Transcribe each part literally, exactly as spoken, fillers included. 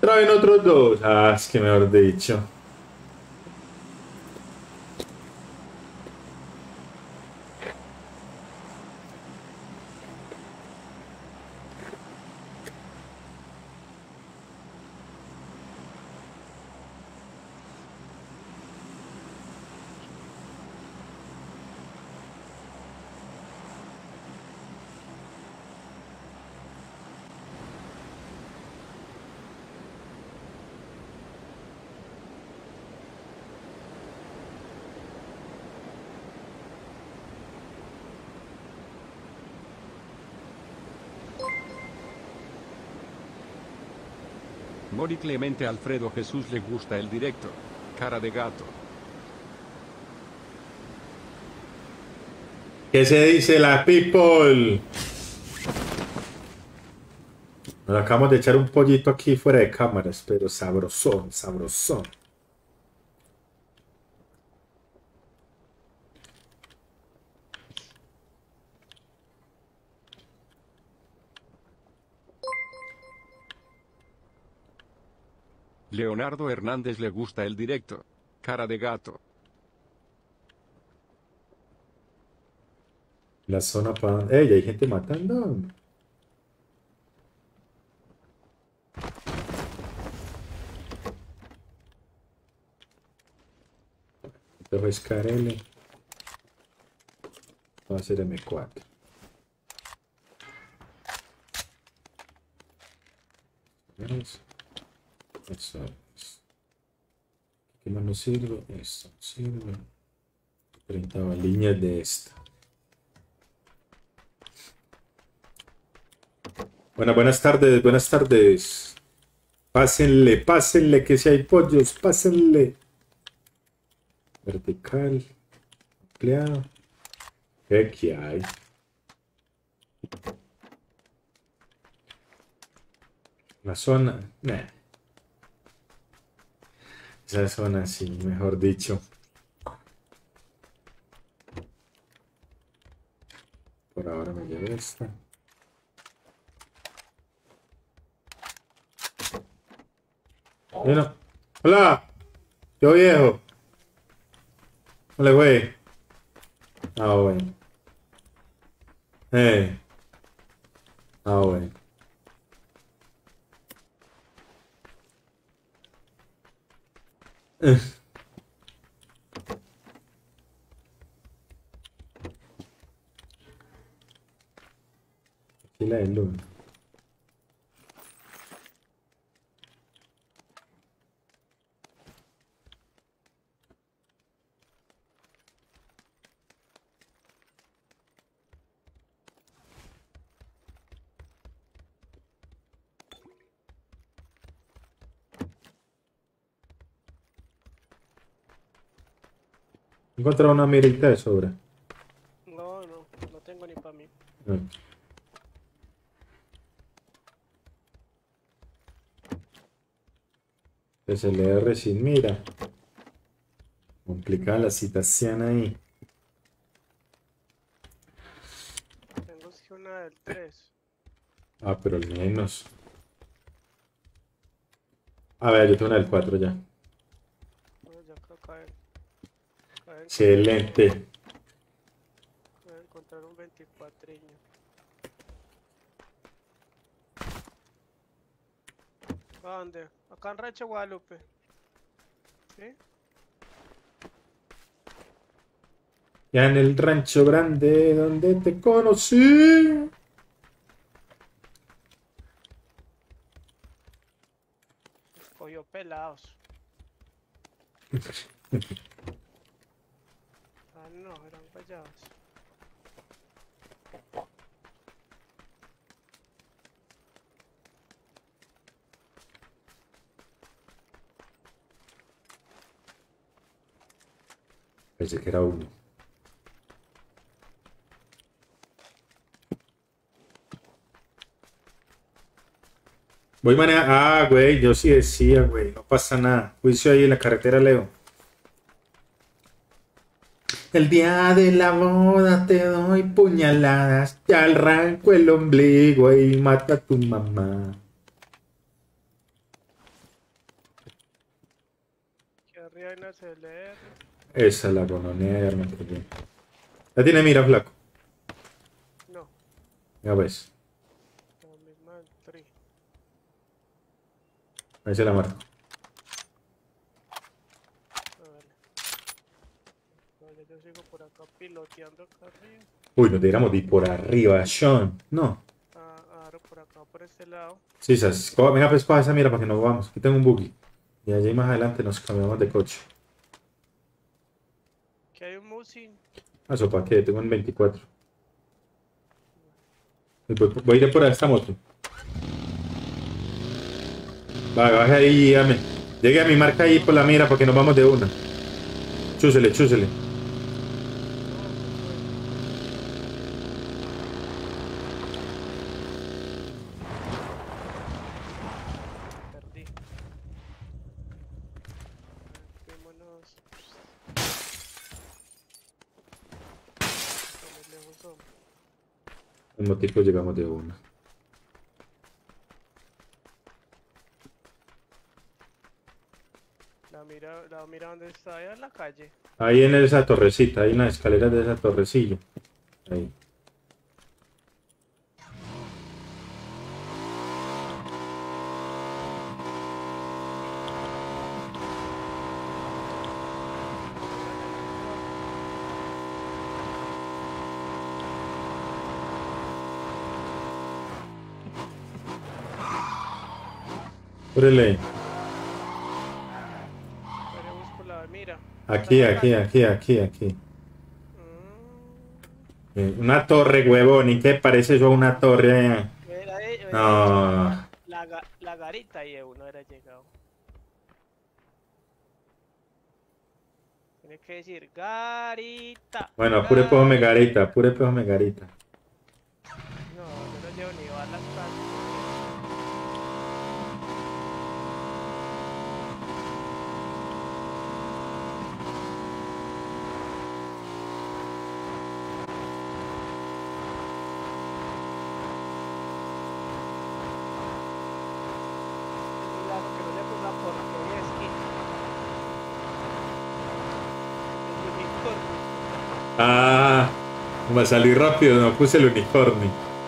Traen otros dos. Ah, es que mejor dicho. Mori Clemente Alfredo Jesús le gusta el directo. Cara de gato. ¿Qué se dice la people? Nos acabamos de echar un pollito aquí fuera de cámaras, pero sabrosón, sabrosón. Leonardo Hernández le gusta el directo. Cara de gato. La zona para... ¡Ey! Hay gente matando. Dejo Scarelli. Va a ser eme cuatro. Eso es. ¿Qué más nos sirve? Esto nos sirve. treinta líneas de esta. Bueno, buenas tardes, buenas tardes. Pásenle, pásenle, que si hay pollos, pásenle. Vertical. Ampliado. ¿Qué, qué hay? La zona. Nah. Esa zona, sí, mejor dicho. Por ahora me llevo esta. Bueno. Hola. Yo viejo. Hola, güey. Ah, bueno. Eh. Ah, bueno. Eh. Aquí la de luna. Encontré una mirita de sobra. No, no, no tengo ni para mí. Ah. S L R sin mira. Complicada la situación ahí. Tengo sí una del tres. Ah, pero al menos. A ver, yo tengo una del cuatro ya. Bueno, ya creo que caen. Caen Excelente. voy a encontrar un veinticuatro. ¿A dónde? Acá en Rancho Guadalupe. ¿Sí? Ya en el rancho grande donde te conocí. Cogió pelados. Ah, no, eran guayados. Pensé que era uno. Voy manejando. Ah, güey, yo sí decía, güey. No pasa nada. Juicio ahí en la carretera, Leo. El día de la boda te doy puñaladas. Ya arranco el ombligo y mata a tu mamá. hay una C L R. Esa es la gononera, hermano. ¿Ya tiene mira, flaco? No, Ya ves. la misma del tri. Ahí se la marco. Ah, vale. Vale, yo sigo por acá piloteando acá arriba. Uy, nos deberíamos de ir por arriba, Sean. No. Ah, ahora por acá, por este lado. Sí, sas. Co- Venga, pues coja esa mira para que nos vamos. Aquí tengo un buggy. Y allí más adelante nos cambiamos de coche. Que hay un Musin. Ah, ¿eso para qué? Tengo un veinticuatro. Voy, voy- voy a ir por esta moto. Va, baje ahí, dame. Llegue a mi marca ahí por la mira porque nos vamos de una. Chúsele, chúsele. Perdí. Vámonos. Está muy lejos, hombre. En motico llegamos de una. La mira, la mira dónde está, allá en la calle. Ahí en esa torrecita, ahí en las escaleras de esa torrecilla. Ahí. Órale. Veremos por la mira. Aquí, ¿Está en la aquí, calle? aquí, aquí, aquí. Mm, Eh, Una torre, huevón. ¿Y qué parece eso a una torre? Hubiera, he- hubiera No. dicho la, la, ga- la garita y uno era llegado. Tiene que decir garita. Bueno, pure pejo garita. garita, pure pejo garita. No, yo no llevo ni balas casi. Es milagro que no le puso la porquería de skin. El unicornio. Ah, me salí rápido, no puse el unicornio.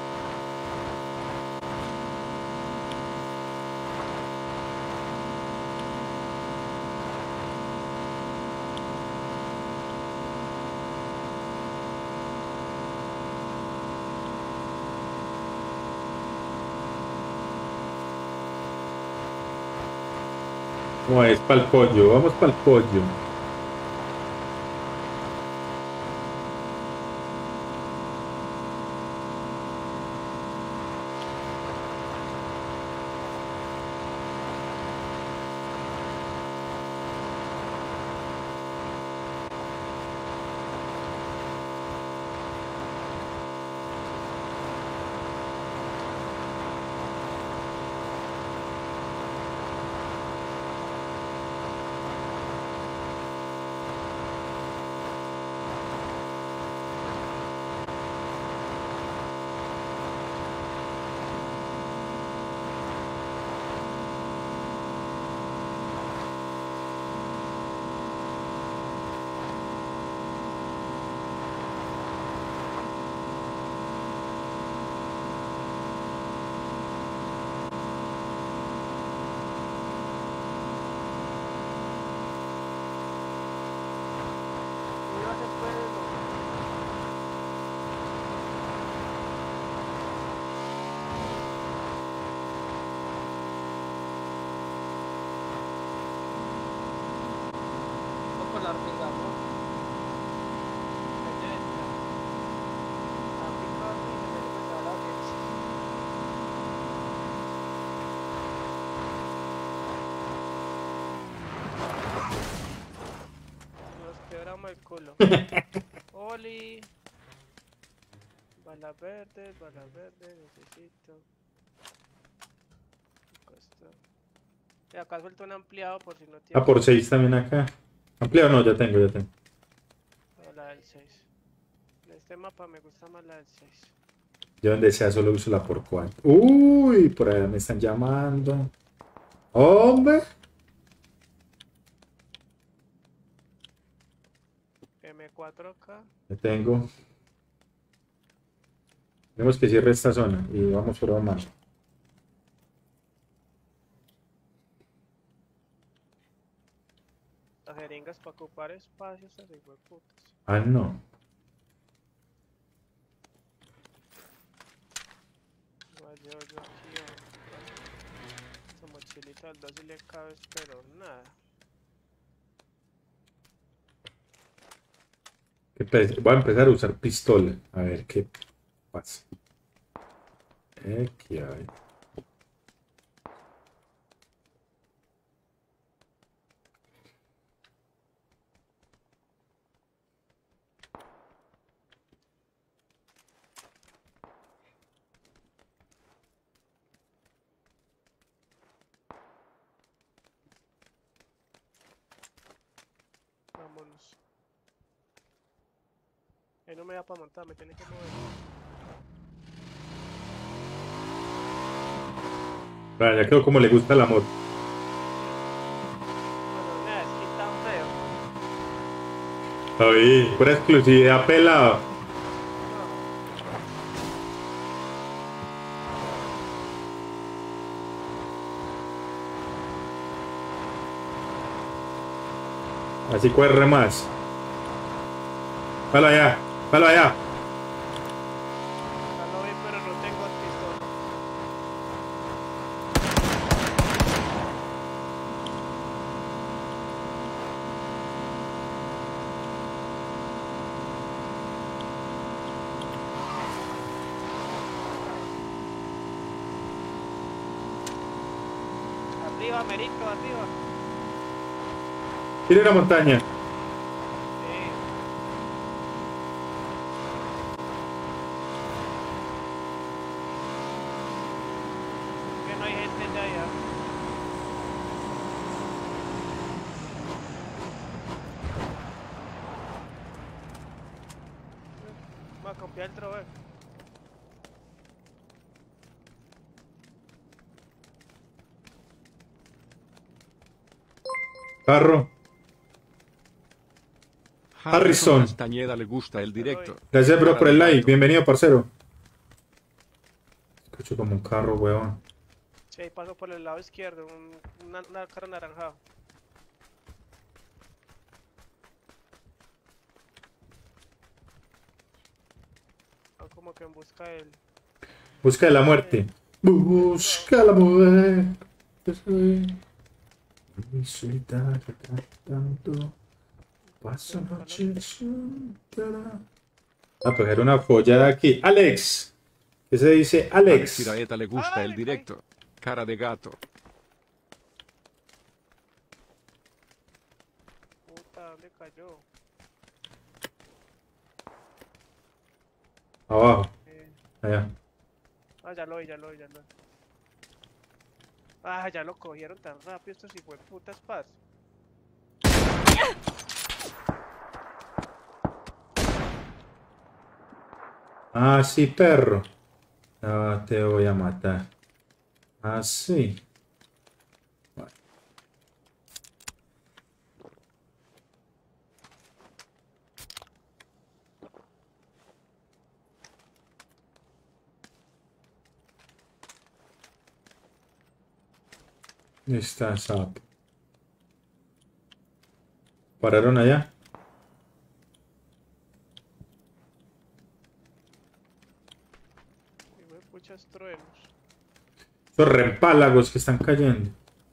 ¿Cómo es? Para el pollo, vamos para el pollo. No se puede, no. Vamos por la hormiga, ¿no? Belleza. La pica hormiga, se le mete a la audiencia. Nos quebramos el culo. Oli. Bala verde, bala verde, necesito. Acá está. Y acá suelto un ampliado por si no tiene. Ah, por seis también acá. Ampliado no, ya tengo, ya tengo. O la del seis. En este mapa me gusta más la del seis. Yo donde sea solo uso la por cuatro. Uy, por allá me están llamando. Hombre. M cuatro acá. Ya tengo. Tenemos que cierre esta zona y vamos por más. Las jeringas para ocupar espacios, esas hijueputas. Ah, no. Igual yo, yo aquí, oh, esta mochilita del dos sí le cabe, pero nada. Voy a empezar a usar pistola. A ver qué pasa. Aquí hay. Vámonos. Ahí no me da para montar, me tiene que mover. Vale, ya creo como le gusta el amor. Bueno, nada, es que tan feo. Ay, pura exclusividad, pelado. Así corre más. Palo allá, palo allá. Ya lo vi, pero no tengo pistola. Arriba, Merito, arriba. Tire la montaña. Sí. Que no hay gente de allá. Va a copiar el trove. Carro. Harrison. Castañeda le gusta el directo. Gracias, bro, Cara por de el like. gato. Bienvenido, parcero. Escucho como un carro, weón. Sí, ahí paso por el lado izquierdo, un, una, una cara naranjada. Va como que en busca del... Busca de la muerte. Busca la muerte. Yo soy. Mi solitario tanto. Paso noche soltera. Ah, pues era una follada aquí. Alex. ¿Qué se dice Alex Alex? Iraeta le gusta ¡Ay, el me caí! directo. Cara de gato. Puta, ¿dónde cayó? Abajo. Eh, Allá. ah, ya lo vi, ya lo vi, ya lo vi. Ah, ya lo cogieron tan rápido estos hijueputas, paz. Ah, sí, perro. Ah, te voy a matar. Ah, sí. Vale. Está sapo. ¿Pararon allá? Hijuepuchas truenos. Los rempálagos que están cayendo.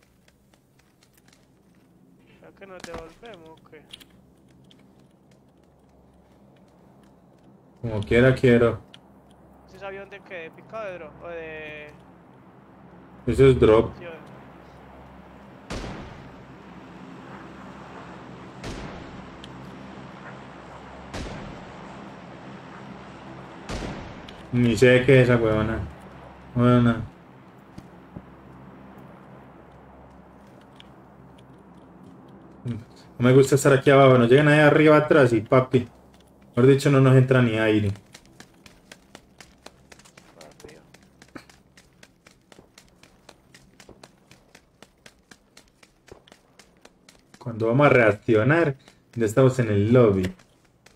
¿Ya que nos devolvemos o qué? Como quiera, quiero. ¿Sí sabía dónde quedé? ¿Picado de drop? ¿O de...? Eso es drop. Sí, o- Ni sé qué es esa huevona. Huevona. No me gusta estar aquí abajo. Nos llegan ahí arriba atrás y papi. Mejor dicho, no nos entra ni aire. para arriba. Cuando vamos a reaccionar, ya estamos en el lobby.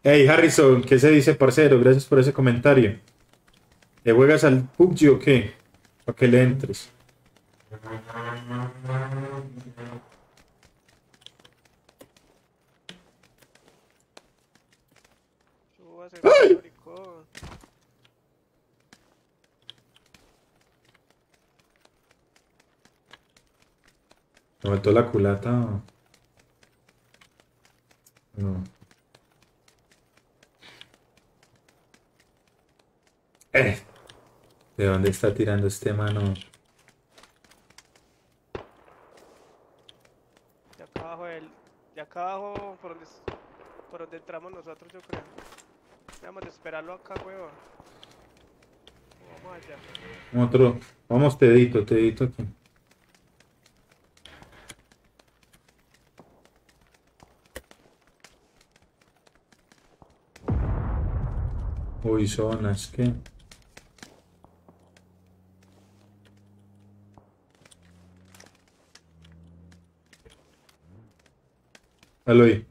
Hey Harrison, ¿qué se dice, parcero? Gracias por ese comentario. ¿Le juegas al P U B G o qué? Para que le entres. Súbase, ¡Ay! maricón. Me mató la culata. No. Eh. ¿De dónde está tirando este mano? De acá abajo del... De acá abajo por donde, por donde entramos nosotros, yo creo. Vamos a esperarlo acá, huevón. Vamos allá. Otro. Vamos, tedito, tedito aquí. Uy, zonas, ¿qué? Dale ahí.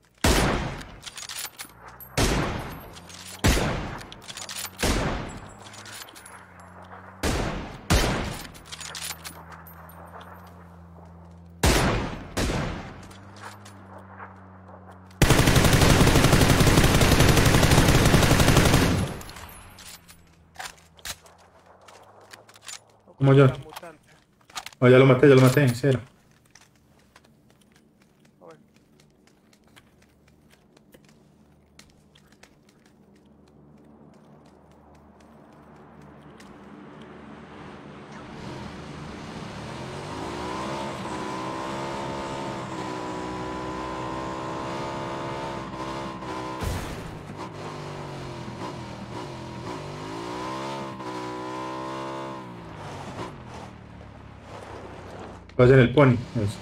¿Cómo yo? La mutante. Oh, ya lo maté, ya lo maté, en cero. A ver. Vas en el pony. Eso.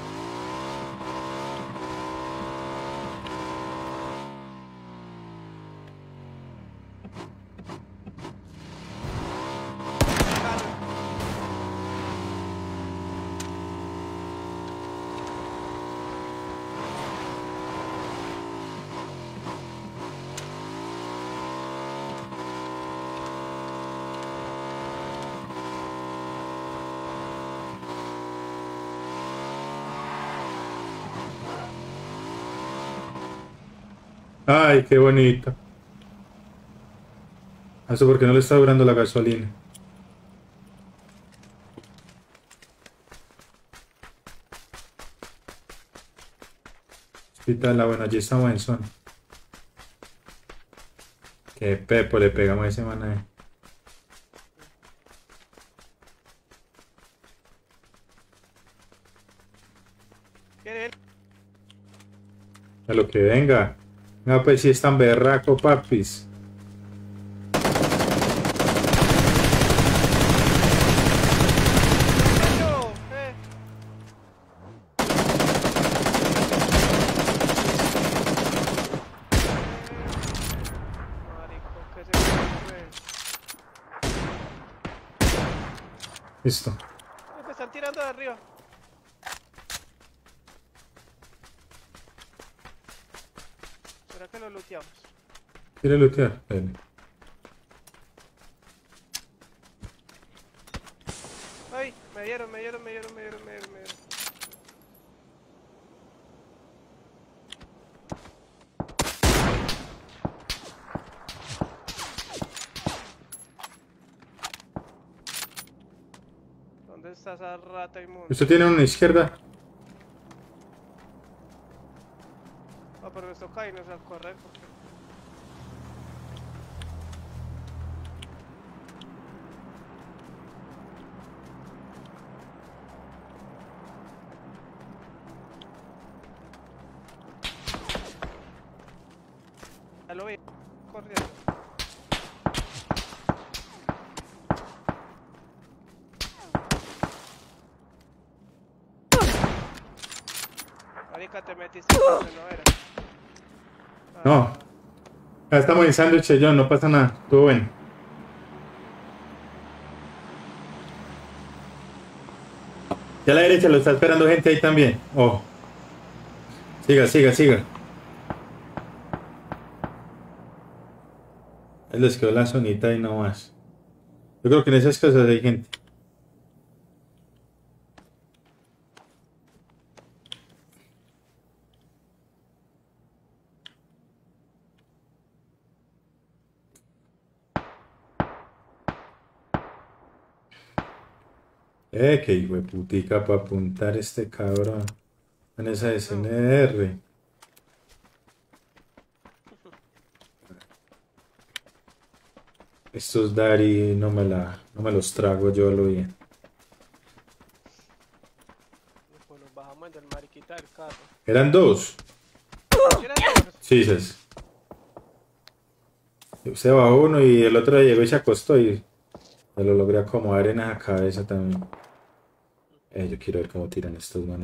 Ay, qué bonito. Eso porque no le está durando la gasolina. Hospital, la buena, allí estamos en zona. Qué pepo le pegamos a ese man ahí. ¿Quiere él? A lo que venga. No, pues si es tan berraco, papis. ¡Yo! ¡Eh! Marico, ¿qué se fue? Listo. Uy, me están tirando de arriba. ¿Será que lo looteamos? ¿Quiere lootear? Dale. ¡Ay! Me dieron, me dieron, me dieron, me dieron, me dieron, me dieron. ¿Dónde está esa rata inmunda? Usted tiene una izquierda. Ah, pero nos toca irnos a correr porque... Ya lo vi, corriendo. Marica, te metiste donde no era. Ah, No. Ya estamos en sándwich, John, no pasa nada. Todo bueno. Ya a la derecha lo está esperando gente ahí también. Oh. Siga, siga, siga. Les quedó la zonita y no más. Yo creo que en esas casas hay gente. Eh, qué hijo de putica para apuntar este cabrón. En esa S N R. Estos Dari no me la, no me los trago yo lo bien. Pues nos bajamos del mariquita del carro. Eran dos. ¿Eran dos? Sí, sí. Usted bajó uno y el otro llegó y se acostó y me lo logré acomodar en la cabeza también. Eh, yo quiero ver cómo tiran estos manes.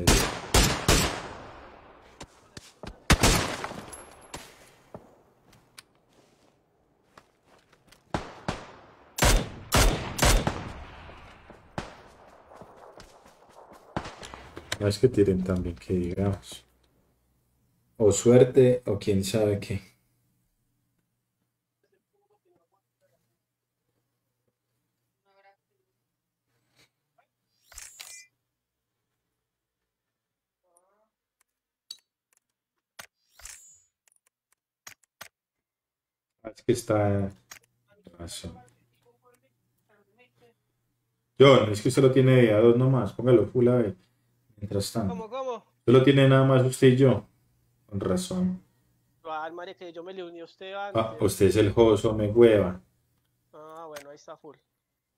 No es que tiren tan bien que digamos. O suerte o quién sabe qué. Es que está razón. John, es que usted lo tiene a dos nomás. Póngalo full a ver. Mientras tanto. ¿Cómo, cómo? Usted lo tiene nada más usted y yo. Con razón. Ah, marica, yo me le uní a usted antes. Ah, usted es el joso, me hueva. Ah, bueno, ahí está full.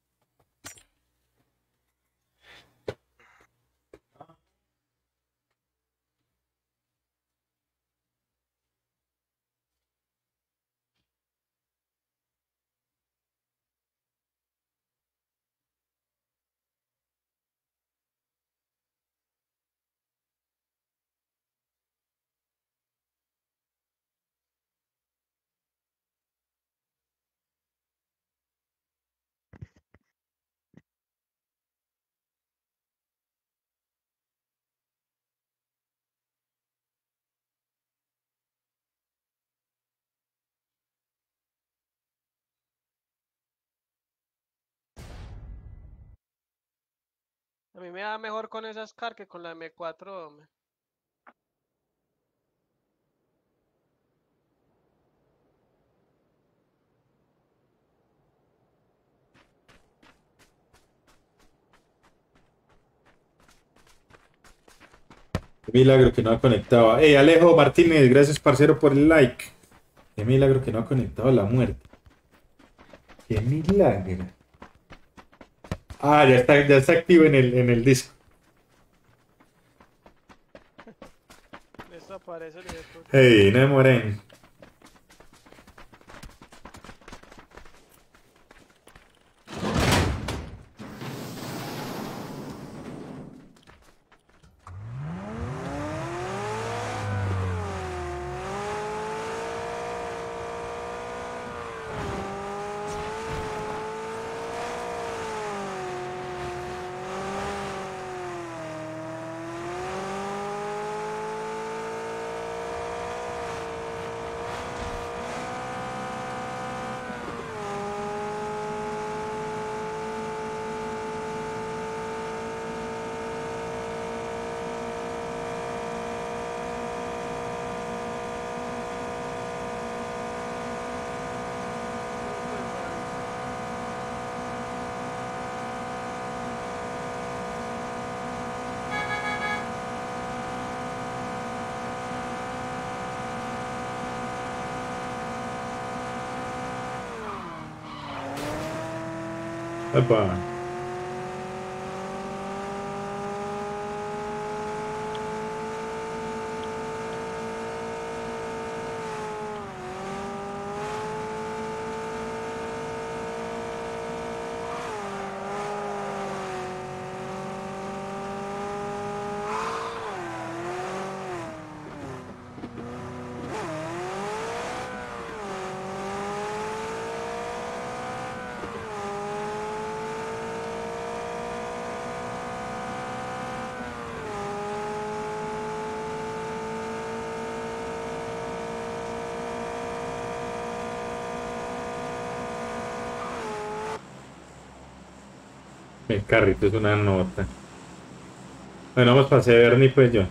A mí me da mejor con esa Scar que con la M cuatro, hombre. Qué milagro que no ha conectado. Hey, Alejo Martínez, gracias parcero por el like. Qué milagro que no ha conectado a la muerte. Qué milagro. Ah, ya está, ya está activo en el, en el disco. Esto aparece el hijo. Hey, no me moren. Epa. El carrito es una nota. Bueno, vamos para Severny, pues yo. Dale.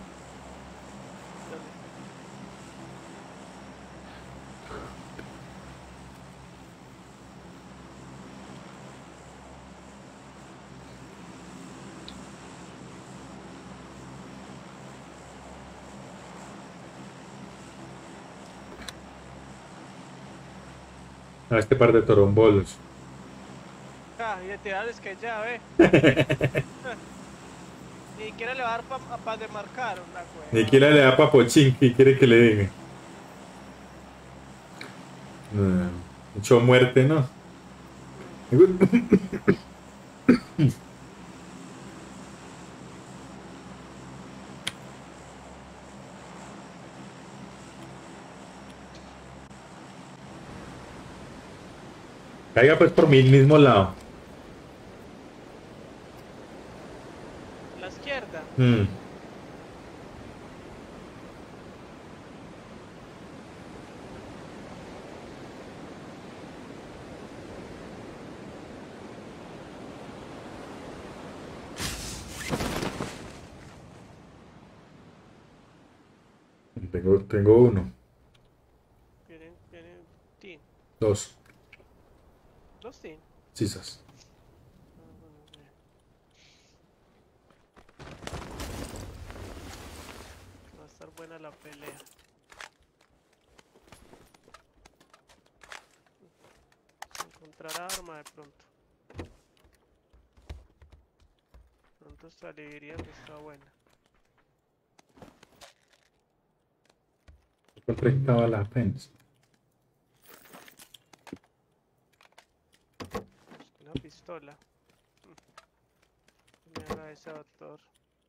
A este par de torombolos. Ah, identidades que ya, ve. Ni siquiera le va a dar para pa demarcar una hueva. Ni siquiera le da papochín, ¿qué quiere que le diga? No, mucho muerte, ¿no? Caiga pues por mi mismo lado. La izquierda. Mm. Tengo, tengo uno, Vienen, vienen, team. dos, Dos team. sisas. Va a estar buena la pelea. Encontrar arma de pronto. Pronto saliría que está buena. Encontré balas apenas. Una pistola. Me haga ese doctor.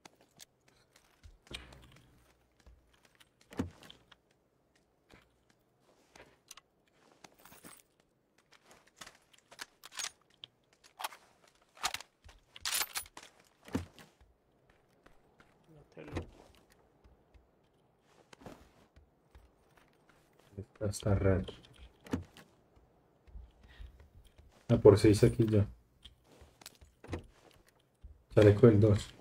No te lo... Está, está raro. Ah, por seis aquí yo. Chaleco el dos.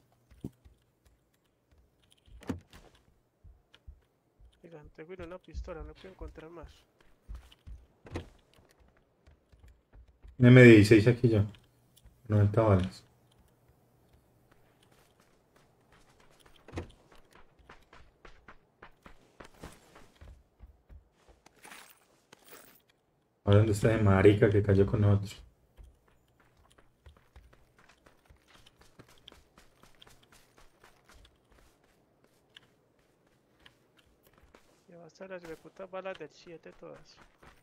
Gigante, güey, una pistola, no puedo encontrar más. M dieciséis aquí yo. noventa balas. Ahora dónde está de marica que cayó con nosotros. Ya va a estar las putas balas del siete todas.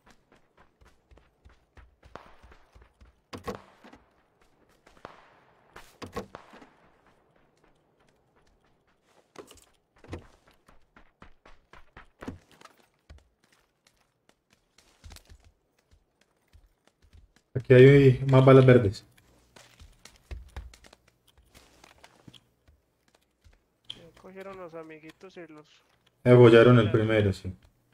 Aquí hay más balas verdes. Ya cogieron los amiguitos y los... Me abollaron el primero, sí.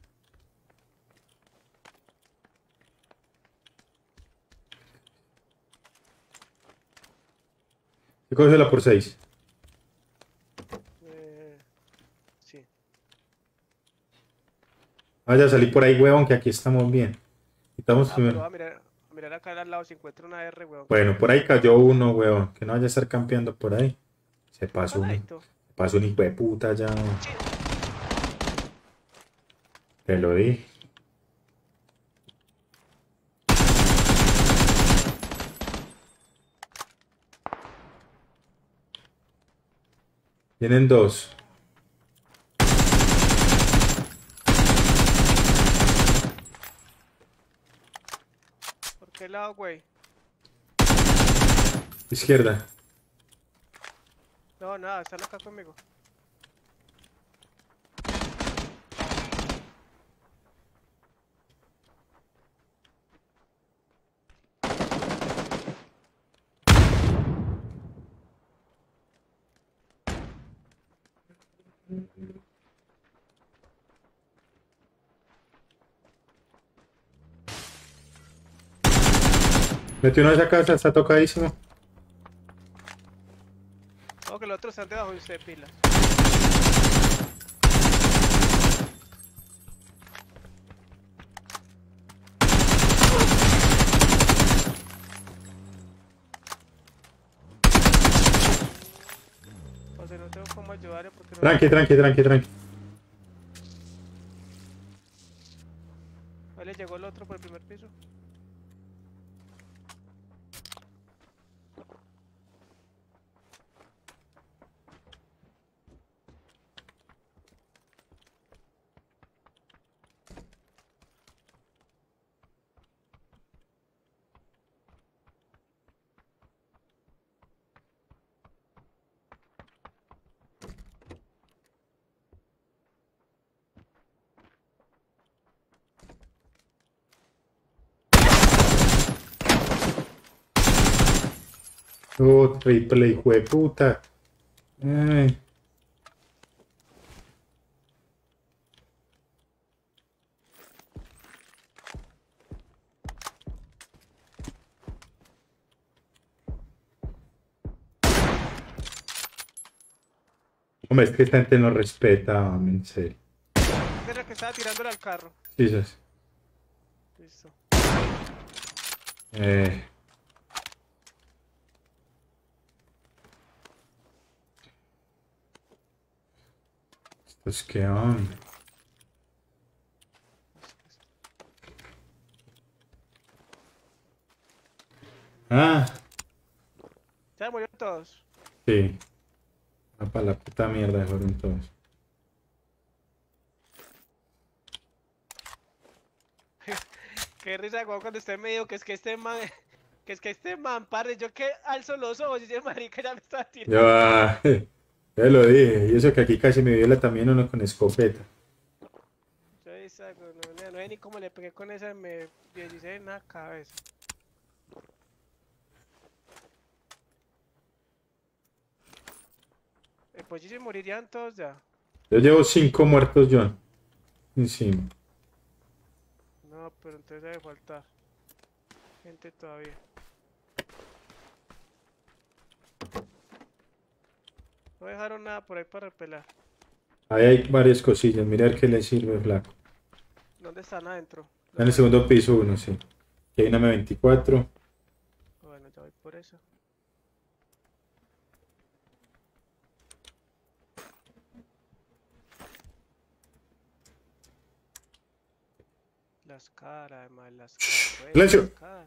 Y cógesela por seis. Eh, sí. Vaya a salir por ahí, huevón, que aquí estamos bien. Estamos Ah, primero. pero va a mirar, a mirar acá al lado si encuentra una R, weón. Bueno, por ahí cayó uno, huevón. Que no vaya a estar campeando por ahí. Se pasó un, Paladito. se pasó un hijo de puta ya. Te lo di. Tienen dos. ¿Por qué lado, güey? Izquierda. No, nada, están acá conmigo. Metió uno a esa casa, está tocadísimo. Ojo que los otros están debajo de usted, pilas. O sea, no tengo cómo ayudarle porque no... Tranqui, tranqui, tranqui, tranqui. Ahí le llegó el otro por el primer piso. Oh, triple hijo de puta. Ay. Hombre, es que esta gente no respeta, hombre, en serio. Ese era el que estaba tirándole al carro. Sí, sí, sí. Listo. Eh. Estos que hombre. Ah, Ya murieron todos. sí. Ah, para la puta mierda fueron todos. Qué risa, güey, cuando usted me dijo que es que este man, que es que este man, padre, yo que alzo los ojos y ese marica ya me estaba tirando. Yo, ah, ya lo dije. Y eso que aquí casi me viola también uno con escopeta. Yo esa, güey, no, no, no sé ni cómo le pegué con esa M dieciséis en la cabeza. Eh, pues sí se morirían todos ya. Yo llevo cinco muertos, John. Encima. No, pero entonces debe faltar gente todavía. No dejaron nada por ahí para repelar. Ahí hay varias cosillas. Mira a ver qué le sirve, flaco. ¿Dónde están adentro? Está en el segundo piso uno, sí. Aquí hay una M veinticuatro. Bueno, ya voy por eso. Las caras, además, las caras. güey, Silencio. las caras.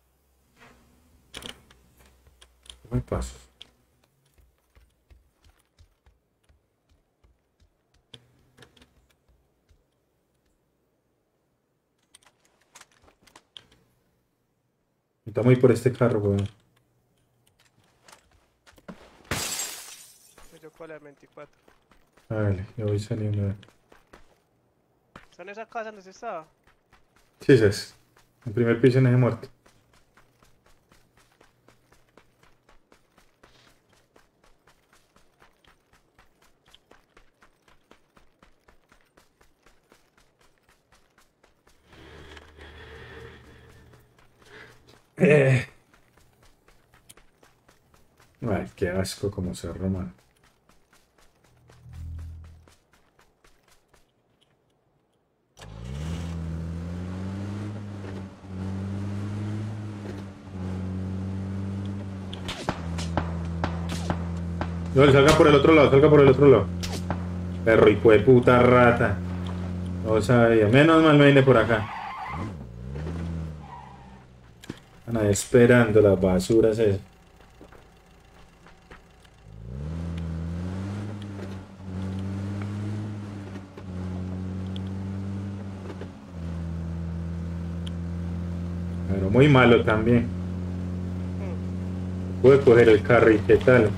Buen paso. Está muy por este carro, weón. Yo cuál es veinticuatro. Vale, yo voy saliendo. ¿Está en esa casa donde se estaba? Sí, es. En primer piso en ese muerto. Eh. Ay, qué asco como cerro, mano. No, salga por el otro lado, salga por el otro lado. Perro hijo de puta rata. No sabía. Menos mal me vine por acá. Están ahí esperando las basuras esas. Pero muy malo también. Pude coger el carro y qué tal.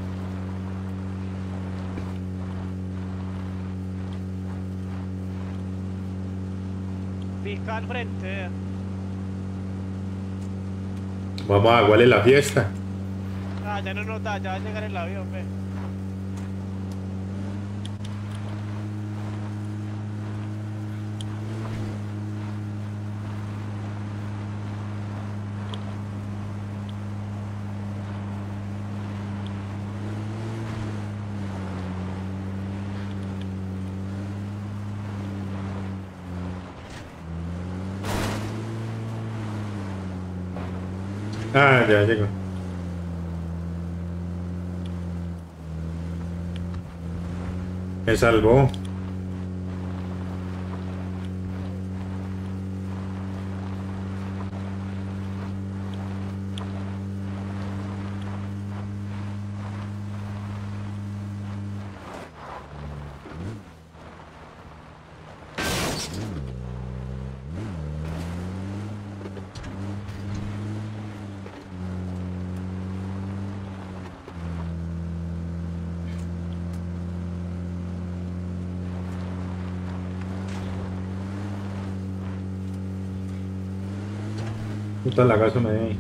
Pica al frente, vea. Vamos a aguarle la fiesta. Ah, ya no nos da, ya va a llegar el avión, ve. Ah, ya llegó. Me salvó. Puta lagazo me di.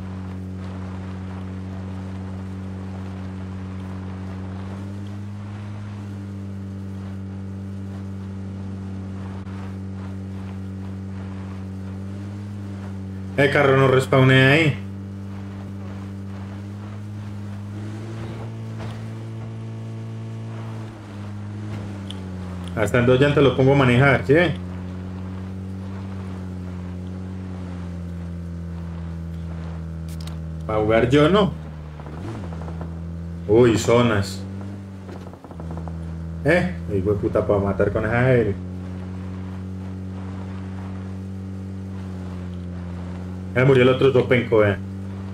El carro no respawné ahí. Hasta en dos llantas lo pongo a manejar, ¿sí? Para jugar yo no. Uy, zonas. Eh, hijo de puta, para matar con esa aéreo. Ya murió el otro topenco, eh.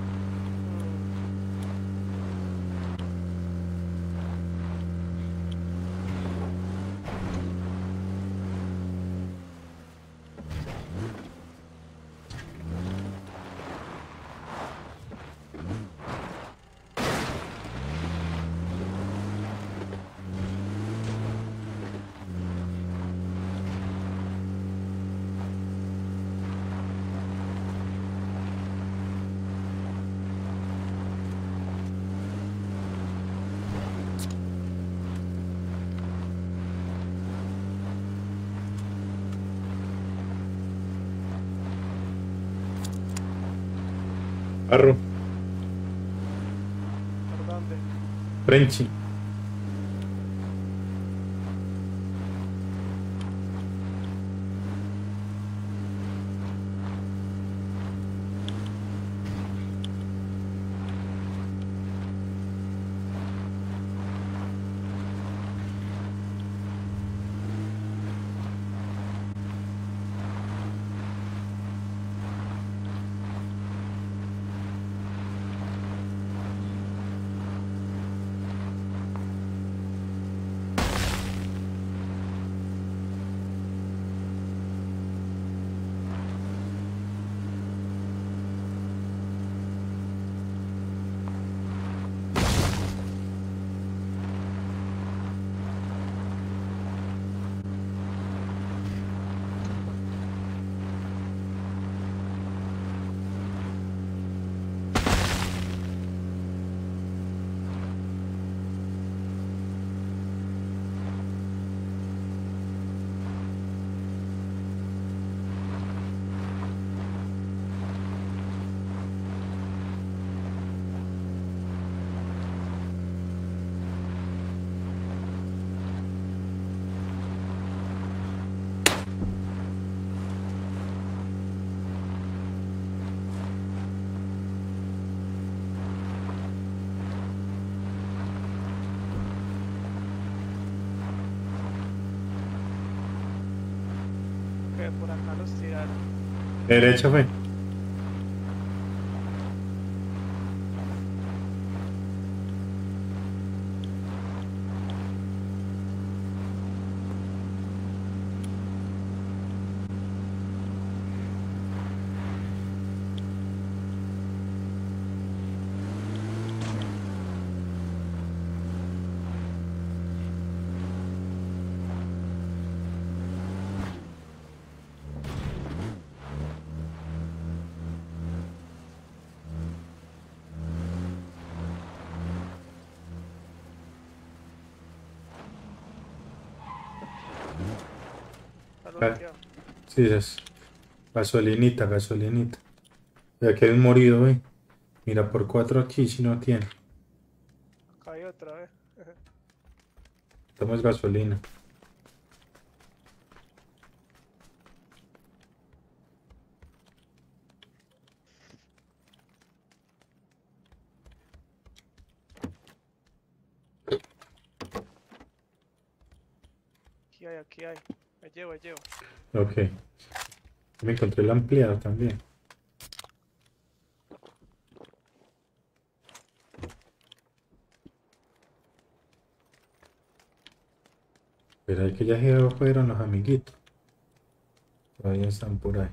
Carro. ¿Por dónde? Frenchy. Que por acá los tiraron. Derecha fue. Ah, sí, es gasolinita, gasolinita. Ya que es morido, güey. Mira, por cuatro aquí si no tiene. Acá hay otra vez. Estamos gasolina. hay, aquí hay. Me llevo, me llevo. Ok. Me encontré el ampliado también. Pero hay que ya se fueron los amiguitos. Todavía están por ahí.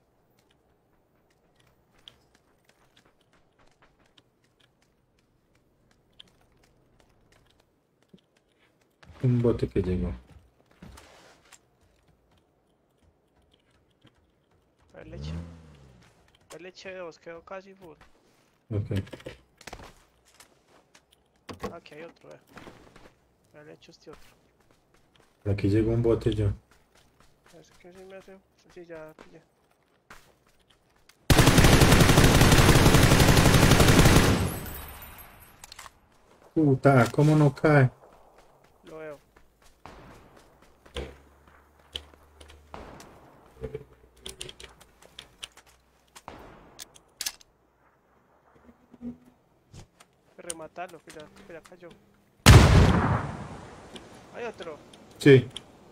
Un bote que llegó. Hay leche. Hay leche de dos, quedó casi full. Ok. Aquí hay otro, eh. Hay leche este otro. Aquí llegó un bote yo. Es que sí me hace. Sí, ya pillé. Puta, ¿cómo no cae? Lo veo. Rematarlo, que ya, que ya cayó. Hay otro. Sí.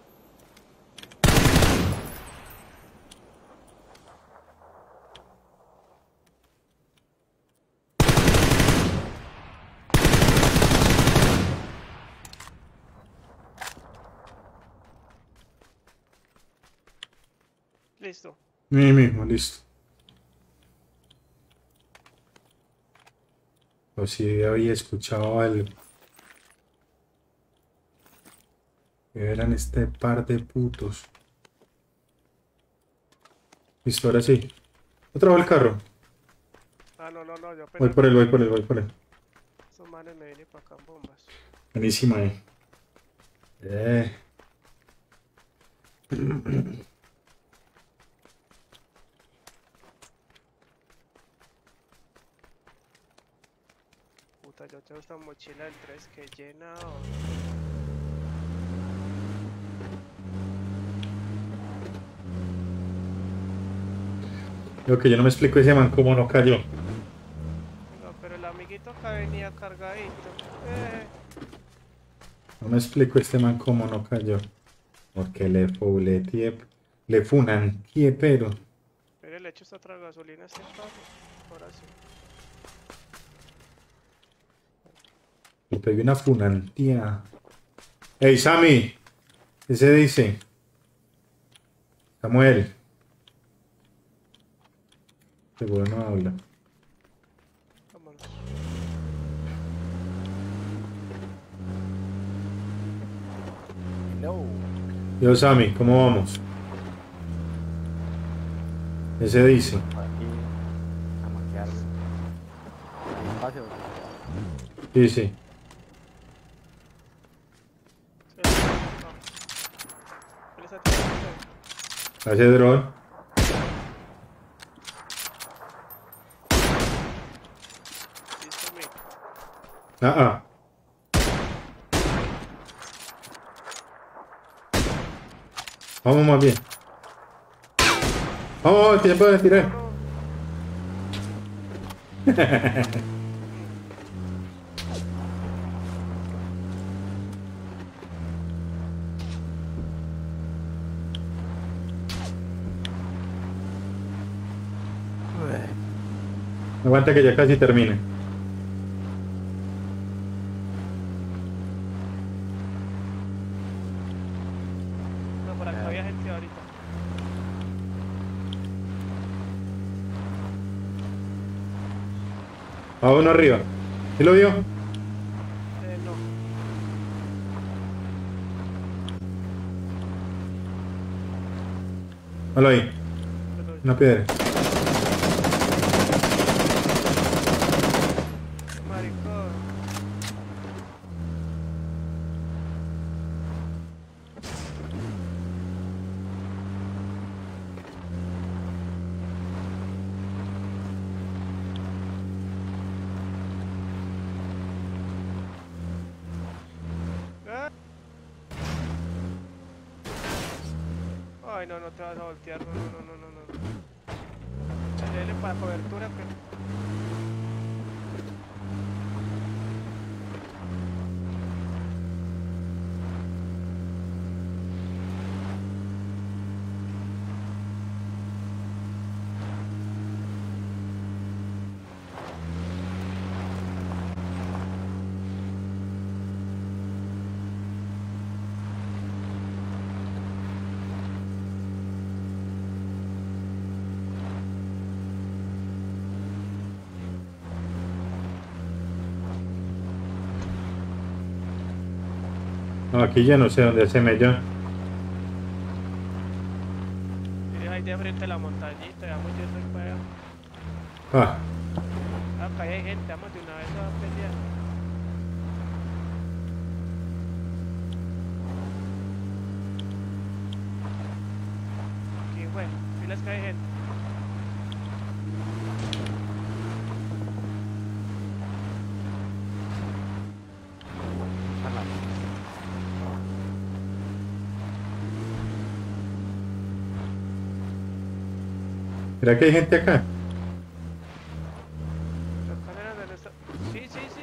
Listo. Mí mismo, listo. O si había escuchado algo. Eran este par de putos. Listo, ahora sí. Otra vez el carro. Ah, no, no, no, yo Voy apenas por él, vi voy por él, voy por él. esos manes me vienen para acá en bombas. Buenísima ahí. Eh. Puta, yo tengo esta mochila del tres que llena. O... Lo que yo no me explico ese man cómo no cayó. No, pero el amiguito acá venía cargadito. Eh, No me explico este man cómo no cayó. Porque le fuleteé. Le funantié, pero. pero le echo esta otra gasolina a este carro. Ahora sí. Le pegué una funantía. ¡Ey, Sammy! ¿Qué se dice? Samuel. Seguro no habla. Vámonos. Hello. Yo, Sammy, ¿cómo vamos? ¿Qué se dice? Por aquí a maquiar el espacio. Sí, sí. Sí, no. ¿Qué le está tirando? Hace dron. Listo, mi. Ah, ah. Vamos más bien. Vamos, que ya pueden tirar. Aguanta que ya casi termine. No, por acá había gente ahorita. A uno arriba. ¿Sí lo vio? Eh, no. Malo ahí. Pero Una piedra. maricón. Ah. Ay, no, no te vas a voltear. No, no, no, no, no, no. Dale, dale para cobertura, pero. No, aquí ya no sé dónde se me yo. Mire ahí de frente a la montañita, vamos yendo para allá. Ah, Acá hay gente, vamos de una vez a pelear. Aquí, bueno, filas que hay gente. Ojalá. ¿será que hay gente acá? Los cámaras de nuestra... Sí, sí, sí.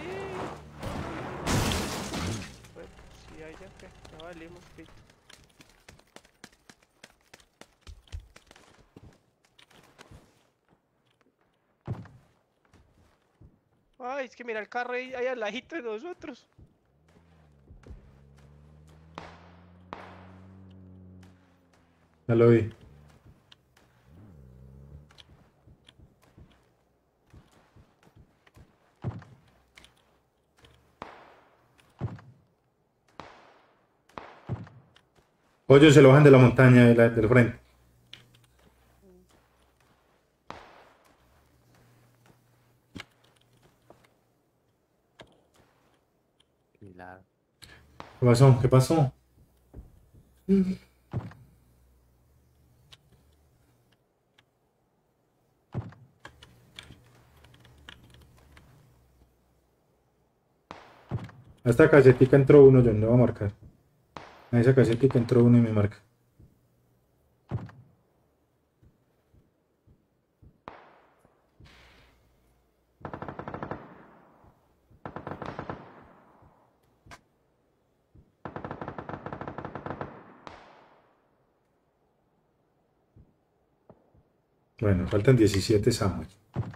Bueno, sí, ahí ya que, ya valimos, pito. Ay, es que mira el carro ahí, ahí al ladito de nosotros. Ya lo vi. Pollos se lo bajan de la montaña de la- del frente. Pilar. ¿Qué pasó? ¿Qué pasó? A esta casetica entró uno, yo no lo voy a marcar. A esa casetica entró uno y me marca. Bueno, faltan diecisiete Samuel.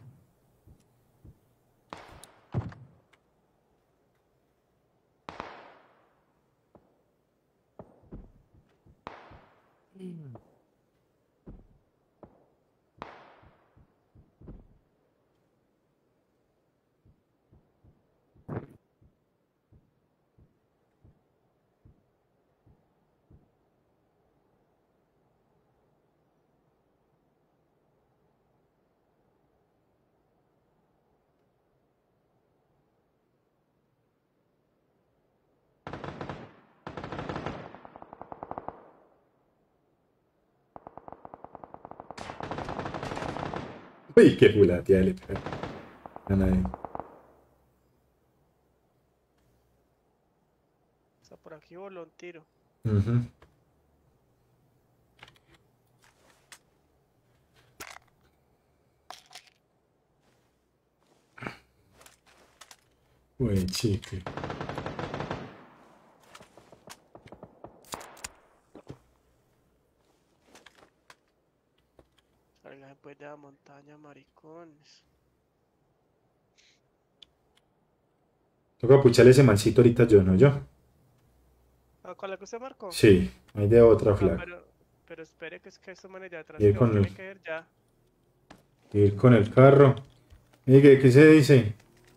Uy, qué pulatia le pega. A nadie. Está por aquí voló un tiro. Ujú. Uy, chique. Salga después de la montaña, maricones. Toca pucharle ese mancito ahorita yo, ¿no? Yo. ¿A cuál es que usted marcó? Sí, hay de otra Ah, flag. pero, pero espere que es que estos manes de atrás Ir que con tiene el- que ir ya. Ir con el carro. ¿Y qué, qué se dice?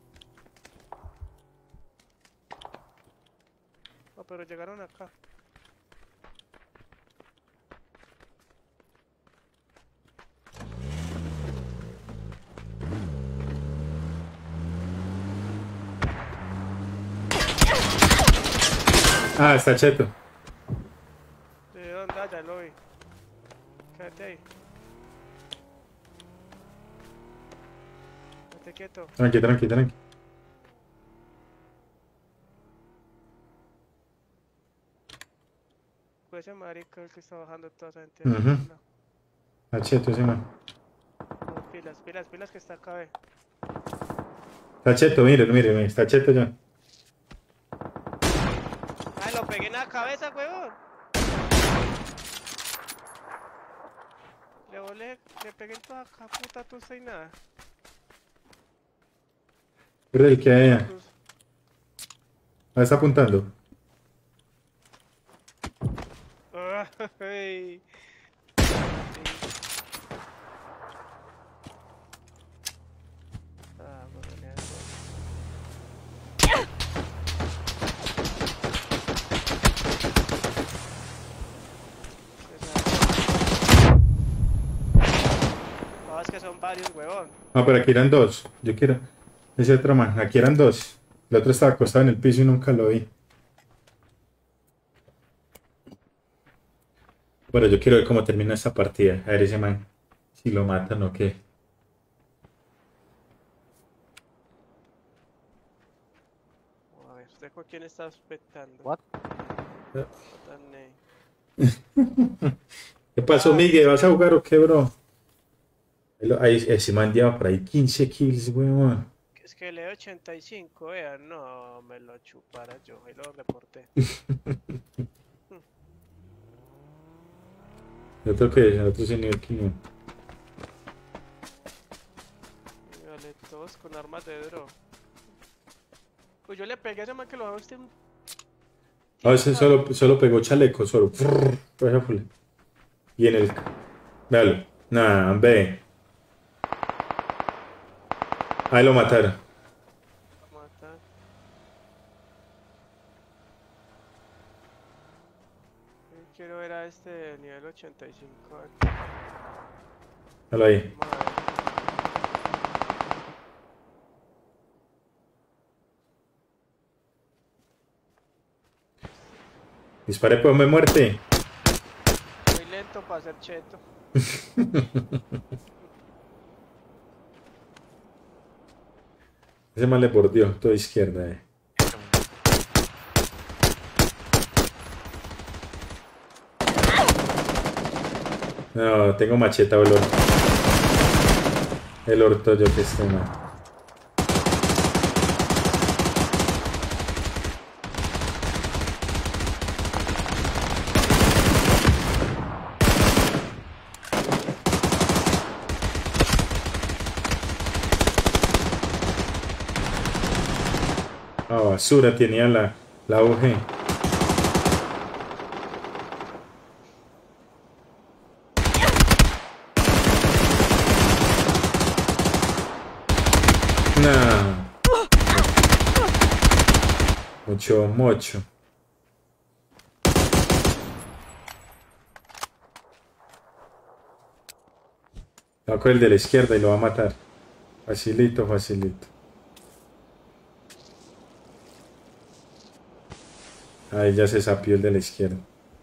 No, pero llegaron acá. Ah, está cheto. ¿De dónde? Ah, ya lo vi. Quédate ahí. Quédate quieto. Tranqui, tranqui, tranqui. Pues ese marica el que está bajando toda esa gente. Ujú. No, Está cheto ese man. no, pilas, pilas, pilas que está acá, ve. Está cheto, miren, miren, miren, está cheto ya. Ay, lo pegué en la cabeza, huevón. Le volé, le pegué en toda acá, puta, tú y nada. Pero el que hay allá. Cruz. Ah, está apuntando. Ay. Ah, bueno, ya, varios, huevón. Ah, pero aquí eran dos. Yo quiero ese otro man. Aquí eran dos. El otro estaba acostado en el piso y nunca lo vi. Bueno, yo quiero ver cómo termina esta partida. A ver ese man. Si lo matan o qué. A ver, ¿usted con quién está expectando? What? ¿Qué pasó, Ah, Miguel? es ¿Vas a que, jugar o qué, bro? Ahí, lo- ahí- ese man lleva por ahí quince kills, weón. es que le ochenta y cinco, vean, no, me lo chupara yo, ahí lo reporté. El otro que el otro es el nivel quinientos. Vale, todos con armas de dro. Pues yo le pegué a ese man que lo hago usted un A veces tiro, solo, solo pegó chaleco, solo. Frrr, pues, full. Y en el. Véalo. Nah, ve. Ahí lo mataron. a matar. Yo quiero ver a este de nivel ochenta y cinco aquí. Véalo ahí. Vamos a ver. Dispare, pues, me muerte. Muy lento para ser cheto. Ese man le bordeó, toda izquierda, eh. No, tengo macheta, el orto. El orto yo que estoy mal. Ah, basura tenía la, la U G. Nah. Mucho, mucho. Va con el de la izquierda y lo va a matar. Facilito, facilito. Ahí ya se sapió el de la izquierda.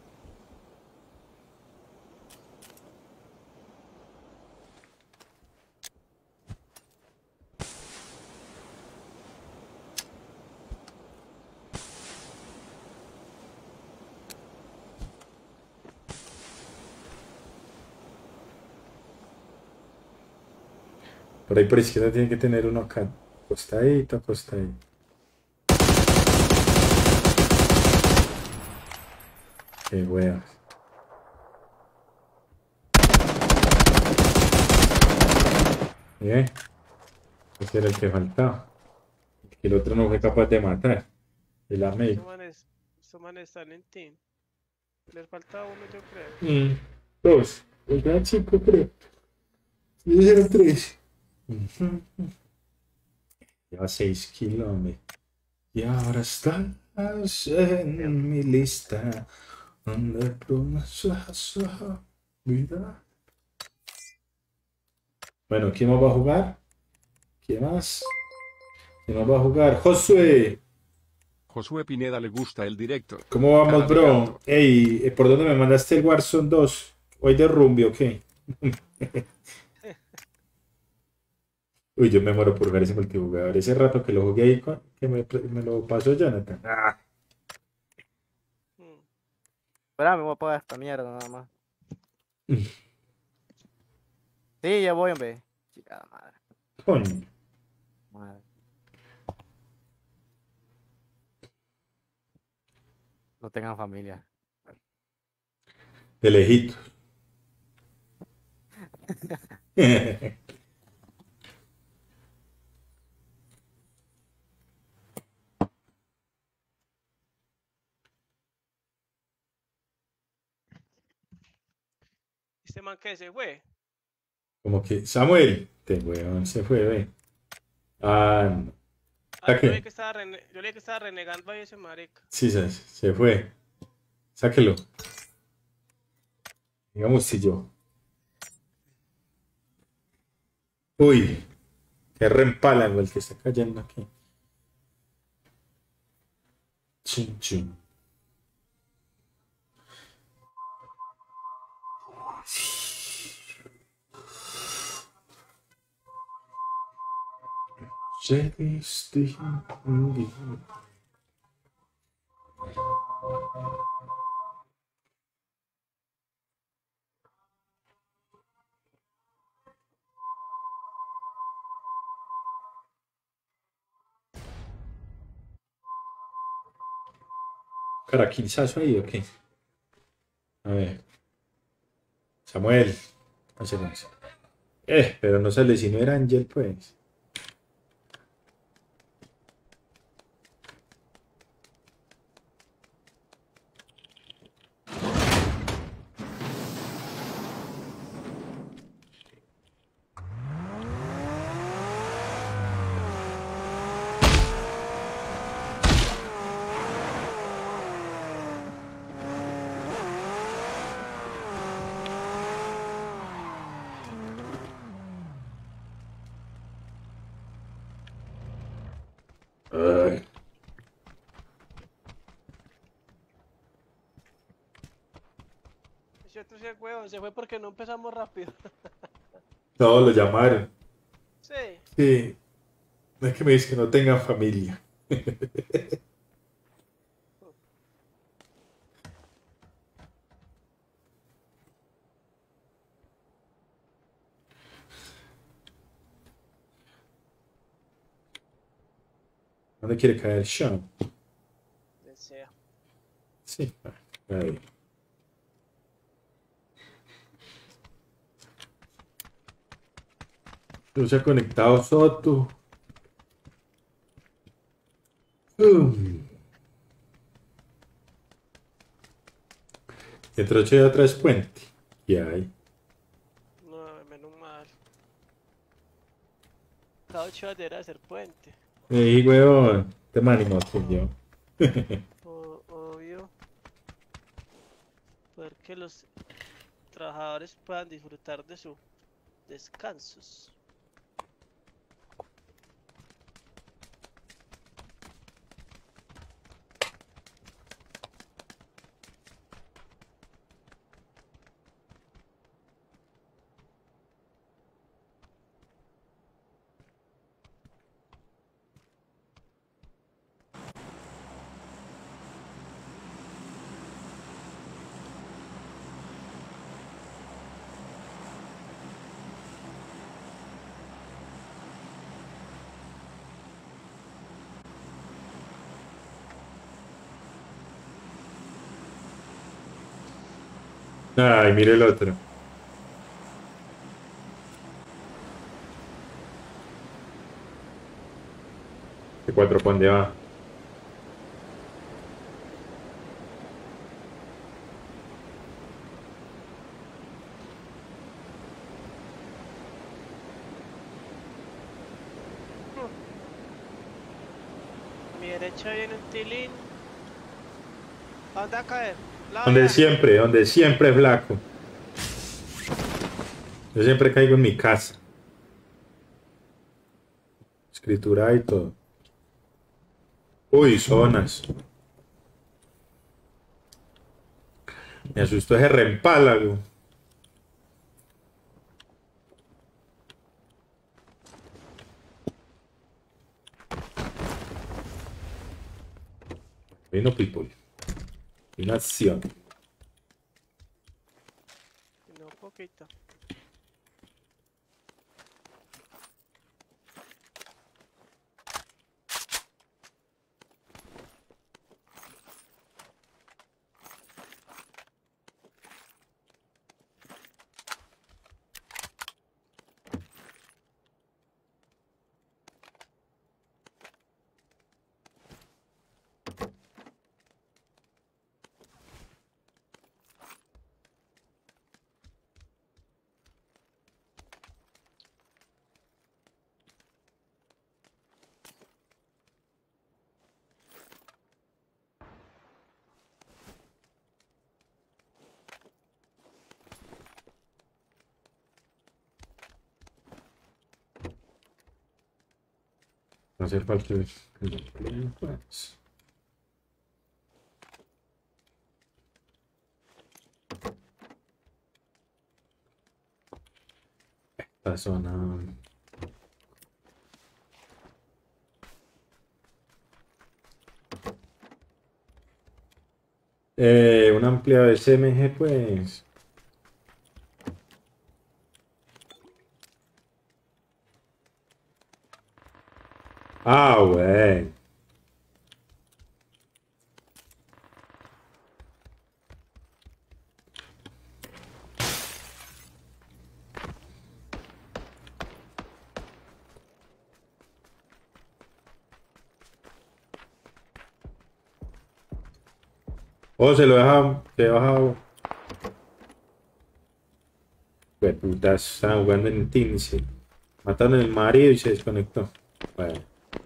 Por ahí por izquierda tiene que tener uno acá. Acostadito, acostadito. Qué huevas. Bien. Ese era el que faltaba. El otro no fue capaz de matar. El Estos amigo. manes, estos manes están en team. Les falta uno, yo creo. Mm, dos. El gran chico, creo. Y eran tres. Ujú. Lleva seis kilómetros. Y ahora estás en mi lista. Donde promesas vida. Bueno, ¿quién más va a jugar? ¿Quién más? ¿Quién más va a jugar? Josué. Josué Pineda le gusta el directo. ¿Cómo vamos, Cara de bro? gato. Ey, ¿por dónde me mandaste el Warzone dos? ¿Hoy de Rumbi o qué? Uy, yo me muero por jugar ese multijugador. Ese rato que lo jugué ahí, con- que me, me lo pasó Jonathan. Ah, Mm. Espera, me voy a apagar esta mierda nada más. Sí, ya voy, hombre. Chica madre. coño. Madre. No tengan familia. De lejito. Este man que se fue. Como que, Samuel, este weón se fue, ve. Ah, no. Ah, yo Saque. vi que estaba, rene- yo vi que estaba renegando ahí ese marica. Sí, se, se fue. Sáquelo. Digamos si yo. Uy, qué reempálago el que está cayendo aquí. Chin, chin. Se distingue. Caraquilzazo ahí, ¿o qué? A ver. Samuel. Hacemos. Eh, pero no sale si no era Ángel, pues. Ay, Ese otro sí es huevón, se fue porque no empezamos rápido. todos lo llamaron. Sí. Sí. No es que me dice que no tengan familia. ¿Dónde quiere caer Sean? Desea. Sí. Ahí. No se ha conectado Soto. Um. Entre ocho y atrás puente. ¿Qué hay? No, menos mal. Cada ocho horas debería ser puente. Ey, weón. Te me animó tú, yo. O- obvio. Poder que los trabajadores puedan disfrutar de sus descansos. Ay, mire el otro. ¿De cuatro por dónde va? A mi derecha viene un tilín. ¿A dónde va a caer? La Donde vía. siempre, donde siempre, flaco. Yo siempre caigo en mi casa. Escritura y todo. Uy, zonas. Me asustó ese reempálago. Vino people. Una acción. No, poquito. No hace falta el, el- pues. Esta zona. Eh, una amplia de S M G, pues. Ah, güey. Oh, se lo he dejado. Se he bajado. Güey, puta, estaba jugando en Teams. Mataron el marido y se desconectó. Bueno.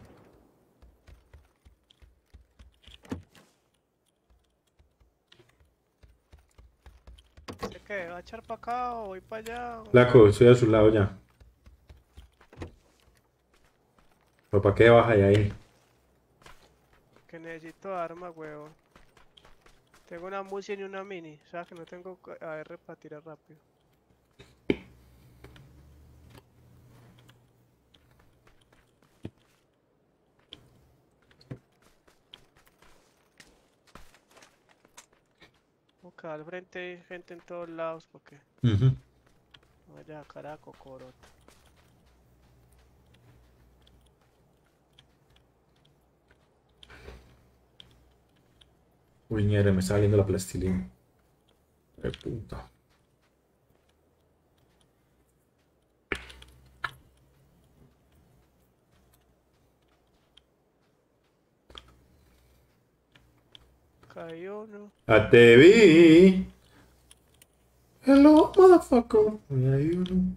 ¿Sé qué? ¿Va a echar para acá o voy para allá? o- Flaco, estoy a su lado ya. ¿Pero para qué baja ahí? Que necesito arma, huevón. Tengo una Musin y una Mini. O sea que no tengo A R para tirar rápido. Ok, al frente hay gente en todos lados porque Ujú. vaya caraco, corota. Uy, mierda, me está saliendo la plastilina. Qué puta. Cayó uno. ¡Ah, te vi! Hello, motherfucker. Uy, ahí uno.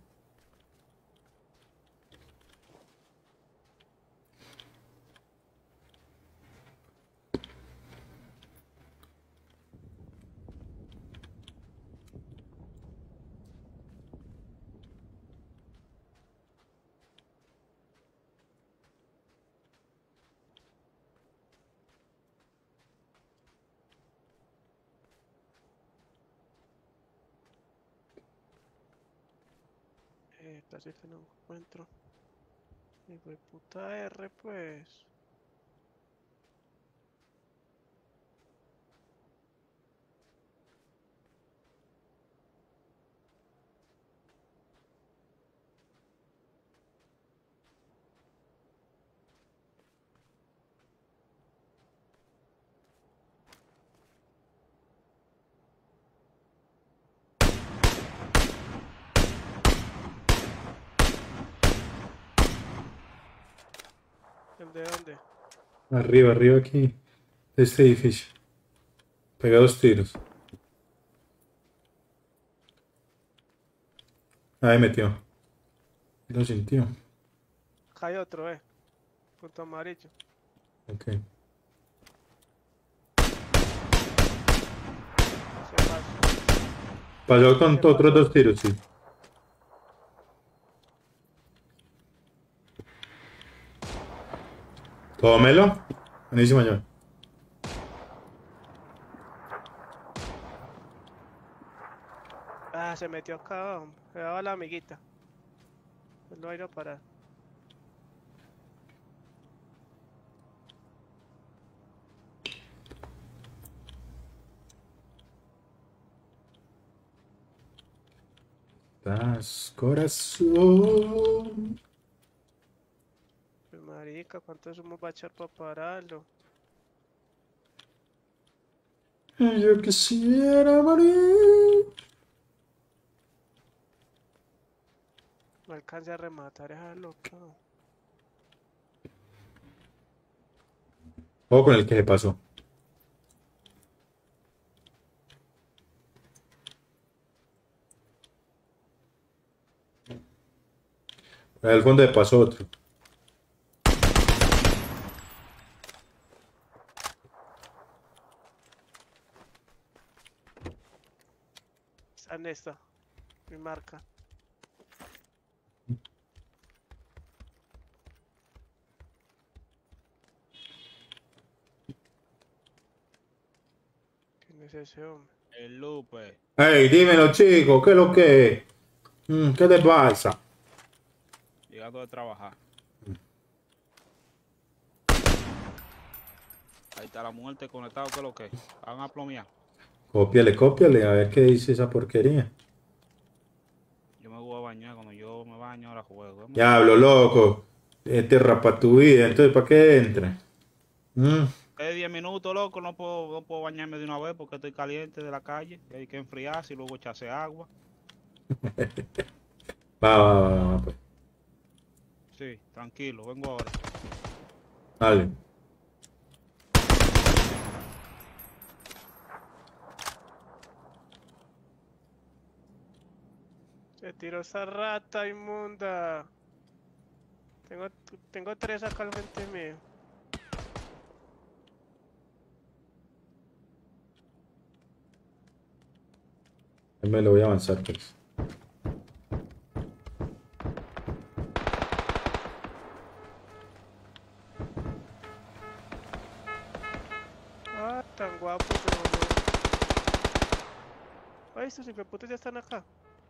Eh, casi que no encuentro. Hijo de puta R, pues. ¿El de dónde? Arriba, arriba aquí. De este edificio. Pega dos tiros. Ahí metió. Lo sintió. Hay otro, eh. Punto amarillo. Ok. Se pasó. Pasó con Se otros pasó. dos tiros, sí. Tómelo. Buenísimo, yo. Ah, se metió acá. Se daba la amiguita. Él lo va a ir a parar. Das corazón. Pues marica, ¿cuánto sumo va a echar para pararlo? Yo quisiera morir. No alcance a rematar esa loca. O con el que se pasó. Al fondo le pasó otro. Está en esta. Mi marca. es ese hombre? El Lupe. Ey, dímelo, chico, ¿qué es lo que es? Mm, ¿Qué te pasa? Llegando de trabajar. Ahí está la muerte conectado, ¿qué es lo que? Van a plomear. Cópiale, cópiale, a ver qué dice esa porquería. Yo me voy a bañar, cuando yo me baño ahora juego. ¿eh? Diablo, loco. Este rapa tu vida, entonces ¿para qué entra? Mm. Es diez minutos, loco, no puedo, no puedo bañarme de una vez porque estoy caliente de la calle. Hay que enfriarse y luego echarse agua. Va, va, va, va, pues. Sí, tranquilo, vengo ahora. Dale. Se tiró esa rata inmunda. Tengo, tengo tres acá al frente mío. Me lo voy a avanzar, pues. Ah, tan guapo que no. Ay, estos hijueputas ya están acá.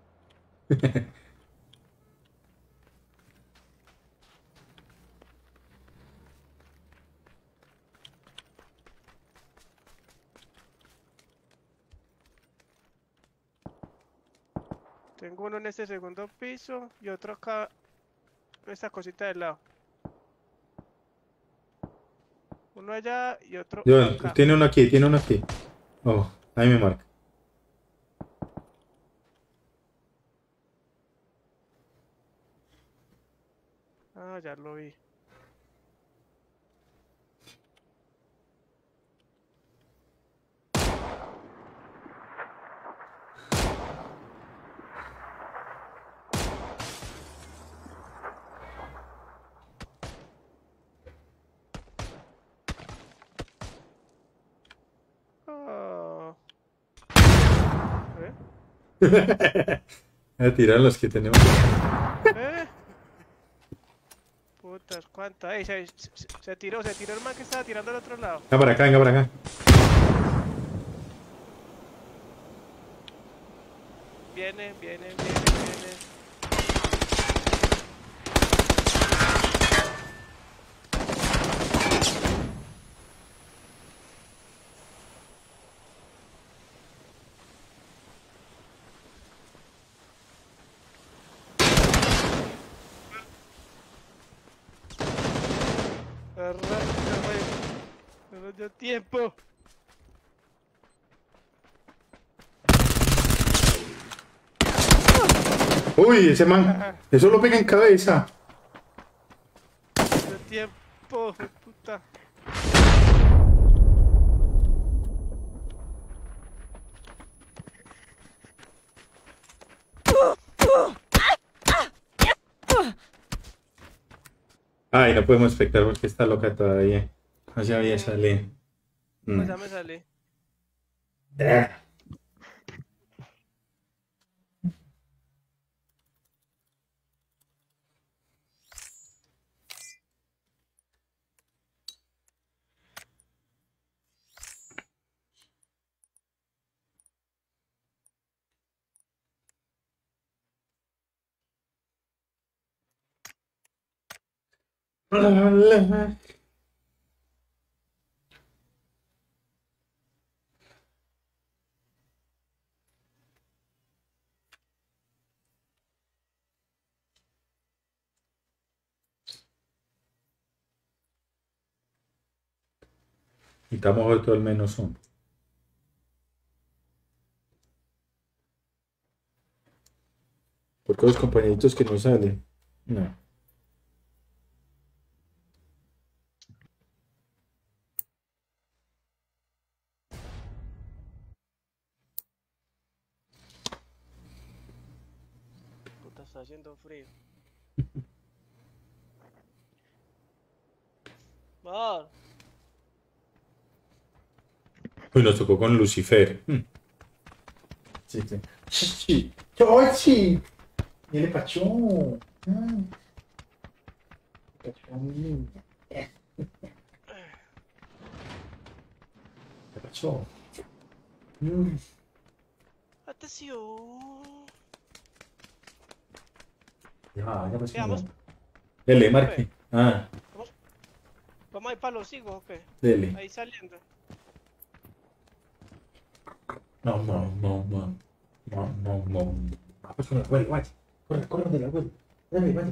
Tengo uno en este segundo piso y otro acá en esta cosita del lado. Uno allá y otro Yo, acá. tiene uno aquí, tiene uno aquí. Oh, ahí me marca. Ah, ya lo vi. Oh. ¿Eh? Voy a tirar los que tenemos. ¿Eh? Putas, ¿cuánta? Ey, se, se, se tiró, se tiró el man que estaba tirando al otro lado. Venga para acá, venga para acá. Viene, viene, viene, viene. Arranca, güey. No nos dio tiempo. Uy, ese man. Eso lo pega en cabeza. No nos dio tiempo, hijo de puta. Ay, no podemos espectar porque está loca todavía. No se había salido. Mm. Pues ya me salí. Ah. Y estamos hoy todo el menos uno. Porque los compañeritos que no salen. No. Puta, está haciendo frío. Mar. Uy, nos tocó con Lucifer. Mm. Sí, sí. Chichi. Chochi. Ele pachón. Mm. Pachón. ¿Qué pasó? Mm. Atención. Ya, ya pues. Veamos. Dele, marque. Ah, Vamos, vamos a ir para los higos, ¿o qué? dele. Ahí saliendo. No, no, no, no. No, no, no. Ah, pues con el abuelo, vaya. Corre, corre del abuelo. Dale, vaya.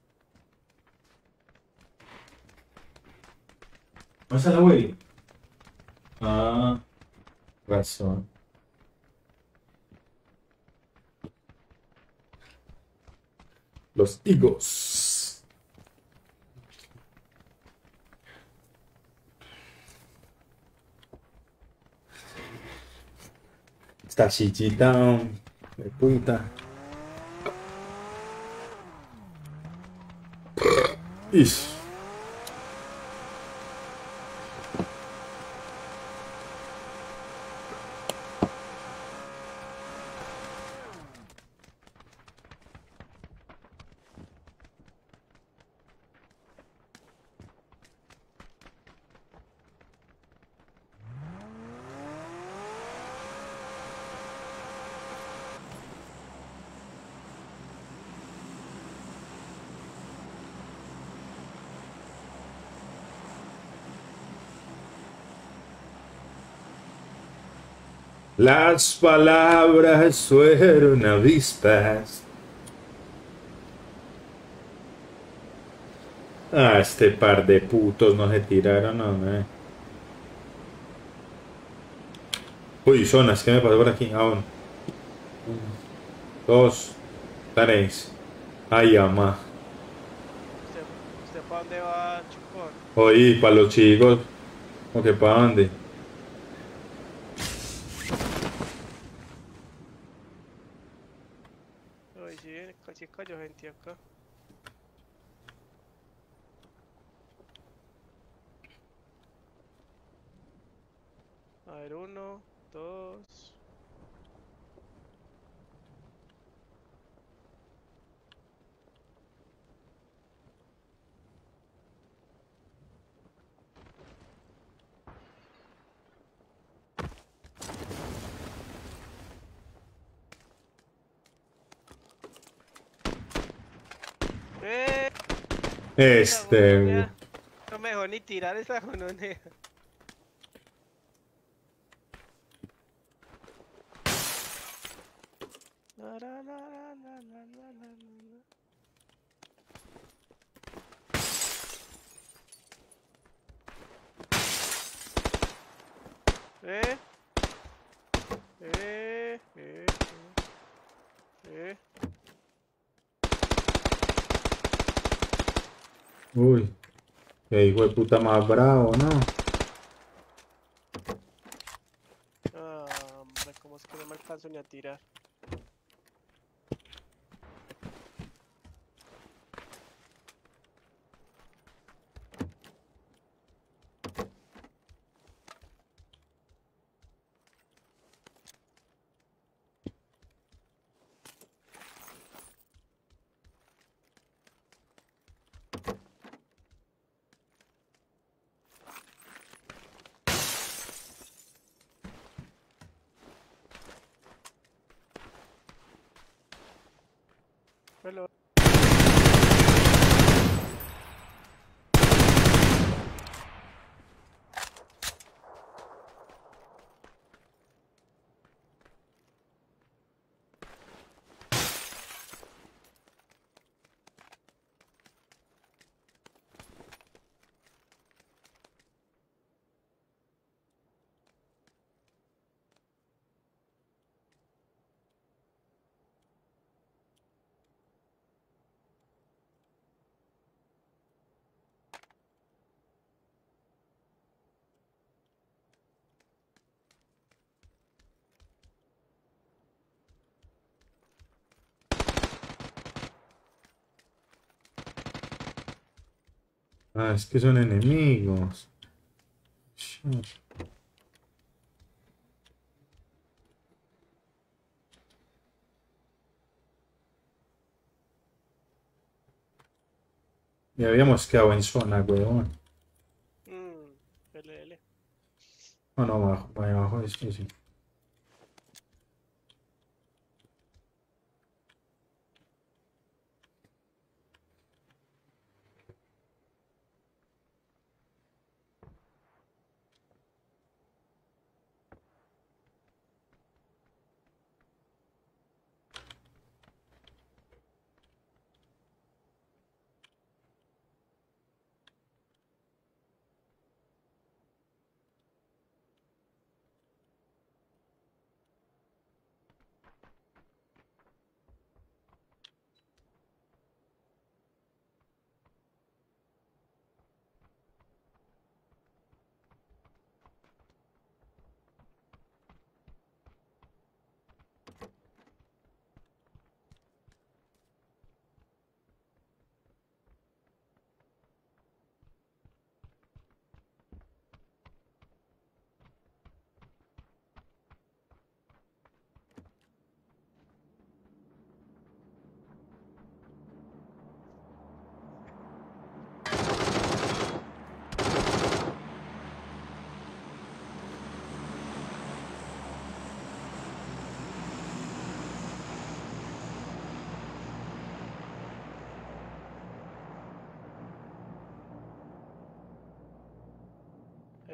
¿Vas al abuelo? Ah, razón. Los higos. Esta chichita de puta. Ish. Las palabras fueron avispas. Ah, este par de putos no se tiraron, no, me. Uy, zonas, ¿qué me pasó por aquí? Ah, uno. Dos. Tres. Ay, ama. ¿Usted, usted para dónde va, Chupón? Oye, para los chicos. ¿O que para dónde? Uy, sí, casi cayó gente acá. A ver, uno, dos. ¡Eh! Esa Este. jononea. No me dejó ni tirar esa jononea. Na, na, na, na, na, na, na, na. Eh. Eh, eh, eh. Eh. Uy. Qué hijo de puta más bravo, ¿no? Ah, hombre, ¿cómo es que no me alcanzo ni a tirar? Hello. Ah, es que son enemigos. Shit. Ya habíamos quedado en zona, weón. Mmm, L L. Oh, no, abajo, vaya abajo, es que sí.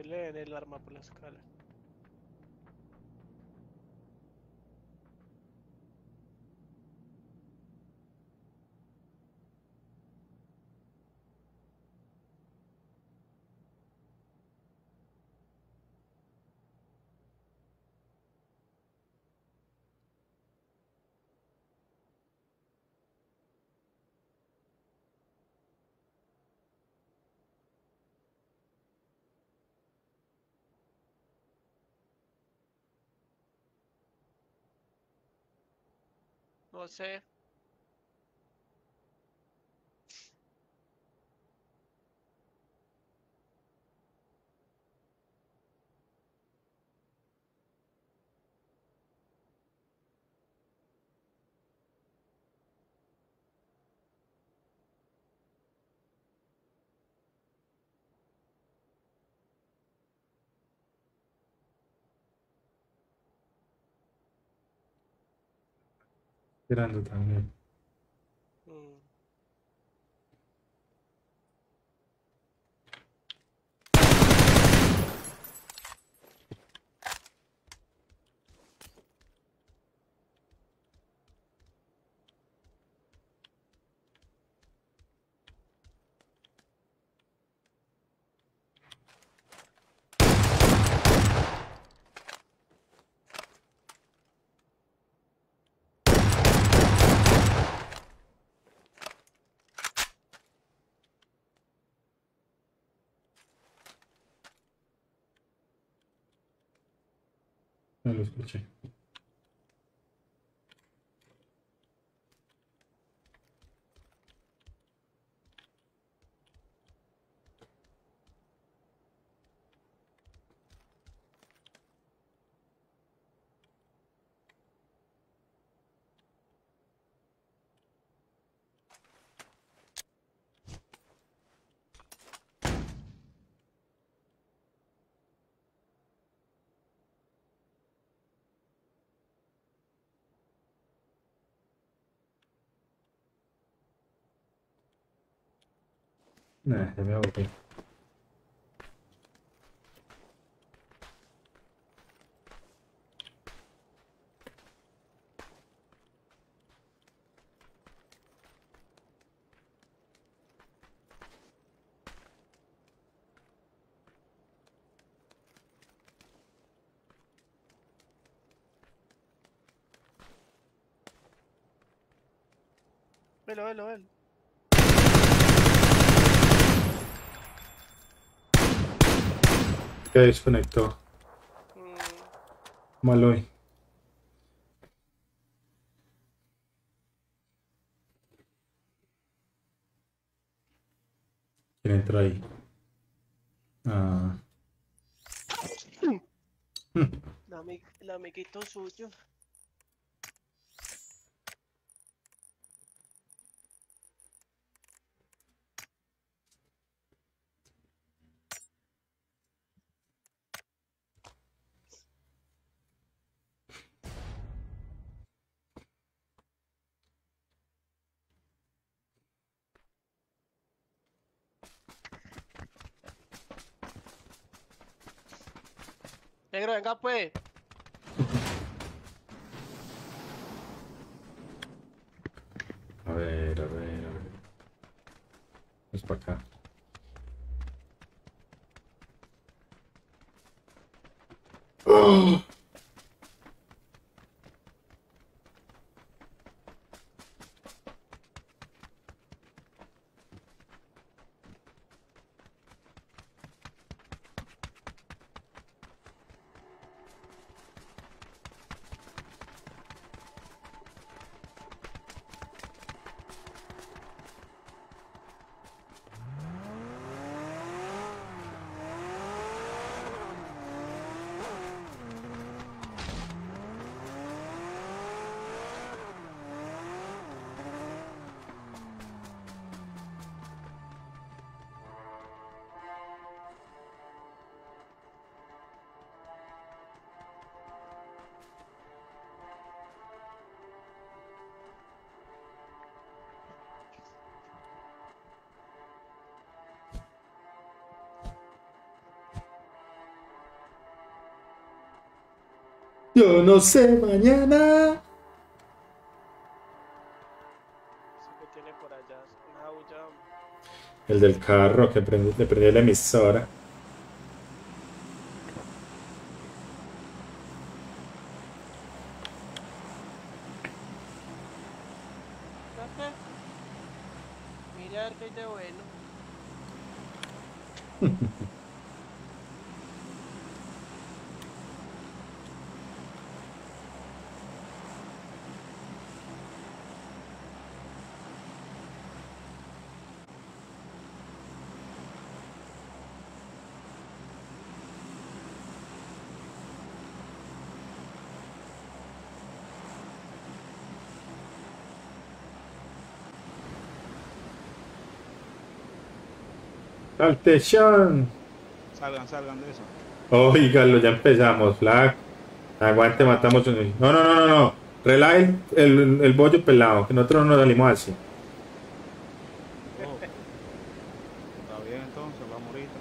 Ahí le den el arma por la escala. No sé. Esperando también. Mm. No lo escuché. Nah, ya me aburrí. Velo, velo, velo. Se desconectó. Mm. Mal hoy. ¿Quién entró ahí? Ah. El, amig el amiguito suyo. Negro, venga pues. A ver, a ver, a ver. Es para acá. ¡Oh! Yo no sé mañana. Eso que tiene por allá, una aulla. El del carro que prende, le prendí la emisora. Ajá. Mira a ver qué hay de bueno. Saltechón. Salgan, salgan de eso. Oígalo, ya empezamos, Flack. Aguante, matamos un... No, no, no, no, no. Relaje el, el, el bollo pelado, que nosotros no nos salimos así. Oh, está bien entonces, vamos ahorita.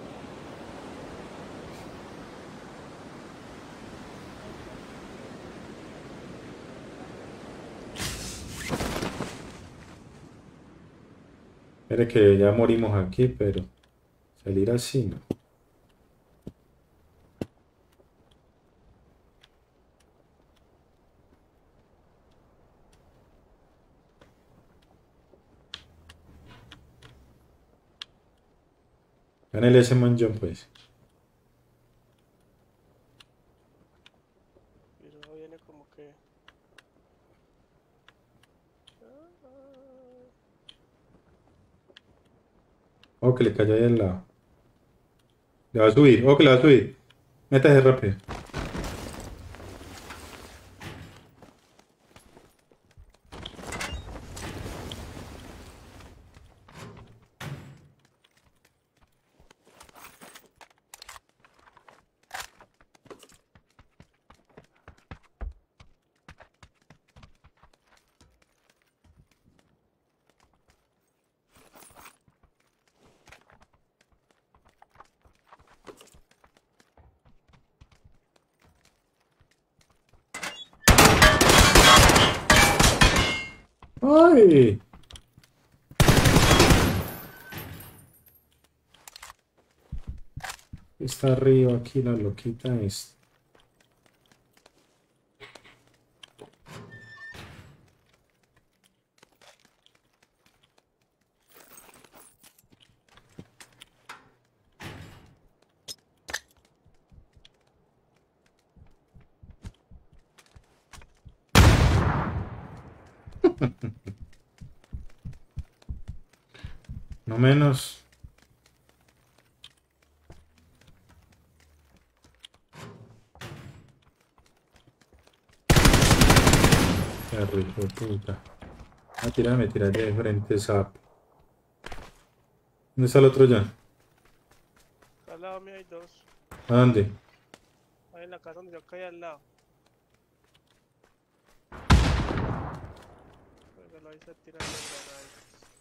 Mire que ya morimos aquí, pero salir así no. Gánele ese manjón, pues. Pero eso viene como que. Oh, que le cayó ahí al lado. Le va a subir, oh, que le va a subir. Métase rápido. ¡Ay! Está arriba aquí la loquita es. No menos. Qué rico, puta. Ah, tírame, tírate de frente, sapo. ¿Dónde está el otro ya? Al lado mío hay dos. ¿A dónde? Ahí en la casa donde yo caí al lado. Pero ahí se tiran las granadas.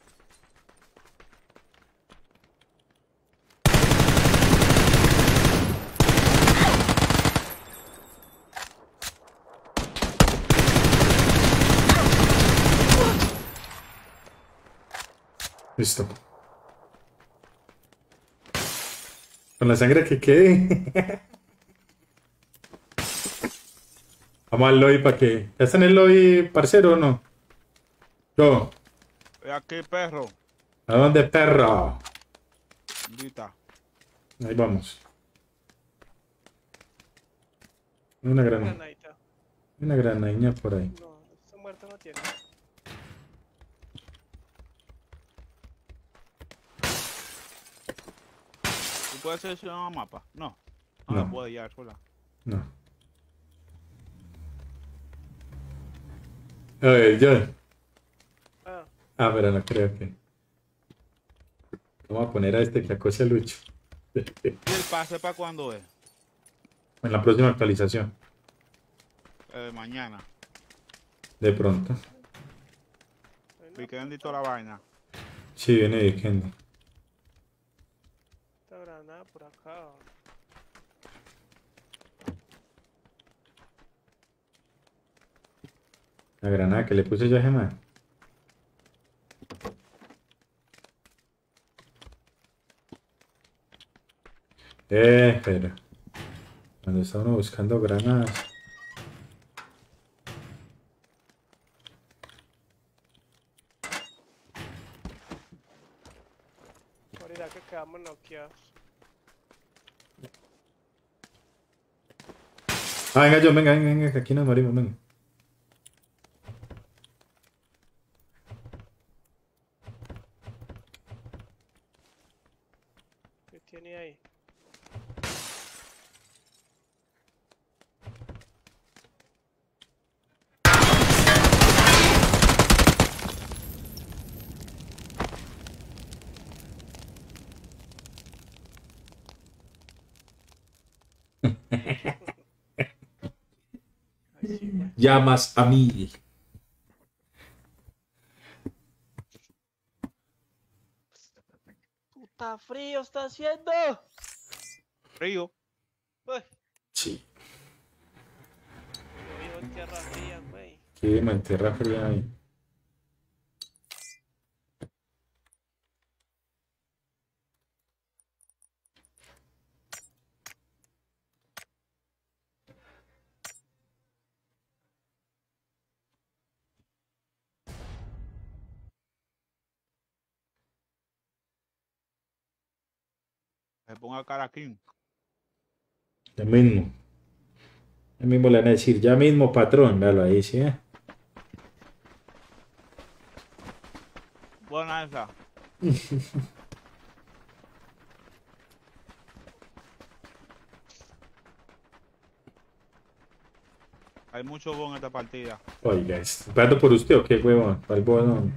Listo. Con la sangre que quede. Vamos al lobby para que... ¿Ya está en el lobby, parcero, o no? Yo. Ve aquí, perro. ¿A dónde, perro? Invita. Ahí vamos. Una gran... Granadita. Una granaña por ahí. No, esta muerto no tiene. ¿Tú puedes seleccionar un mapa? No. No, No. la puedes ya sola. No. A ver, John. Ah, Ah, pero no creo que... Vamos a poner a este que acose a Lucho. ¿Y el pase para cuándo es? En la próxima actualización. Eh, mañana. De pronto. ahí no, Weekend y toda la vaina. Sí, viene Weekend. esta granada por acá. La granada que le puse yo a ese man. Eh, pero cuando está uno buscando granadas. Morirá que quedamos noqueados. Ah, venga, yo, venga, venga, venga, que aquí nos morimos, venga. ¿Qué tiene ahí? Ahí sí, güey. Llamas a mí. Puta frío está haciendo. Frío. Uy, Sí. yo vivo en tierra fría, güey. Qué en tierra fría ahí. Se ponga caraquín. Ya mismo. Ya mismo le van a decir, ya mismo, patrón. Véalo ahí, ¿sí? ¿Eh? Buena esa. Hay mucho bon en esta partida. Oiga, ¿esperando por usted o qué, huevón? ¿Cuál huevón?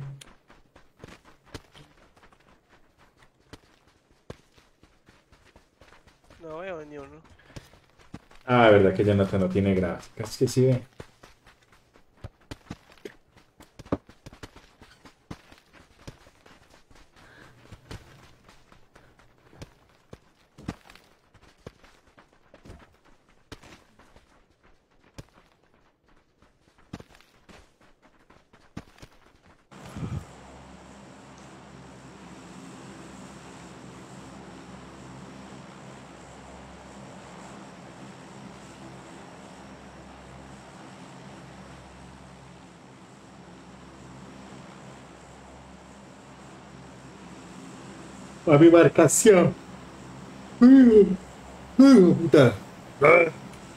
No veo ni uno. Ah, verdad que Jonathan no tiene gráficas. Que sí ve. A mi marcación. Uh, uh, puta. Ah.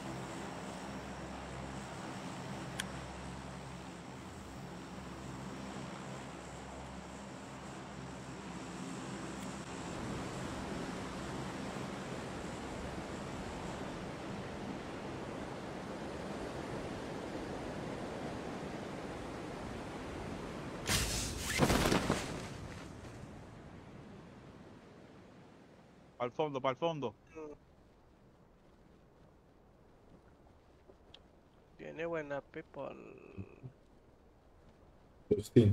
Para el fondo, para el fondo. Tiene buena people. Justin.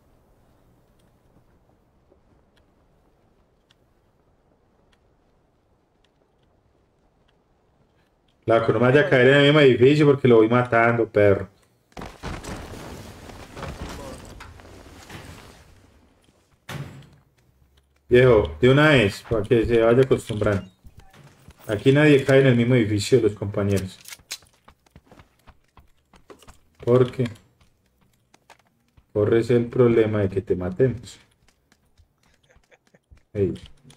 Claro, que no me vaya a caer en el mismo edificio porque lo voy matando, perro. Viejo, de una vez, para que se vaya acostumbrando. Aquí nadie cae en el mismo edificio de los compañeros. Porque corres el problema de que te matemos. Ey,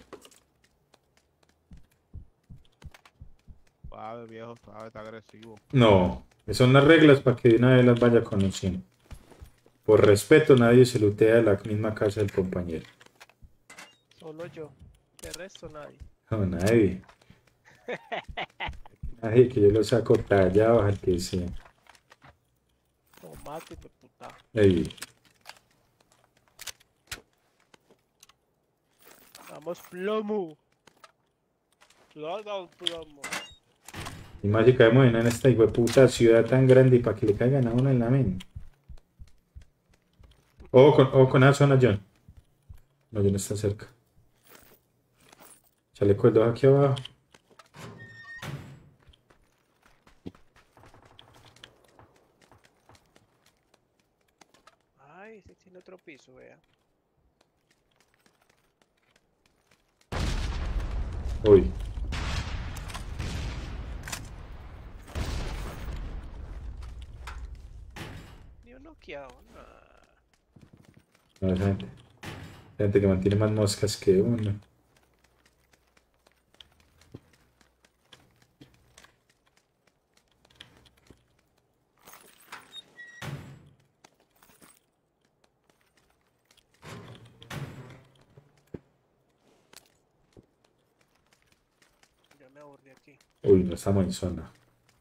Suave, viejo, suave, está agresivo. no, son las reglas para que de una vez las vaya conociendo. Por respeto, nadie se lutea de la misma casa del compañero. Solo yo. De resto nadie. No, nadie. Nadie que yo lo saco tallado al que sea. No mate, de puta. Ey, Vamos plomo. Claro, plomo. y más si caemos en esta hijueputa ciudad tan grande y para que le caigan a uno en la mente. O con, o con esa zona, John. No, John está cerca. Chaleco el dos aquí abajo. ese tiene otro piso, vea. Uy. Ni un noqueado, no. No, esa gente. Gente que mantiene más moscas que uno. Ya me aburrí aquí. Uy, no estamos en zona.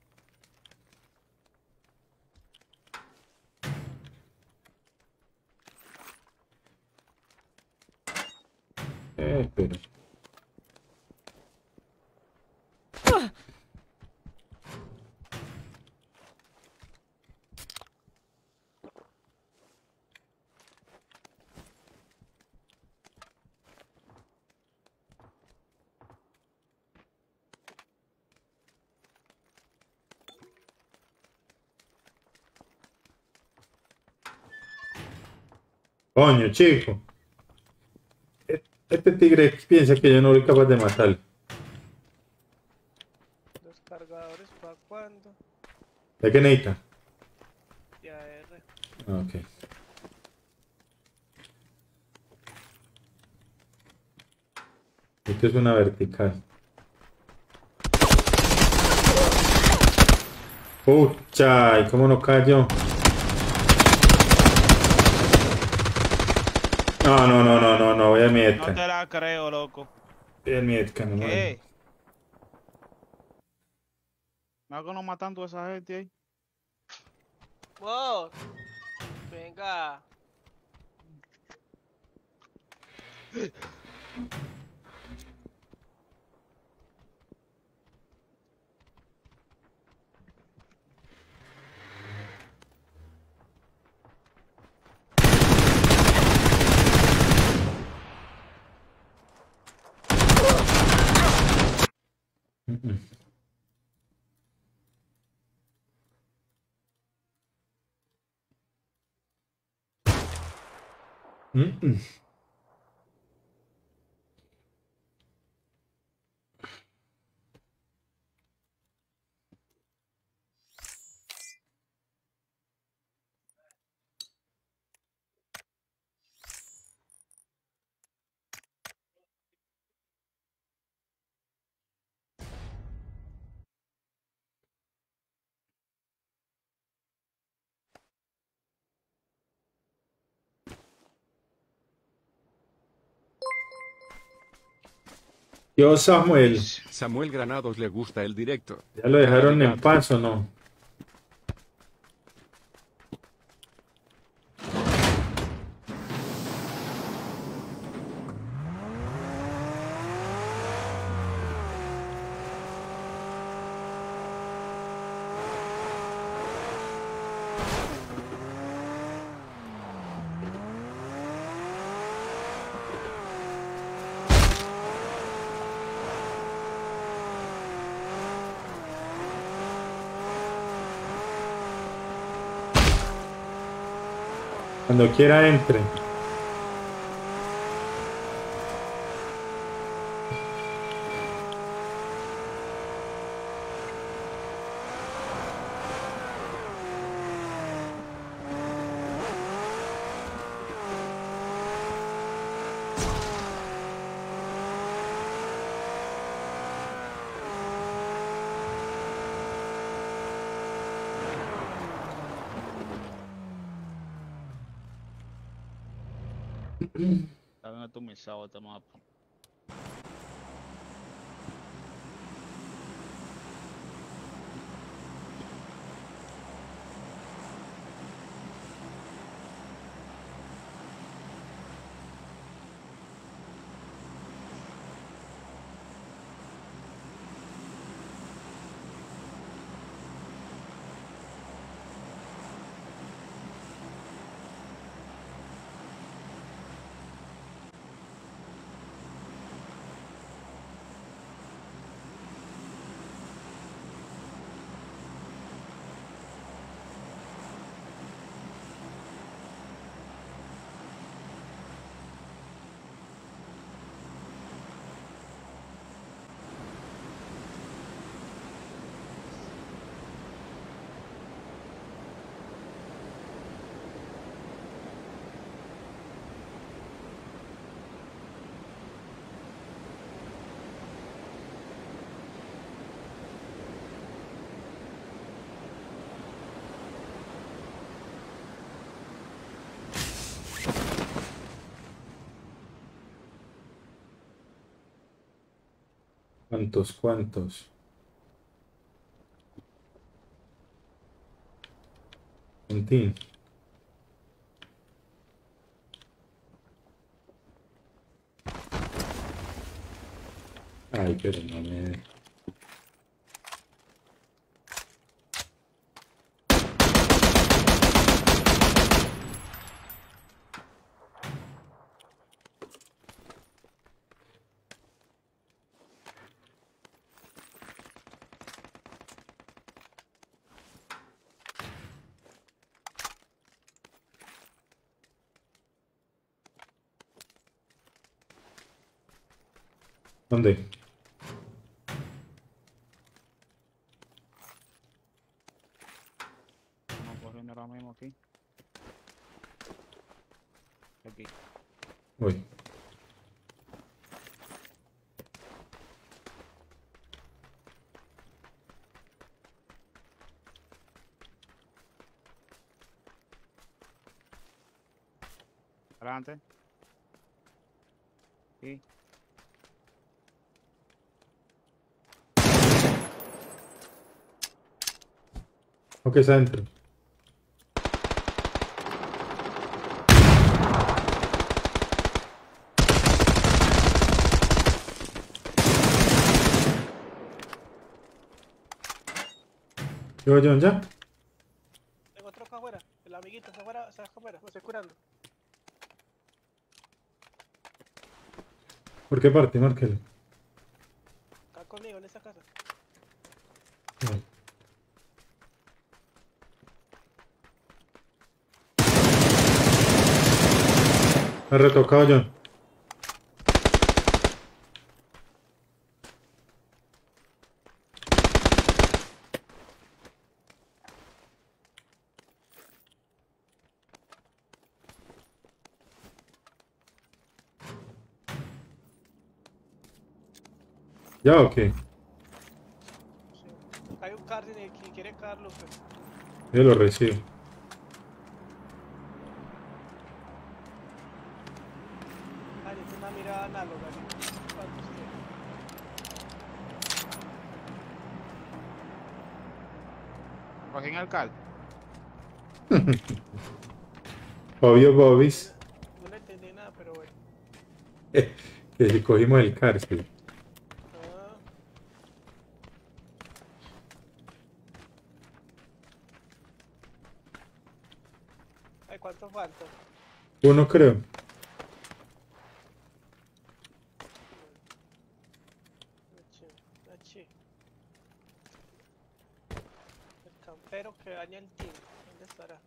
Eh, pero... Coño, chico. E- Este tigre piensa que yo no soy capaz de matarlo. Los cargadores, ¿para cuándo? ¿De qué necesita? Ya R. Ah, ok. Esto es una vertical. Pucha, ¿y cómo no cayó? No, no, no, no, no, no, voy a mi No te Edka. la creo, loco. Voy a mi Edka, no muero. ¿Qué? ¿Me hago no matando a esa gente ahí? ¡Wow! Venga. Mm, mm. Mm, mm. Yo, Samuel, Samuel Granados le gusta el directo. ¿ya lo Cara de dejaron en gato. paz o no? Cuando quiera entre. Está bien atomizado este mapa. ¿Cuántos? ¿Cuántos? Quintín. Ay, pero no me... ¿Dónde? Estamos corriendo ahora mismo aquí. Aquí. Uy. Adelante. Aquí. Ok, está adentro. ¿Yo, John, ya? Tengo otro acá afuera. El amiguito está afuera, está afuera. Me estoy curando. ¿Por qué parte? Márquelo. Está conmigo en esta casa. Ay. Me ha retocado, John. ¿Ya o qué? Sí. Hay un car si si quiere Carlos. Pues. Yo lo recibo. Ay, es una mirada análoga. ¿Sí? ¿Cuántos tiene? Cogí en el cal. Obvio, Bobis. No, no le entendí nada, pero bueno. Que si cogimos el cárcel. Ah, ay, ¿cuánto falta? Uno creo. Achi, achi. El campero que daña el team. ¿Dónde estará?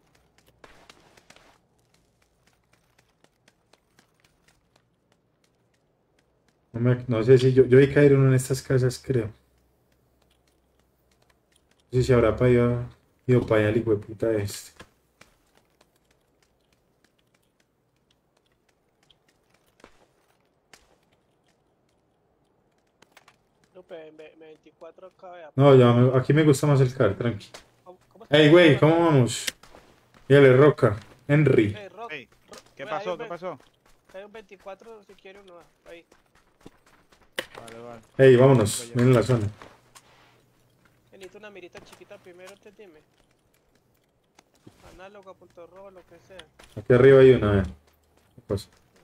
No, me- no sé si yo, yo vi caer uno en estas casas, creo. No sé si habrá para ido, ido para allá el hijo de puta este. Lupe, M veinticuatro acá, vea. No, ya me- aquí me gusta más el car, tranqui. ¿Cómo, cómo está Ey, la güey, zona? ¿cómo vamos? Dale, Roca. Henry. Ey, Rock, Ey, Rock, ¿qué vea, hay pasó? un ¿Qué ve- pasó? hay un veinticuatro si quiere uno. Ahí. Vale, vale. Ey, vámonos. Miren la zona. Necesito una mirita chiquita primero, te dime. Análoga, punto rojo, lo que sea. Aquí arriba hay una. ¿Qué pasa?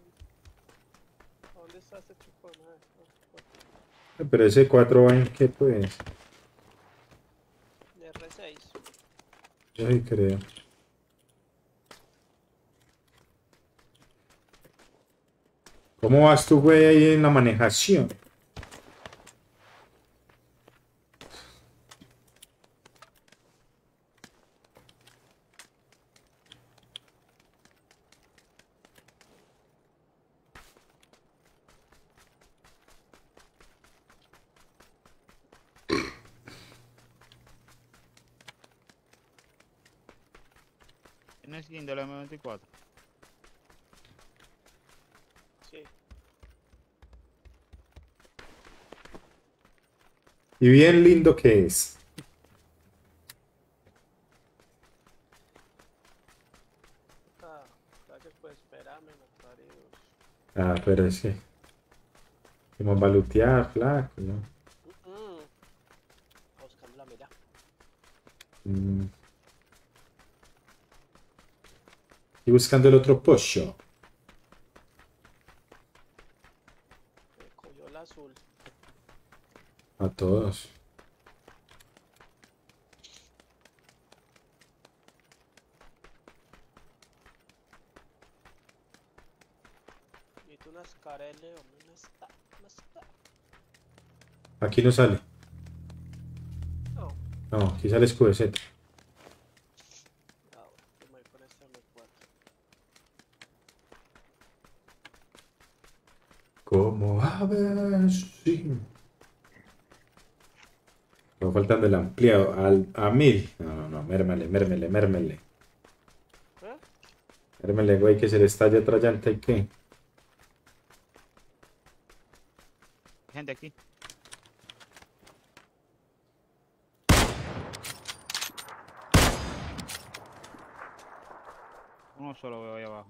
¿A dónde está este chico? A ver, no, no, Pero ese cuatro va en qué, pues. de R seis. Yo sí creo. ¿Cómo vas tú, güey, ahí en la manejación? ¿Tienes skin del M veinticuatro? Sí. Y bien lindo que es. Ah, gracias por esperarme, los paridos. Ah, pero es que... Vamos a lutear, flaco, ¿no? Mm, buscando la mira. Mm. Y buscando el otro pollo. Me cogió el azul. A todos. Y tú unas caras de león. No está, no está. Aquí no sale. No, No, aquí sale escudo de Z. no, yo me voy con este M cuatro. Como aves, sí. Me faltando el ampliado al, a mil. No, no, no, mérmele, mérmele, mérmele. ¿Eh? Mérmele, güey, que se le estalla otra llanta y qué. Gente aquí. Uno solo veo ahí abajo.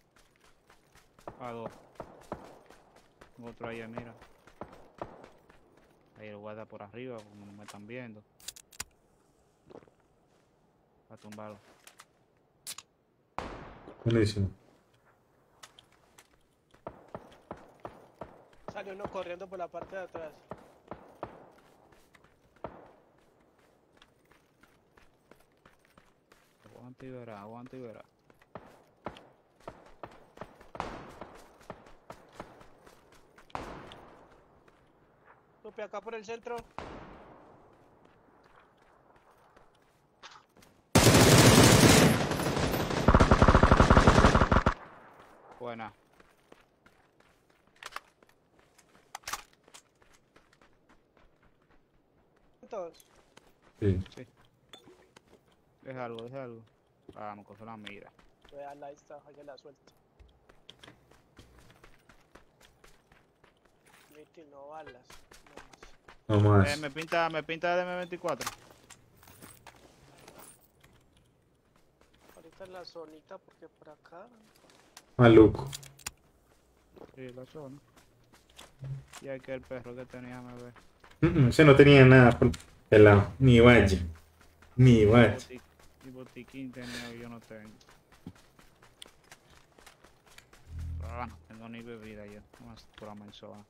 A dos. Otro ahí, mira. Ahí lo voy a dar por arriba, como no me están viendo. A tumbarlo. Buenísimo. Salió uno corriendo por la parte de atrás. Aguanta y verá, aguanta y verá. Tupe acá por el centro. Buena. Todos. Sí. Sí. Deja algo, deja algo. Vamos, coge la mira. Vean, ahí está, ahí la suelto. Miki, no balas. No más. No más. Eh, me pinta, me pinta de M veinticuatro. Ahorita en la zonita porque por acá. Maluco. Sí, la zona. Y hay que el perro que tenía, me ve. Mm, mm, ese no tenía nada por pelado. Ni vaya. Ni vaya. Boti- Y botiquín tenía, yo no tengo. Ah, no tengo ni bebida yo. Más pura mensoa.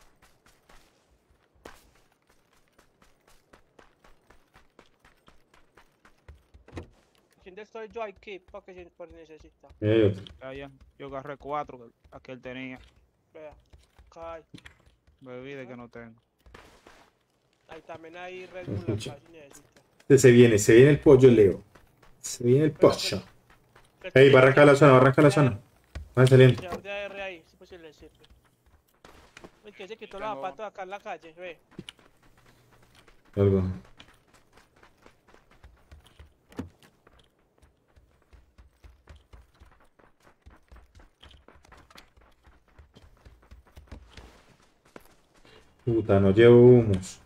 ¿Quién estoy yo aquí? Para que si por si necesita. Y hay otro. Ya, ya. Yo agarré cuatro que aquel tenía. Vea. Cae. Bebida que no tengo. Ahí también hay Red No Bull acá escucha. si necesita. Se viene, se viene el pollo, Leo. Se viene el pollo. Ey, va a arrancar la zona, va a arrancar la zona. Va saliendo. Llevar de A R ahí, si posible sirve. Uy, que se quitó los Tengo- zapatos acá en la calle, ve. Algo. Puta, no llevo humos.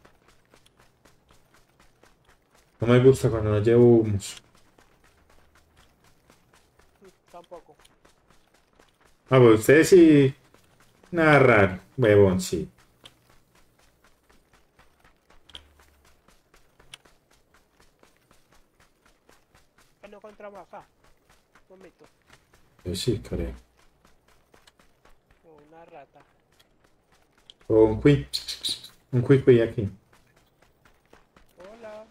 No me gusta cuando no llevo humos. Mm, Tampoco. Ah, pues ustedes sí. Nada raro. Huevón, sí. ¿Qué no encontramos acá? Un momento. Yo sí, creo. O una rata. O un qui. Un qui aquí. Hola.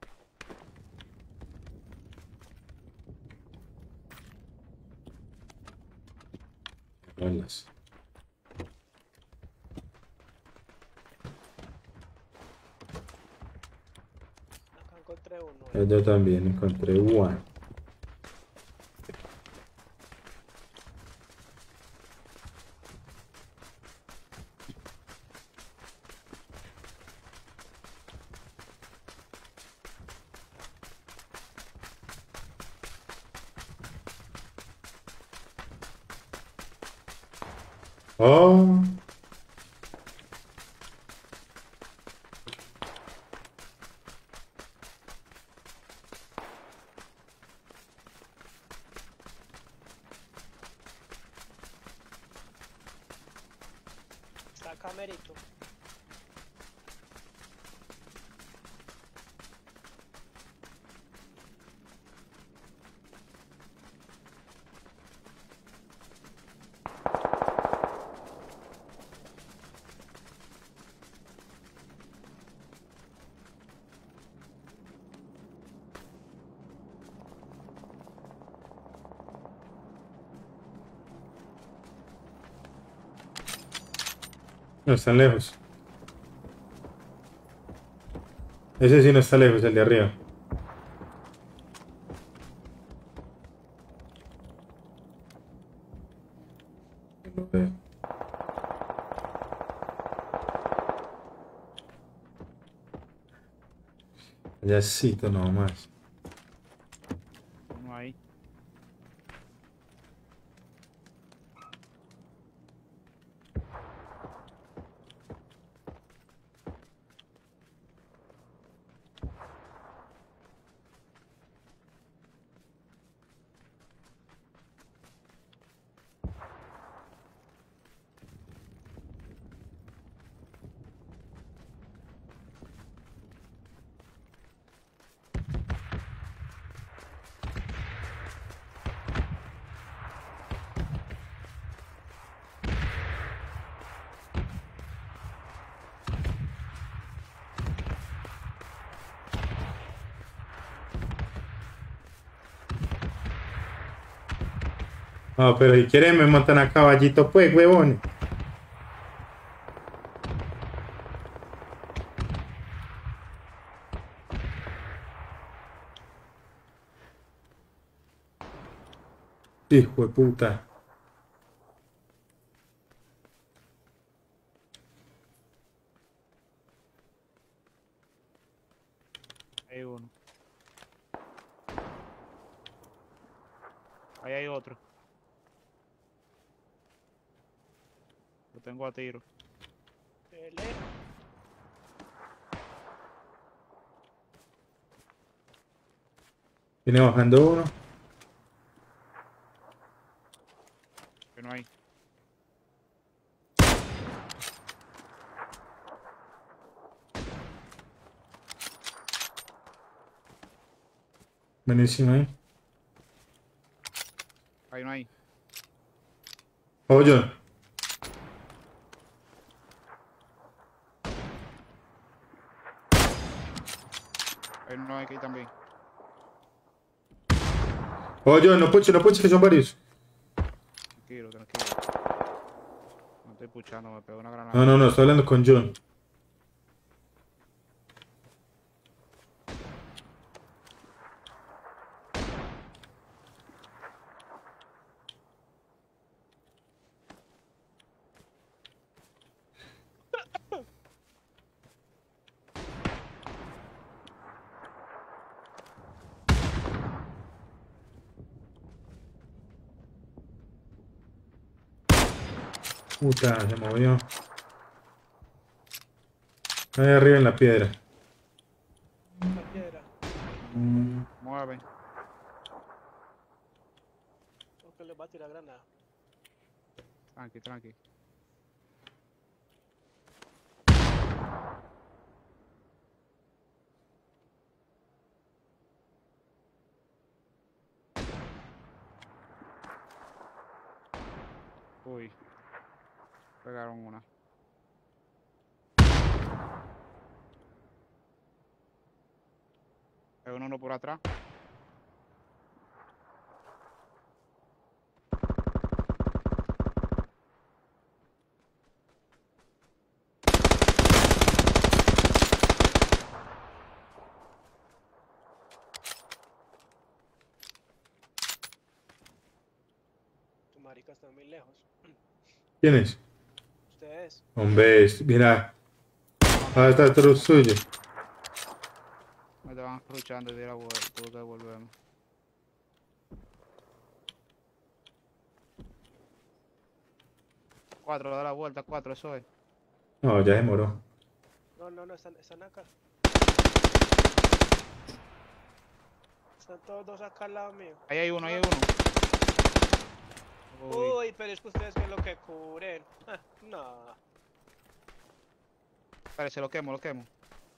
Balas. Acá encontré uno. Eh, Yo también encontré one. Oh. Está acá merito. No están lejos. Ese sí no está lejos, el de arriba. No veo. Allácito nomás. Uno ahí. No, pero si quieren me montan a caballito, pues, huevón. Hijo de puta. Hay uno. Ahí hay otro. Lo tengo a tiro. Ele. Viene bajando uno. Que no hay. Buenísimo ahí. Ahí no hay. Oye. Ahí no hay aquí también. Oye, no puche, no puche, que son varios. Tranquilo, tranquilo. No estoy puchando, me pegó una granada. No, no, no, estoy hablando con John. Puta, se movió. Ahí arriba en la piedra. La piedra. Mueve. Creo que le va a tirar granada. Tranqui, tranqui. Uy. Pegaron una. Hay uno no por atrás. Tu marica está muy lejos. ¿Quién es? Ustedes. Hombre, es- mira. Ah, está atrás suyo. Me estaban luchando y de la vuelta. Tuve que devolverme. Cuatro, da la vuelta, cuatro, eso es. No, ya demoró. No, no, no, están, están acá. Están todos dos acá al lado mío. Ahí hay uno, ahí hay uno. Uy, Uy, pero es que ustedes que es lo que cubren. Ah, no. Vale, se lo quemo, lo quemo.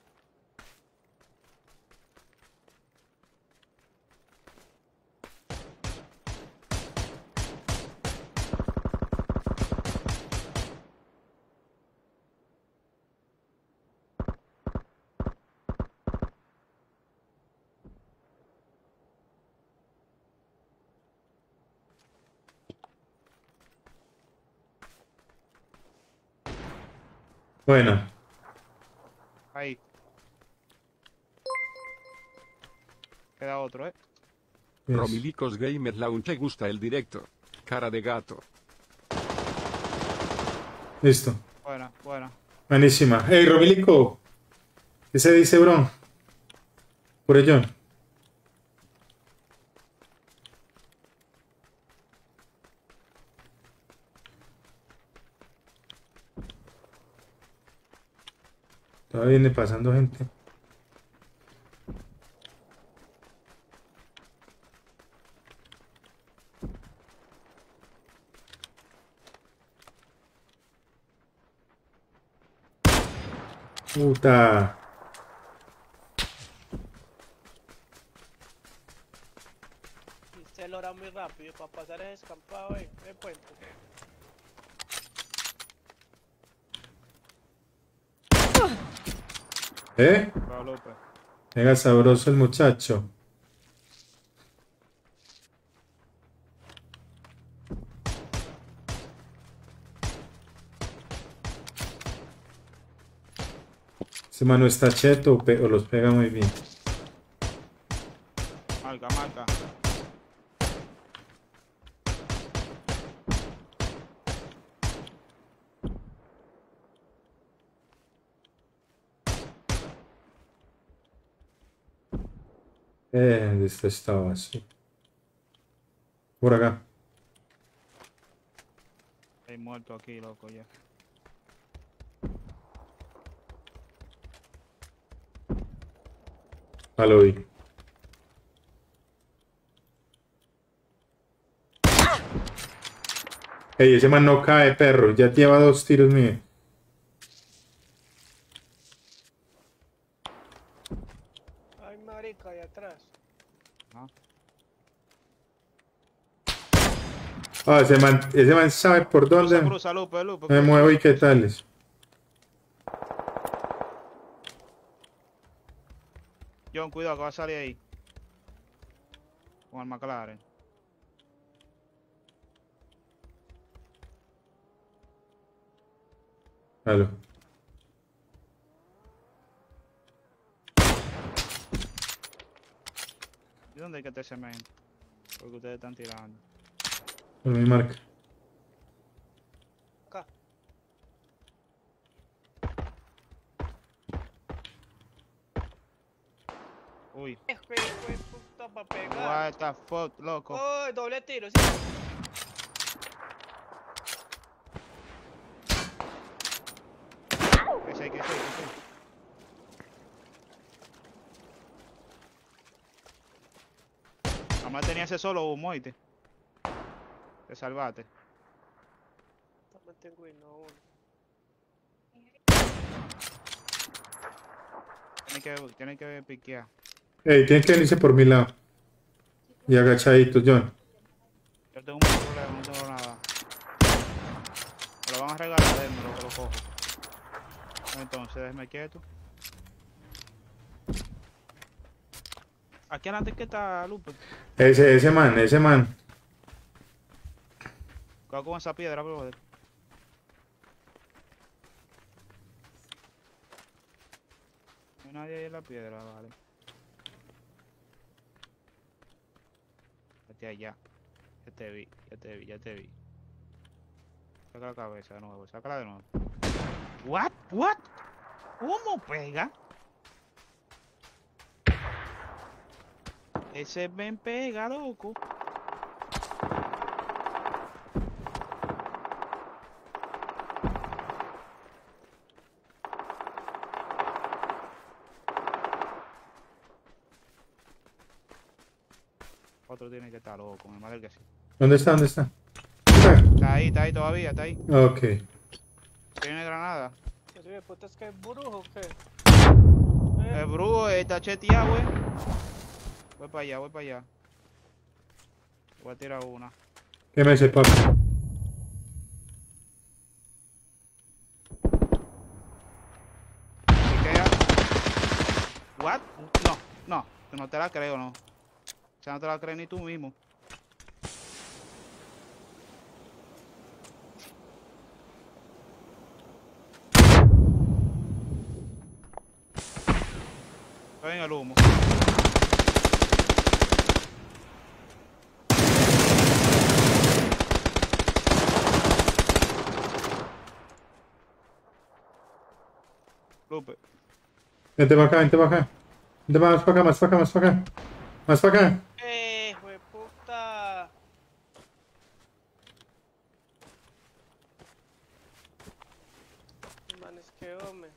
Bueno, Ahí. Queda otro, ¿eh? pues, Romilicos Gamer Lounge le gusta el directo. Cara de gato. listo. Buena, buena. Buenísima. Hey, Romilico. ¿Qué se dice, bro? Por ello. Todavía viene pasando gente. Puta. Y se logra muy rápido para pasar ese escampado ahí, de puente. ¿Eh? Guadalupe. Venga, sabroso el muchacho. Ese mano está cheto o, pe- o los pega muy bien. Marca, marca. Eh, esto estaba así. Por acá. Hay muerto aquí, loco, ya. Ah, lo vi. Ey, ese man no cae, perro. Ya lleva dos tiros míos. Ay, marica, ahí atrás. Ah, ese man, ese man sabe por Cruza, dónde cruza, Lupe, Lupe. me cruza. muevo y qué tales. John, cuidado que va a salir ahí. Con el McLaren. Aló. ¿Y dónde hay que estar ese men? Porque ustedes están tirando. Por mi marca. Acá. Uy. Hijo de puta pa' pegar. What the fuck, loco. Oh, doble tiro, sí. Que sé, que sé, que sé. Además tenía ese solo humo, oíste. Te salvaste. También tengo uno, uno. Tienes que, tienes que piquear. Ey, tienen que venirse por mi lado. Y agachaditos, John. Yo tengo un problema, no tengo nada. Me lo van a regalar, déjame lo que lo cojo. Entonces, déjeme quieto. Aquí adelante que está Lupe. Ese, ese man, ese man. Cuidado con esa piedra, brother. No hay nadie ahí en la piedra, vale. Vete allá. Ya te vi, ya te vi, ya te vi. Saca la cabeza de nuevo, sácala de nuevo. What? What? ¿Cómo pega? Ese ven pega, loco. Otro tiene que estar loco, mi madre que sí. ¿Dónde está? ¿Dónde está? Está ahí, está ahí todavía, está ahí. Ok. Tiene granada. Sí. Oye, puta, es que es brujo, ¿o qué? El brujo está cheteado, güey. Voy para allá, voy para allá. Voy a tirar una. ¿Qué me dice, papi? ¿Y qué ya? ¿What? No, no, no te la creo, no. O sea, no te la crees ni tú mismo. Estoy en el humo. Lupe. Vente para acá, vente para acá. Vente más para acá, más para acá, más para acá. Más para acá. Eh, hueputa. Man, es que hombre.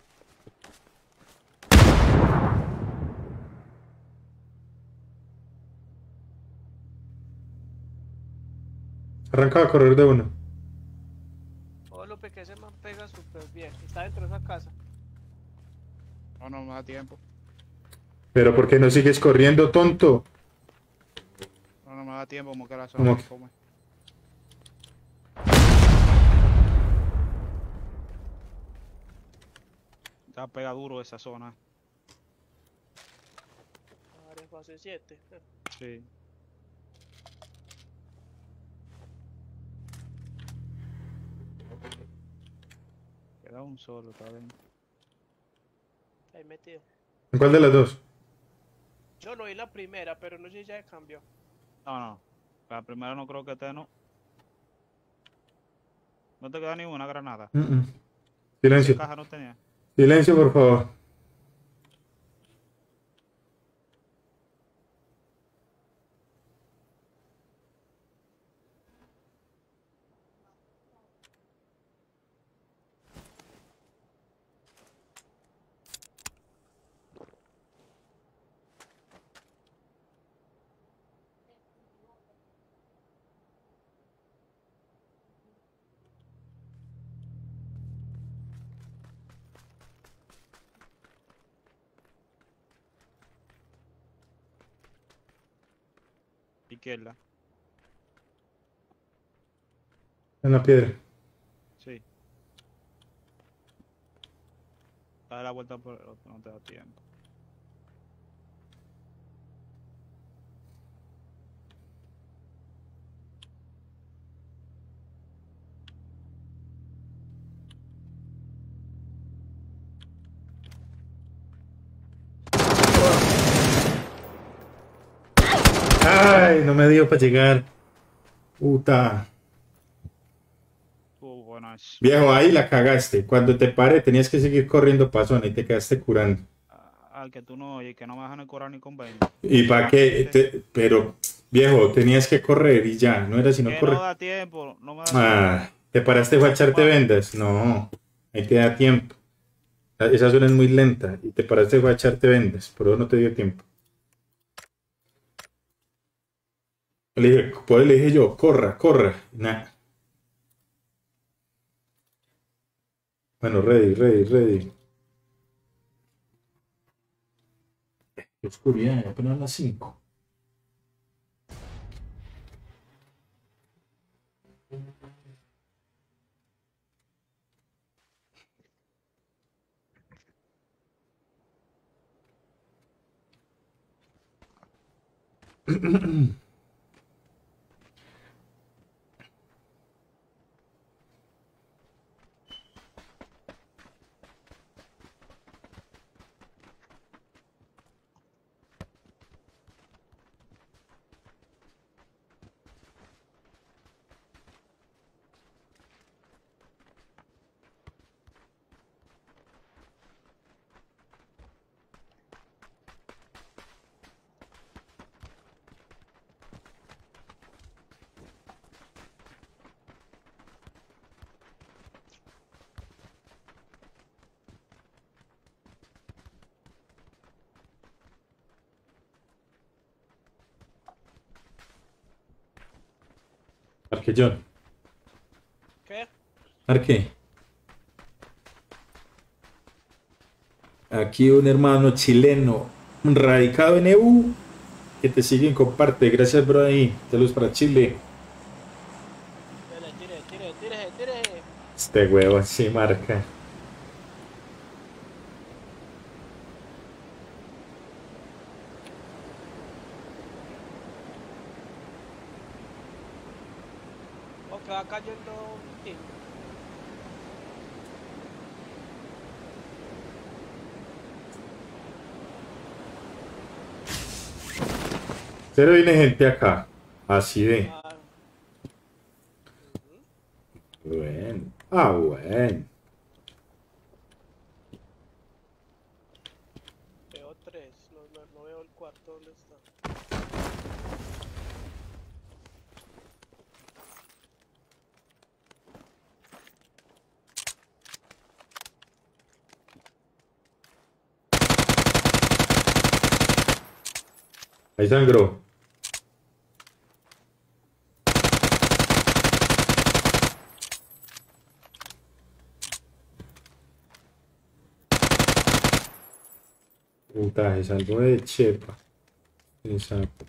Arranca a correr de uno. Oh, Lupe, que ese man pega súper bien. Está dentro de esa casa. No, no me da tiempo. Pero ¿por qué no sigues corriendo, tonto? No, no me da tiempo, como que la ¿Cómo zona que? se come. Está pega duro esa zona. Ahora es fase siete. Sí. Queda un solo, está bien. Ahí metido. ¿En cuál de las dos? Yo no vi la primera, pero no sé si ya cambió. No, no. La primera no creo que esté, no. No te queda ninguna granada. Mm, mm. ¿Qué Silencio. caja no tenía? Silencio, por favor. Izquierda. En la piedra. Sí. Dale la vuelta por el otro, no te da tiempo. Ay, no me dio para llegar. Puta. Estuvo bueno eso. Viejo, ahí la cagaste. Cuando te pare tenías que seguir corriendo pa' zona y te quedaste curando. Ah, Al que tú no oyes, que no me dejan el curar ni con veinte. ¿Y para qué? Te- Pero, viejo, tenías que correr y ya. No era sino Que correr. no da tiempo, no me da tiempo. Ah, ¿te paraste fue a echarte vendas? No, ahí te da tiempo. Esa zona es muy lenta y te paraste fue a echarte vendas, por eso no te dio tiempo. Le dije, pues le dije yo, corra, corra. Nah. Bueno, ready, ready, ready. Qué oscuridad, apenas las cinco. Marque John. ¿Qué? Marque. aquí un hermano chileno radicado en E U que te sigue y comparte. Gracias, bro. Ahí. Saludos para Chile. Dale, tire, tire, tire, tire. Este huevo así marca. O que va cayendo un team. Pero viene gente acá. Así de. Ah, Bueno. Ah, bueno. veo tres, no, no, no veo el cuarto, ¿dónde está? Ahí sangró. Puta, es algo de chepa. Exacto.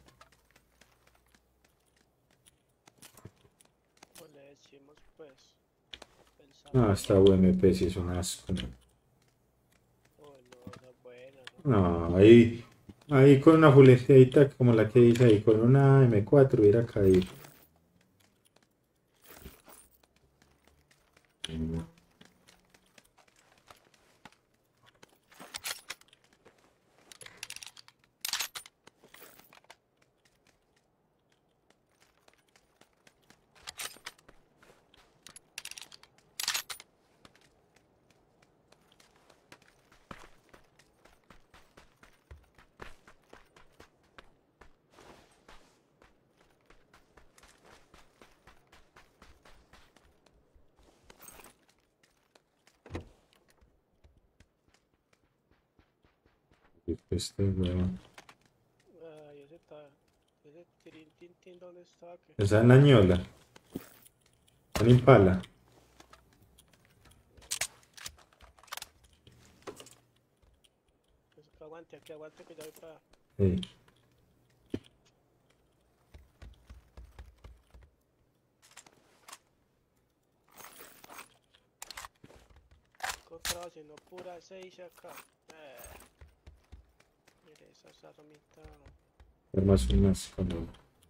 Pues le decimos, pues. El Ah, está saludo. bueno, M P, si es un asco. Oh, no, esa es buena, ¿no? No, ahí, ahí con una fuleteadita como la que dice ahí, con una M cuatro hubiera caído. Este huevón. Ay, ese está. Ese tirín, tin, tin, ¿dónde está? ¿Qué? Esa es la ñola. Un impala. Pues que aguante, aquí aguante que ya voy para. Sí. Encontrado haciendo pura seis acá. Eh. Mire, esa es armita. Armas unas cuando.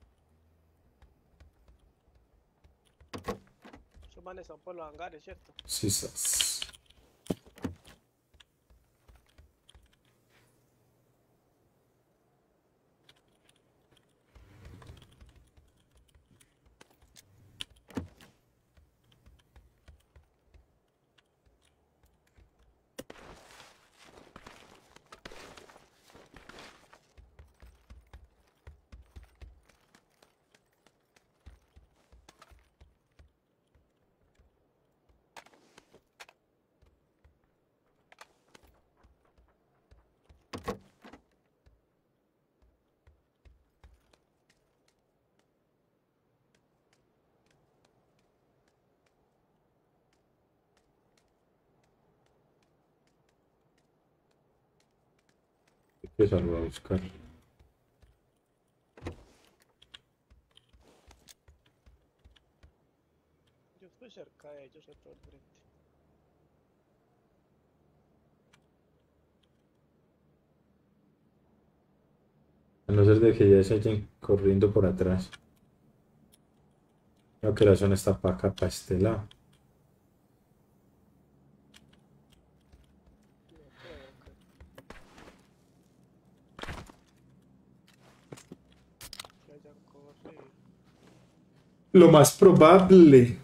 Esos manes están por los hangares, ¿cierto? Sí, sas. ¿Qué salgo a buscar? Yo estoy cerca de ellos a todo el frente. A no ser de que ya se vayan corriendo por atrás. Creo que la zona está para acá, para este lado. No creo que, que hayan corrido. Lo más probable.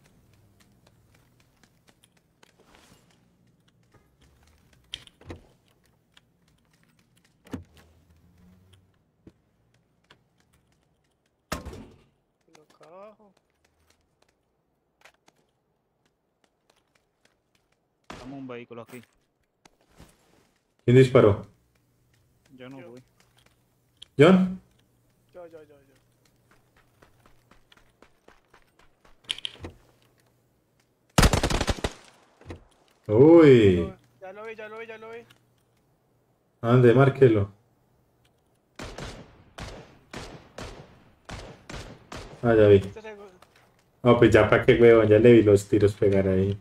Uno acá abajo. Estamos un vehículo aquí. ¿Quién disparó? Yo no Yo. voy. ¿John? Yo, yo, yo, yo. Uy. Ya lo vi, ya lo vi, ya lo vi. ¿A dónde? Márquelo. Ah, ya vi. Este segu- No, pues ya para qué huevón, ya le vi los tiros pegar ahí.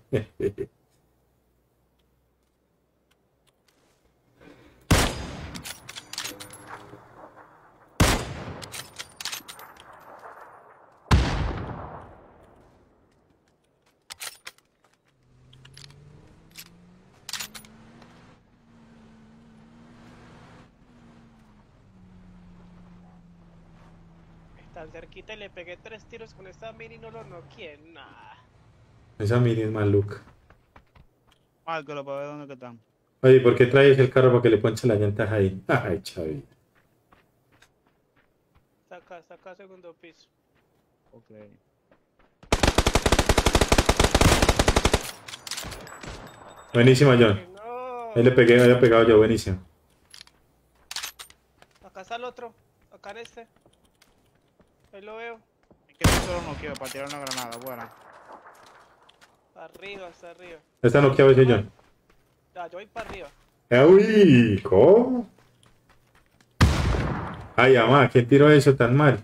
Tan cerquita y le pegué tres tiros con esta mini y no lo noqueé. Nah. Esa mini es maluca. Márcalo para ver dónde que están. Oye, ¿por qué traes el carro para que le ponche las llantas ahí? Ay, Chavi. Está acá, está acá, segundo piso. Ok. Buenísima, John. Que no. Ahí le pegué, había pegado yo, buenísimo. Acá está el otro. Acá en este. Ahí lo veo. Es que yo solo no quiero para tirar una granada, buena. Arriba, está arriba. Está noqueado ese John. Ya, yo voy para arriba. Eh, Uy, ¿cómo? Ay, mamá, ¿quién tiró eso tan mal?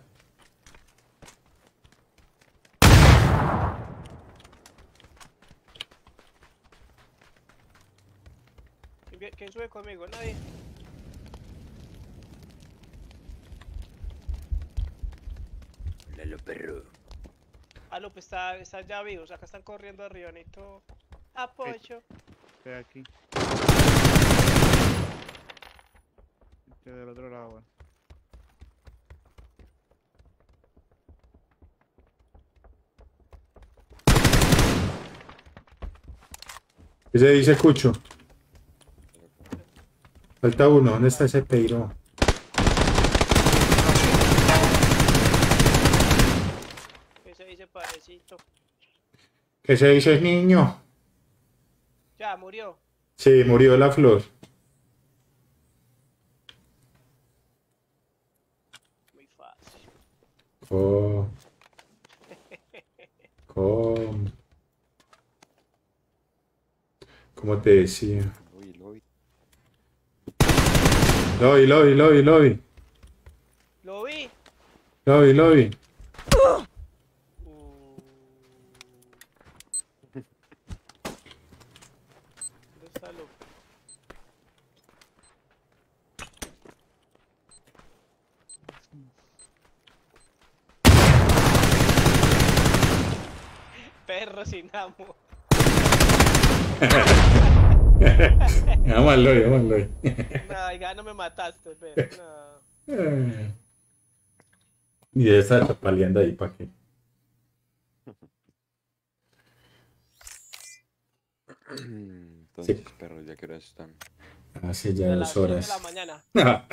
¿Quién vi- ¿Quién sube conmigo? Nadie. Lalo perro. Ah, López está, está ya vivos. Acá están corriendo arriba. Necesito apoyo. Estoy aquí. Estoy del otro lado, bueno. Ese dice Cucho. Falta uno, ¿dónde está ese peiro? Ese dice parecito. ¿Qué se dice niño? Ya, murió. Sí, murió la flor. Muy fácil. Oh. ¿Cómo? ¿Cómo te decía? Uy, lo vi. Lobby, lobby, lobby, lobby. Lo vi. Lobby, lobby. Uh. ¿Dónde está López? Perro sin amo. Vamos al lobby, vamos al lobby. No, ya no me mataste, perro. No. Y ya está chapaleando ahí, ¿para qué? Entonces, Sí. perros, ya que horas están. Hace ya De dos las dos de la horas. mañana.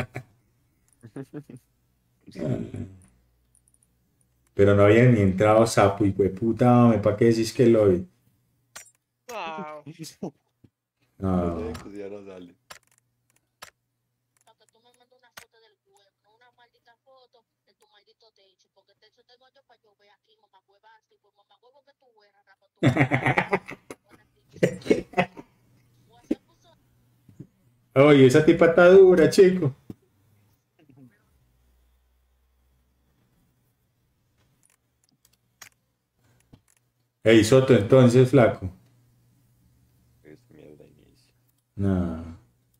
Pero no había ni entrado sapo y puta, ¿para qué decís que lo vi? Wow. No. Ya no sale. Para que tú me mandes una foto del huevo, no una maldita foto de tu maldito techo, porque techo tengo yo para yo ver aquí, mamá hueva, así, pues mamá huevo que tú eras, Rafa, tú Oye, esa tipa está dura, chico. Ey, Soto, entonces, flaco. Es mierda inicio. No.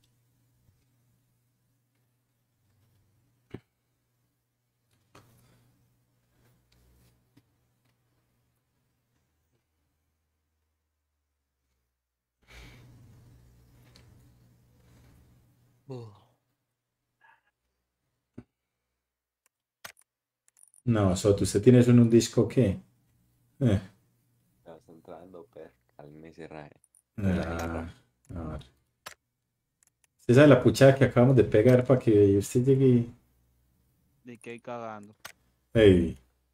No, Soto, ¿usted tiene eso en un disco qué? Eh. Estás entrando, perro. Cálmese, raje. Ah, no. Usted sabe la puchada que acabamos de pegar para que usted llegue y... De que hay cagando. Ey,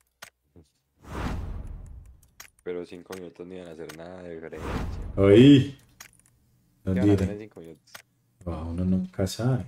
Pero cinco minutos no iban a hacer nada de diferencia. oí. No ¿Qué van a hacer en diré. cinco minutos? Ah, uno nunca sabe.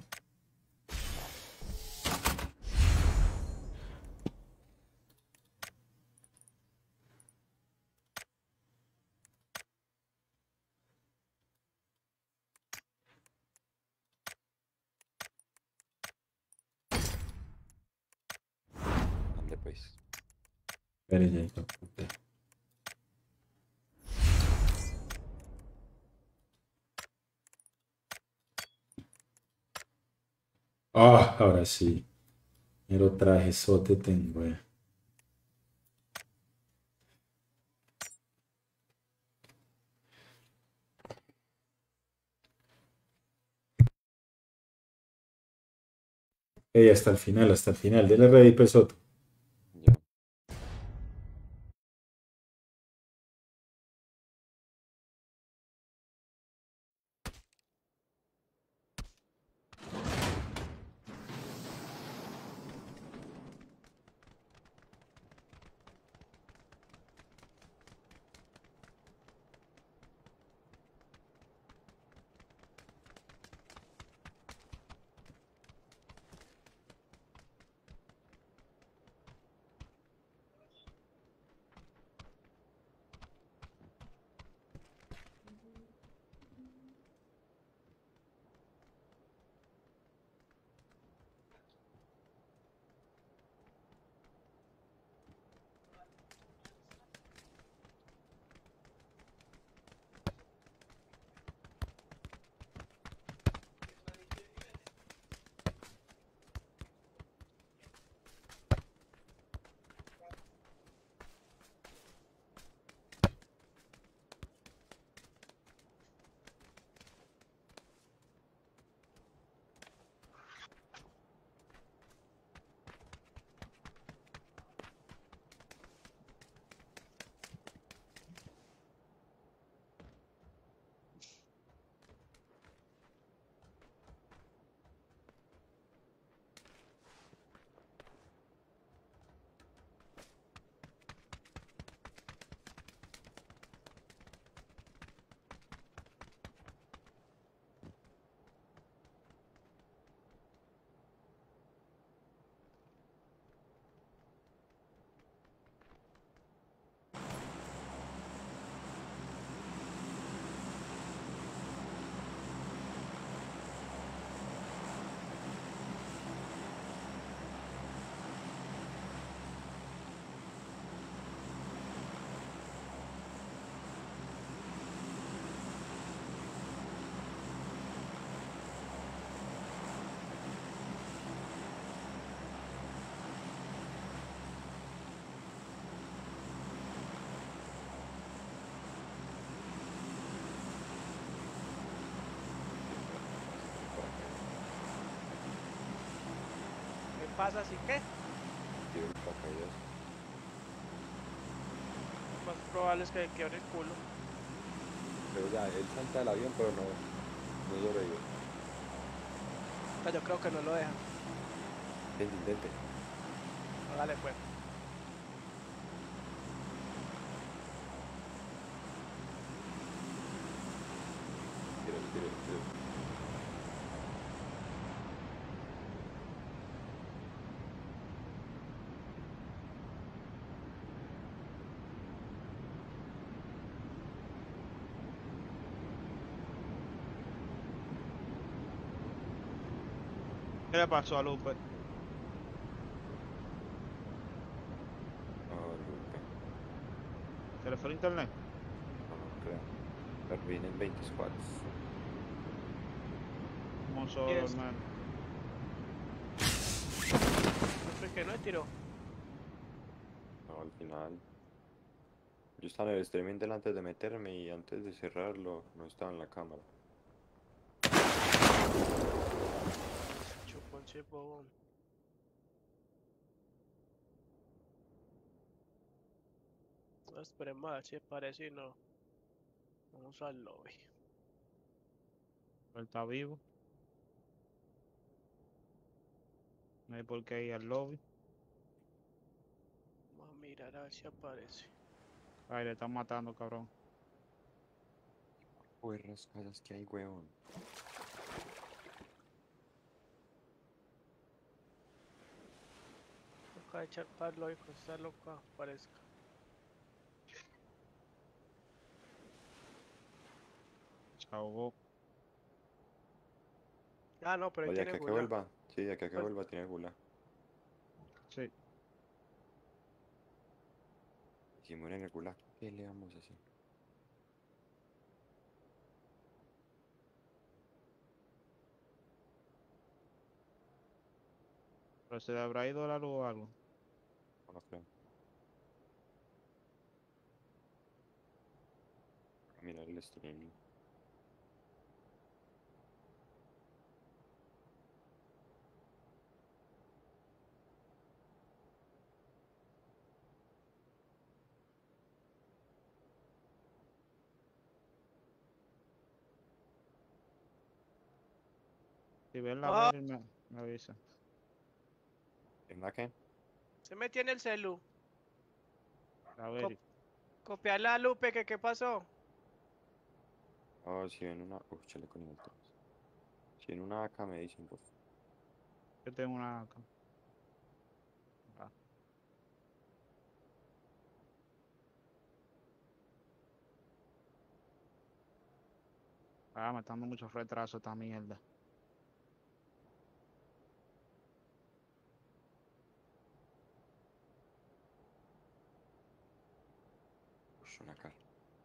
pues. Espere ya, hijo de puta. Ah, ahora sí. Mero traje sote tengo, eh. Ey, hasta el final, hasta el final. Dele ready, pues, Soto. Ya. ¿Qué pasa así que? Tiro el paracaídas. Lo más probable es que me quiebre el culo. Pero ya, él salta del avión, pero no, no sobrevive. O sea, yo creo que no lo dejan. Intente, intente. Hágale pues. Tíralo, tíralo, tíralo. ¿Qué le pasó a Lupe? No, Lupe. ¿Se le fue el internet? No, no creo. Pero vienen veinte squads. Como solo, Yes. hermano. No fue que no tiró. No, al final. Yo estaba en el streaming del antes de meterme y antes de cerrarlo no estaba en la cámara. Chupón, chupón. No esperemos a ver si aparece y no. Vamos al lobby. Él está vivo. No hay por qué ir al lobby. Vamos a mirar a ver si aparece. Ay, le están matando, cabrón. Puerras casas que hay, weón. Toca echar para el lobby con esta loca aparezca. Se ahogó. Ah, no, pero ahí Oye, tiene acá que gula. vuelva. Sí, acá que Pues, vuelva tiene gula. Sí. Si muere en el gulag, ¿qué le vamos a hacer? Pero se le habrá ido la luz o algo. No lo creo. Mira el stream. Si ven la Ah. ver, me, me avisa. ¿En la qué? Se metió en el celu. La ver. Copiar la Lupe, que qué pasó. Oh, si ven una... Uf, chale con el tres. Si ven una acá me dicen, por favor. Yo tengo una acá. Ah. Ah, me está dando mucho retraso esta mierda. Uf, una cara.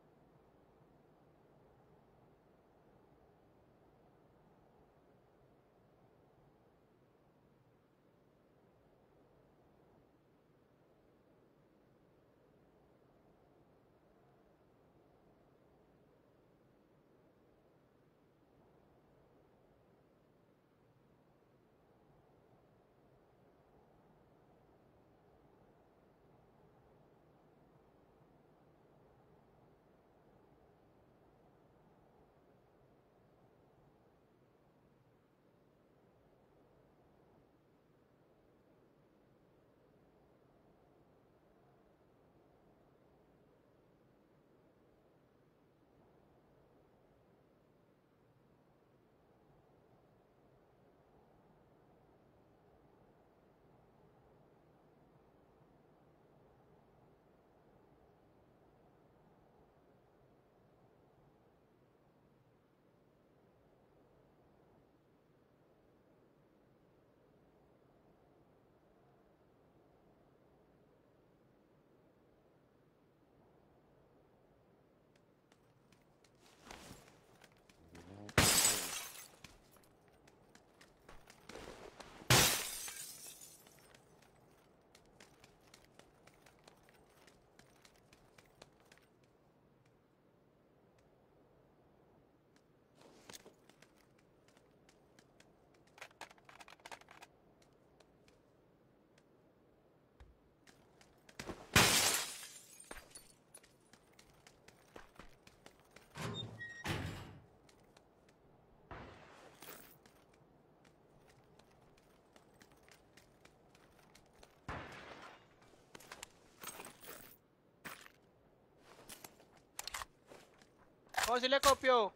Oh, sí le copió.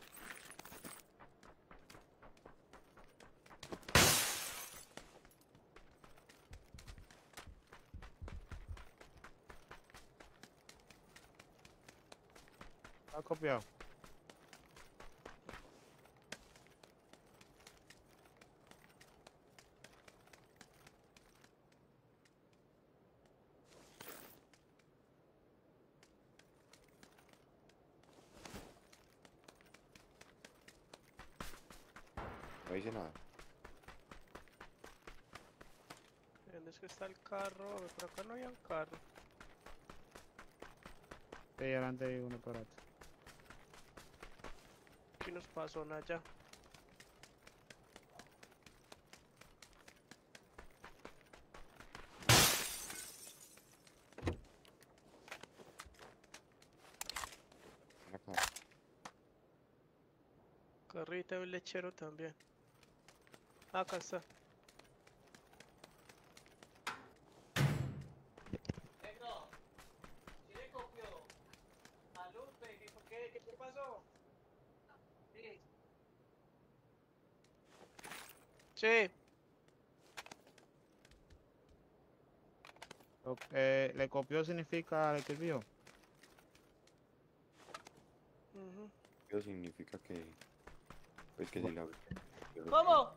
¿Está copiado? No dice nada. ¿Dónde es que está el carro? Por acá no hay un carro. Sí, adelante hay uno por acá. Aquí nos pasó Naya. Ven acá. Carrita y un lechero también. Acá está. Negro, ¿sí le copió a Lupe? ¿Qué, por qué? ¿Qué, qué pasó? Sí. Sí. Lo que le copió significa le escribió. Ujú. Eso significa que... Pues que si la... ¿Cómo?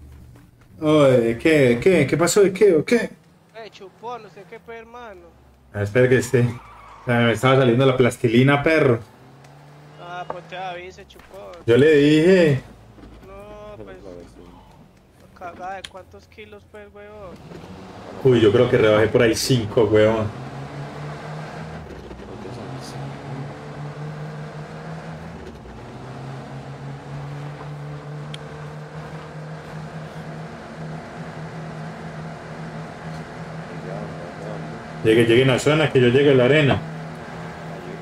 Oye, ¿qué? ¿Qué? ¿Qué pasó? ¿De qué? ¿O qué? Eh, chupón, no sé qué fue, hermano. Ah, espera que esté. O sea, me estaba saliendo la plastilina, perro. Ah, pues te avise, chupón. Yo le dije. No, Pero pues, la vecina. cagada de cuántos kilos, pues, weón. Uy, yo creo que rebajé por ahí cinco, weón. No te sabes. Ya, ya, ya. Llegue, llegue en la zona, que yo llegue a la arena. Ahí,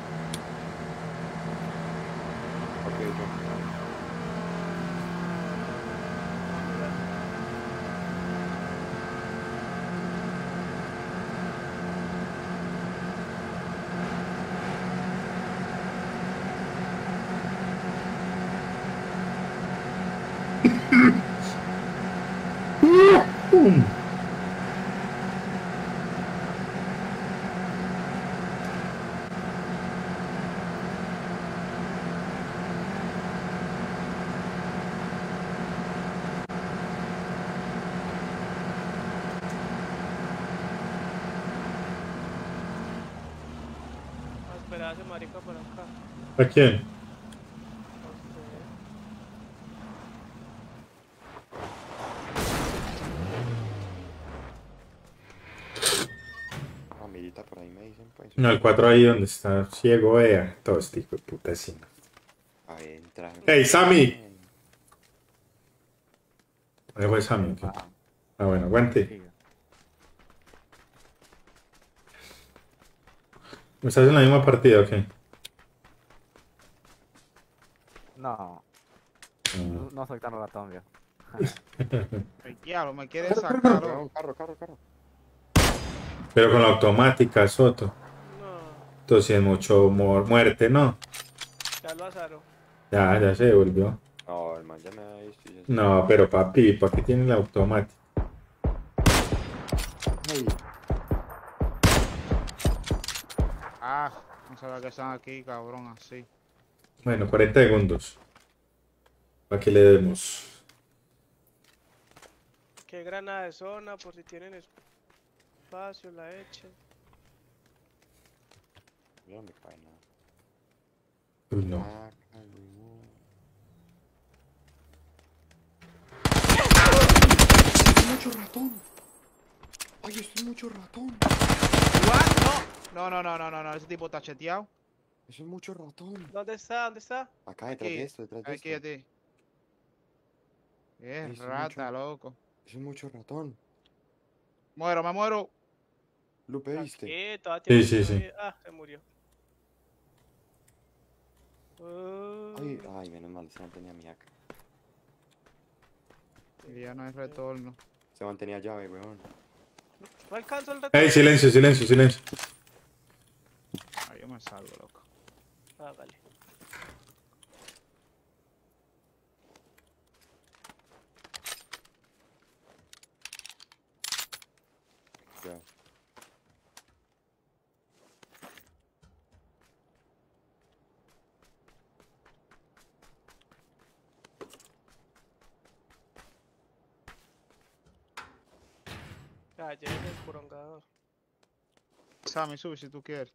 ok, yo. ¡Pum! A esperar a ese marica por acá. ¿A quién? A usted. Ah, mirita por ahí me dicen, pues. No, el cuatro ahí donde está ciego, vea. Todo este hijo de puta encima. Ahí entra. ¡Ey, Sammy! Ahí fue Sammy. ¿qué? Ah, Ah, bueno, aguante. sigue. ¿Estás en la misma partida o qué? No, Ah. no, no soy tan ratón, viejo. El diablo, me quiere sacar. Carro, carro, carro, carro. Pero con la automática, Soto. No, Entonces es mucho mu- muerte, ¿no? ya lo azaron. Ya, ya se devolvió. No, el man ya me ha visto y ya está. No, pero papi, ¿para qué tiene la automática? Ay, Ah, no sabía que están aquí, cabrón, así. Bueno, cuarenta segundos. Para que le demos. Qué granada de zona, por si tienen espacio, la echen. ya no me cae nada. Uy, no. Ah, cabrón. ¡Es mucho ratón! ¡Ay, esto es mucho ratón! ¿What? No, no, no, no, no, no, ese tipo está cheteado. Eso es mucho ratón. ¿Dónde está? ¿Dónde está? Acá detrás Aquí, de esto, detrás de aquí, esto. a ti. Es Eso es rata, mucho. loco. Eso es mucho ratón. Muero, me muero. Lupe, ¿viste? Aquí, todavía Sí, tiene sí, mucho sí. vida. Ah, se murió. Ay, Uh, ay, menos mal, se mantenía mi acá. Y ya no hay retorno. Se mantenía llave, weón. no alcanzo el ¡Ey, retorno. silencio, silencio, silencio! Ah, yo me salgo, loco. Hágale. Ya. Ya, lléveme el porongador. Sammy, sube si tú quieres.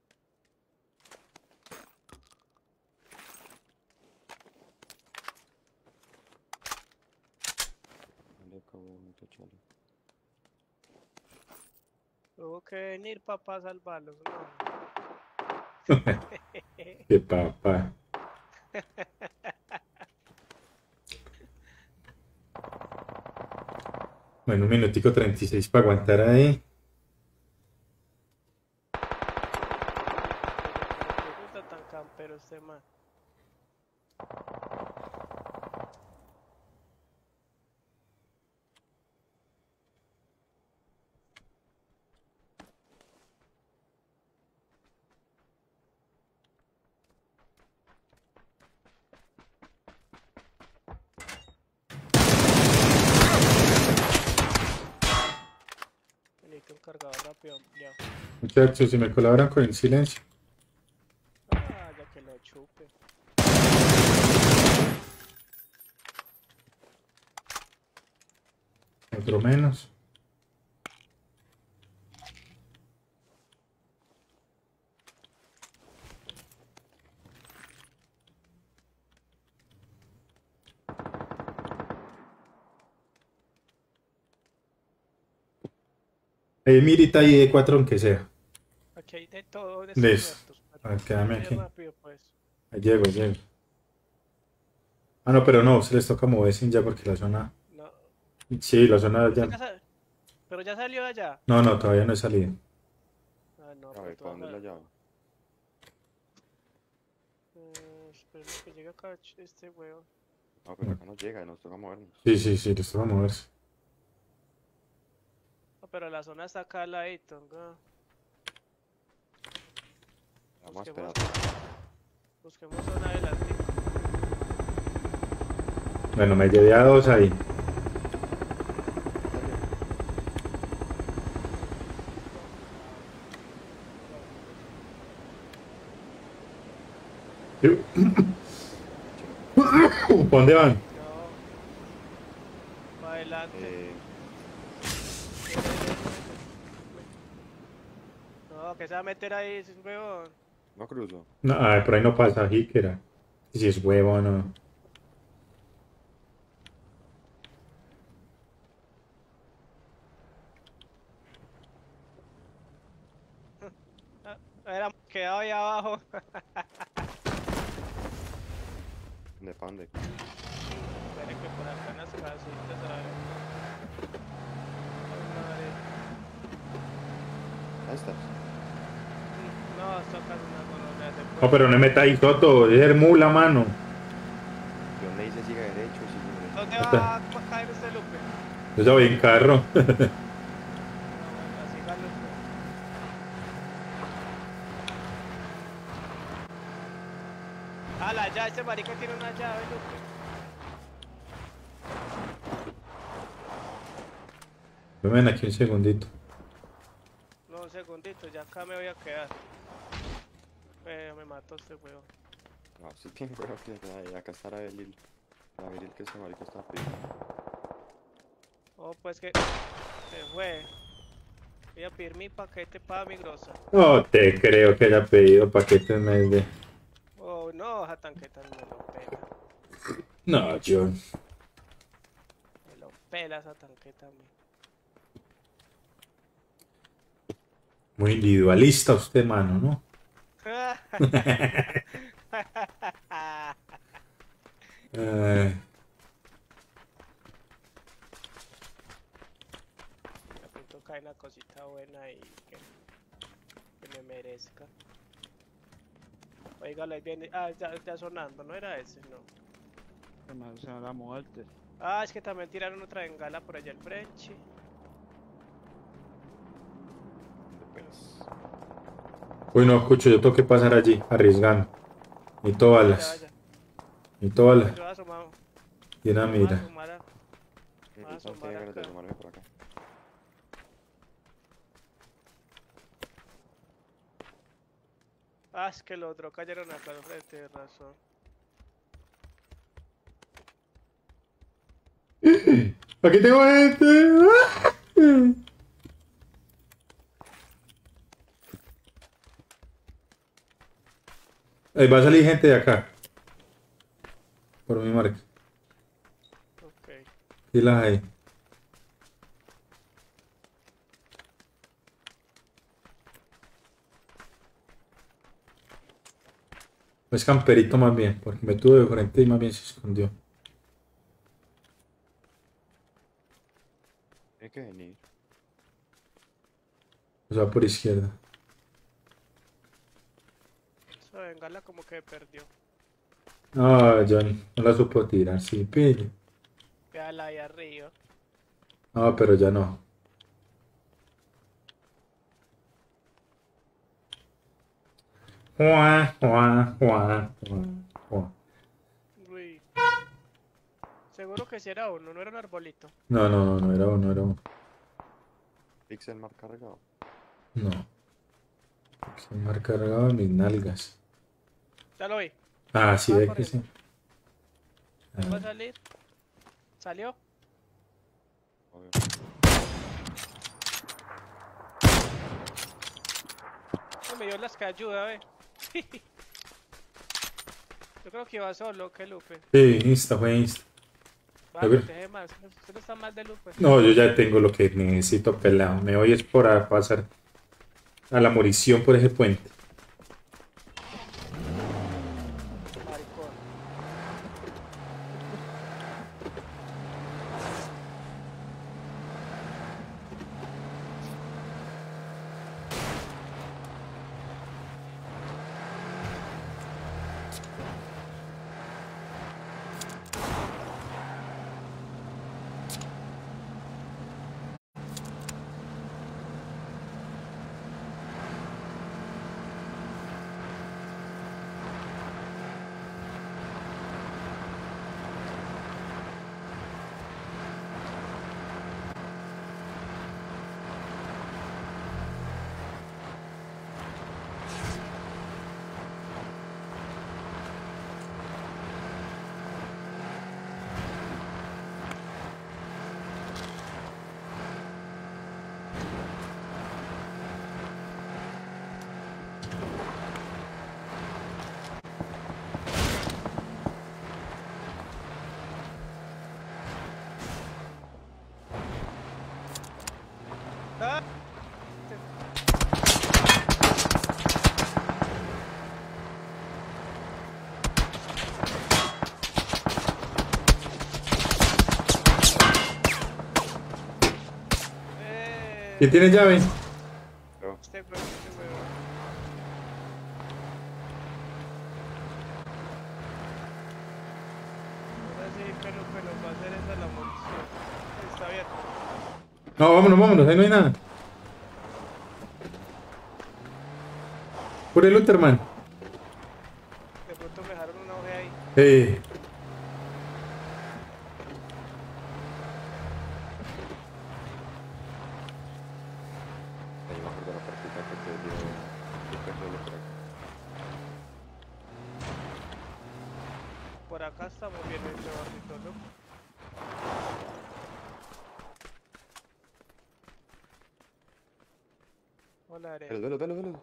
¿Dónde acabó mi tachado? Tuvo que venir papá a salvarlos, no. ¡Qué papá! Bueno, un minutico treinta y seis para aguantar ahí. Me gusta tan campero este man. Necesito un cargador rápido, ya. Muchachos, si me colaboran con el silencio. Ah, ya que lo chupe. Otro menos. Hay mirita ahí de cuatro aunque sea. Aquí hay de todo en estos Listo. muertos. Ah, quédame Muy aquí. rápido, pues. Ahí llego, llego. Ah, no, pero no, se les toca moverse ya porque la zona... No. Sí, la zona Usted ya... ya sa- Pero ya salió de allá. No, no, todavía no he salido. Ah, no, A pero ver, ¿para dónde es la todavía. llave? Eh, esperemos que llegue acá ch- este huevo. No, pero acá no llega, nos toca movernos. Sí, sí, sí, les toca moverse. No, pero la zona está acá al ladito, ¿no? Vamos a Busquemos, esperar. busquemos zona adelante. Bueno, me llevé a dos ahí. ¿Para dónde van? No. Para adelante. Eh, No, que se va a meter ahí, ese huevón. no cruzo. No, ay, por ahí no pasa, Jíquera. Si es huevo o no. Ah, era quedado ahí abajo. ¿De pa' dónde? Espere que por acá en las casitas, a ver. Ay, madre. Ahí estás. No, esto acá es una colonia de No, pueblo. pero no me meta ahí, Toto. Es mula, mano. Yo donde dice siga derecho, sigue derecho. ¿Dónde va a caer este Lupe? Yo ya voy en carro. No, bueno, así va Lupe. Ah, la llave, este marica tiene una llave, Lupe. Ven aquí un segundito. No, un segundito, ya acá me voy a quedar. Eh, me mató este huevo. No, sí tiene huevo que ahí, acá está la Belil. La Belil que ese marico está frío. Oh, pues que se fue. Voy a pedir mi paquete para mi grosa. No te creo que haya pedido paquetes en vez de... Oh, no, esa tanqueta me lo pela. No, John. Me lo pela esa tanqueta a mí. Muy individualista usted, mano, ¿no? Eh, De pronto cae una cosita buena y que, que me merezca. Oígalo, ahí viene. Ah, ya, ya sonando, no era ese, no. Se me hace la muerte. Ah, es que también tiraron otra bengala por allá el Frenchy. Pues, Uy, no, escucho, yo tengo que pasar allí, arriesgando. Y todas Vaya, las. vaya. Y todas las. Yo voy a asomar, Y una voy a mira. asomar a- mm, Ah, no asomar tiene ganas de acá. tomarme por acá. Ah, es que los otros cayeron acá al frente, de razón. Aquí tengo este. Ahí va a salir gente de acá. Por mi marca. Ok. Y las hay. Es camperito más bien, porque me tuvo de frente y más bien se escondió. Tiene que venir. O sea, por izquierda. Esa bengala como que perdió. No, John, no la supo tirar, sí, pille. Véala ahí arriba. No, pero ya no. Juan, Juan, Juan, Juan, Juan. Uy. Seguro que si era uno, no era un arbolito. No, no, no, no era uno, no era uno. Pixel más cargado. No. Se me ha cargado en mis nalgas. Ya lo vi. Ah, sí, Va ve que corriendo. sí. Va a Ah, salir. ¿Salió? Obvio. No me dio las que ayuda, ve. Yo creo que iba solo, que Lupe. sí, Insta, fue Insta. Va, A ver. protege más. Usted no está mal de luz, pues. No, yo ya tengo lo que necesito pelado. Me voy a es por a pasar a la morición por ese puente. Maricón. Ah, eh, ¿Quién tiene llave? Pero, Este huevo, este huevo. Ahora sí, pelo, pelo, va a hacer esa la munición. Está bien. No, vámonos, vámonos, ahí no hay nada. Por el Lutherman. De pronto me dejaron una hoja ahí. Eh, ahí me acuerdo la partida que te dio Super Solo por acá. Por acá estamos bien en ese barrito, ¿no? Hola, Are. Velo, velo, velo, velo.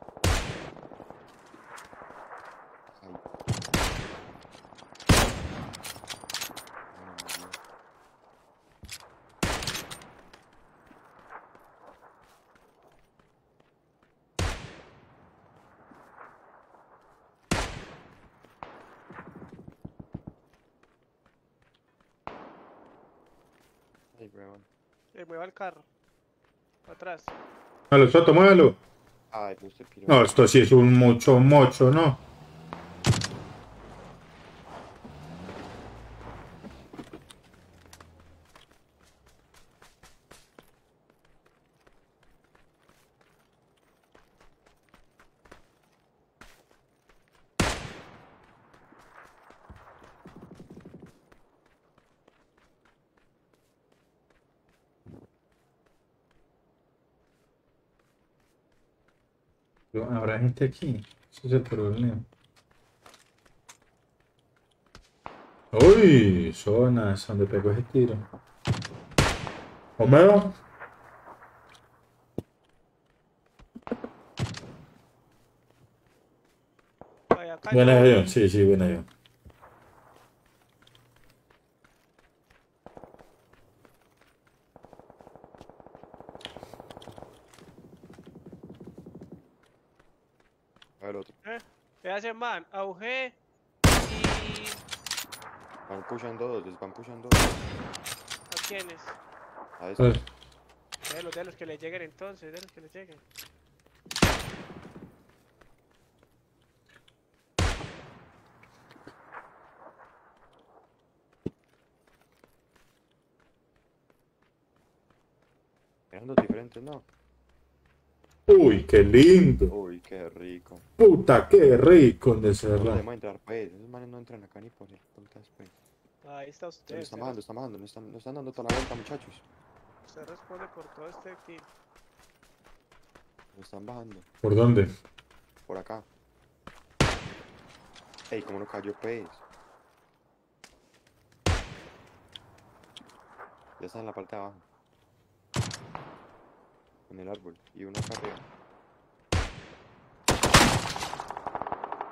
Ay. Ay, Dios. Ay, weón. Eh, mueva el carro. Atrás. muévelo, Soto, muévelo. Ay, no se piró. No, esto sí es un mucho mocho, ¿no? Pero habrá gente aquí. Ese es el problema. Uy, zonas donde pegó ese tiro. Homero. Vaya, acá Buen ya. avión, sí, sí, buen avión. A ver otro. ¿Eh? ¿Qué hace, man? Auge y... Van pushando dos, les van pushando ¿A quiénes? a estos. Pues, De los, de los que le lleguen entonces, de los que le lleguen. Eran dos diferentes, ¿no? uy, qué lindo. Uy, qué rico. Puta, qué rico de No cerrar. podemos entrar, pues. Esos manes no entran acá ni por el puntas, pues. Ahí está Nos usted. están Usted, bajando, están bajando, nos están, nos están dando toda la vuelta, muchachos. usted responde por todo este team. Nos están bajando. ¿Por dónde? Por acá. Ey, ¿cómo no cayó, pues? Ya está en la parte de abajo. En el árbol. Y uno acá arriba.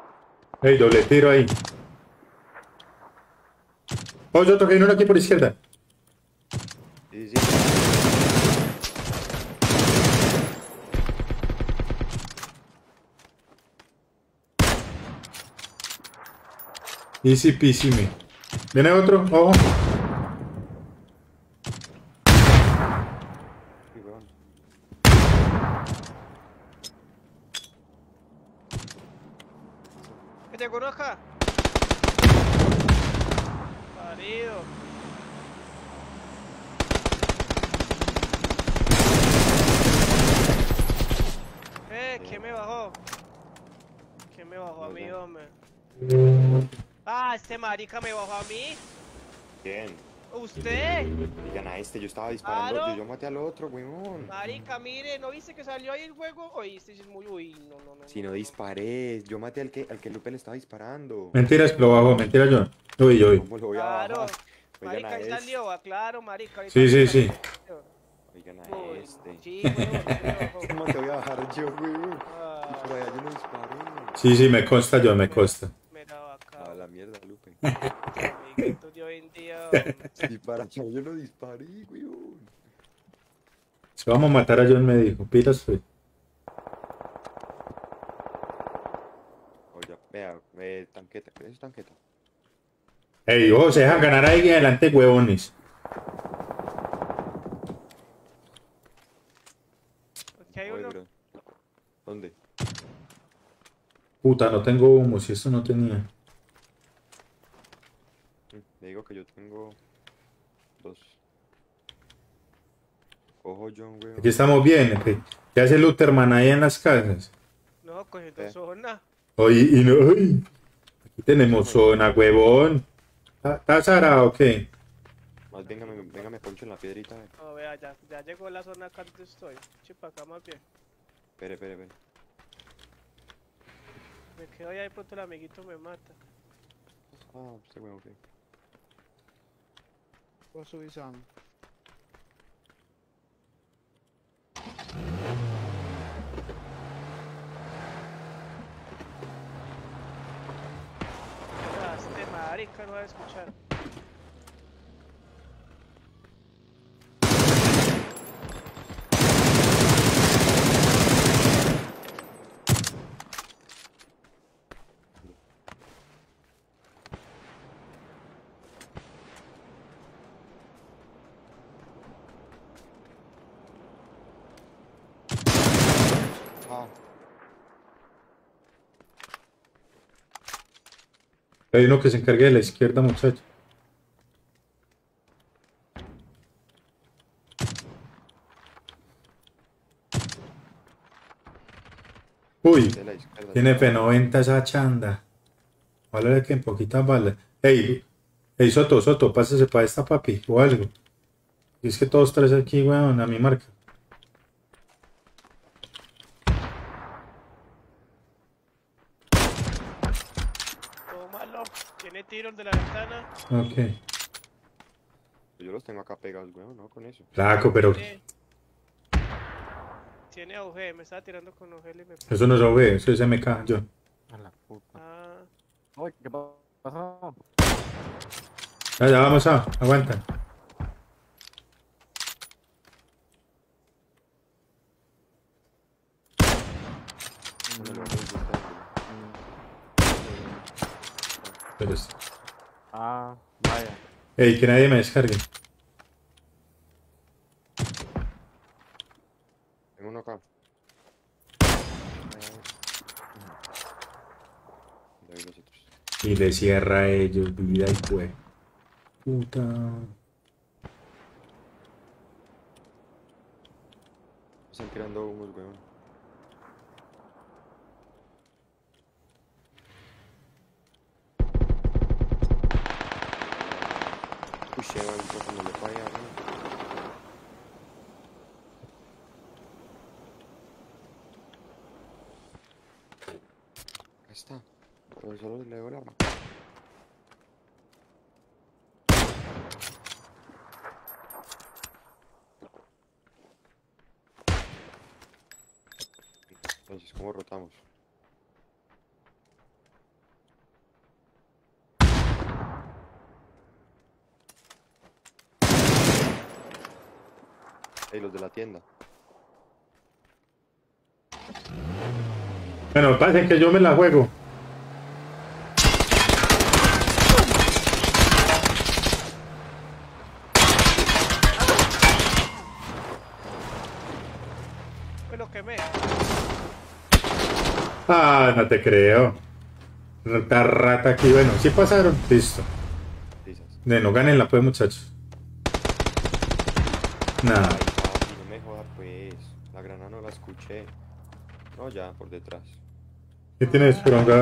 Ey, doble tiro ahí. Oh, yo toqué uno aquí por izquierda. Easy peasy me. Viene otro, ojo. Uy, weón. Que te conozca. Parido. Eh, ¿quién me bajó? ¿Quién me bajó a No mí, sé. hombre? Ah, este marica me bajó a mí. ¿Quién? ¿Usted? Digan a este, yo estaba disparando, Claro. yo, yo maté al otro, weón. Marica, mire, ¿no viste que salió ahí el juego? Oíste, es muy... Uy, no, no, no. Si no disparé, yo maté al que, al que Lupe le estaba disparando. Mentiras que lo bajo, mentira yo. Uy, uy. ¿Cómo lo voy a Claro. bajar? Oigan Marica, a ahí este. salió, ah, claro, marica. ahorita Sí, sí, salió. sí. Oigan a Uy, este. sí, weón, usted me bajó. ¿Cómo te voy a bajar yo, weón? Y Ah, por allá yo no disparé. Sí, sí, me consta yo, me consta. mira acá. A la mierda, Lupe. Amiguito de hoy en día. hombre. Dispara, yo no disparé, weón. Si vamos a matar a John, me dijo. Pilas, pues. Oye, vea, eh, tanqueta, ¿qué es tanqueta? Ey, ojo, se dejan ganar ahí adelante, huevones. Aquí hay Oye, uno. bro. ¿Dónde? Puta, no tengo humo, si esto no tenía. Mm, Le digo que yo tengo dos. Cojo John, weón. Aquí estamos bien. ¿Qué, qué hace Luterman ahí en las casas? No, cogiendo Eh. zona. Oye, y no. Ay, aquí tenemos zona, huevón. ¿Estás Sara o qué? Más venga, me, venga, me poncho en la piedrita. eh. No, vea, ya, ya llegó la zona acá donde estoy. Chipa, acá más bien. Espere, espere, espere. Me quedo ahí, de pronto el amiguito me mata. Ah, este weón, ok. Puedo subir Sam. Ah, este marica no va a escuchar. Ah, Hay uno que se encargue de la izquierda, muchacho. Uy, de la izquierda. tiene P noventa esa chanda. Vale que en poquitas balas. Ey, ey, Soto, Soto, pásese para esta, papi, o algo. Y es que todos tres aquí, weón, a mi marca. Tómalo. Tiene tiros de la ventana. Ok. Yo los tengo acá pegados, weón, no con eso. Flaco, pero Tiene, tiene A U G. Me estaba tirando con A U G y me... eso no se ve, eso es M K, yo. A la puta. Ah, Uy, ¿qué pasó? Ya, ya vamos a, aguanta. No me lo voy a disgustar, Pero es- Ah, vaya. Ey, que nadie me descargue. Tengo uno acá. Ya vi los otros. Y le cierra a ellos, vida y fue. Puta. Están creando humos, weón. Uy, se va el cuando le falla, weón. Ahí está. Pero solo le doy la arma. Entonces, ¿cómo rotamos? Ey, los de la tienda. Bueno, pasen que yo me la juego. Me lo quemé. Ah, no te creo. Rata rata aquí. Bueno, sí pasaron. Listo. Risas. De no ganen la pues, muchachos. Nada. Ay, papi, no me jodas, pues. La granada no la escuché. No, ya, por detrás. ¿Qué tienes, prolongada?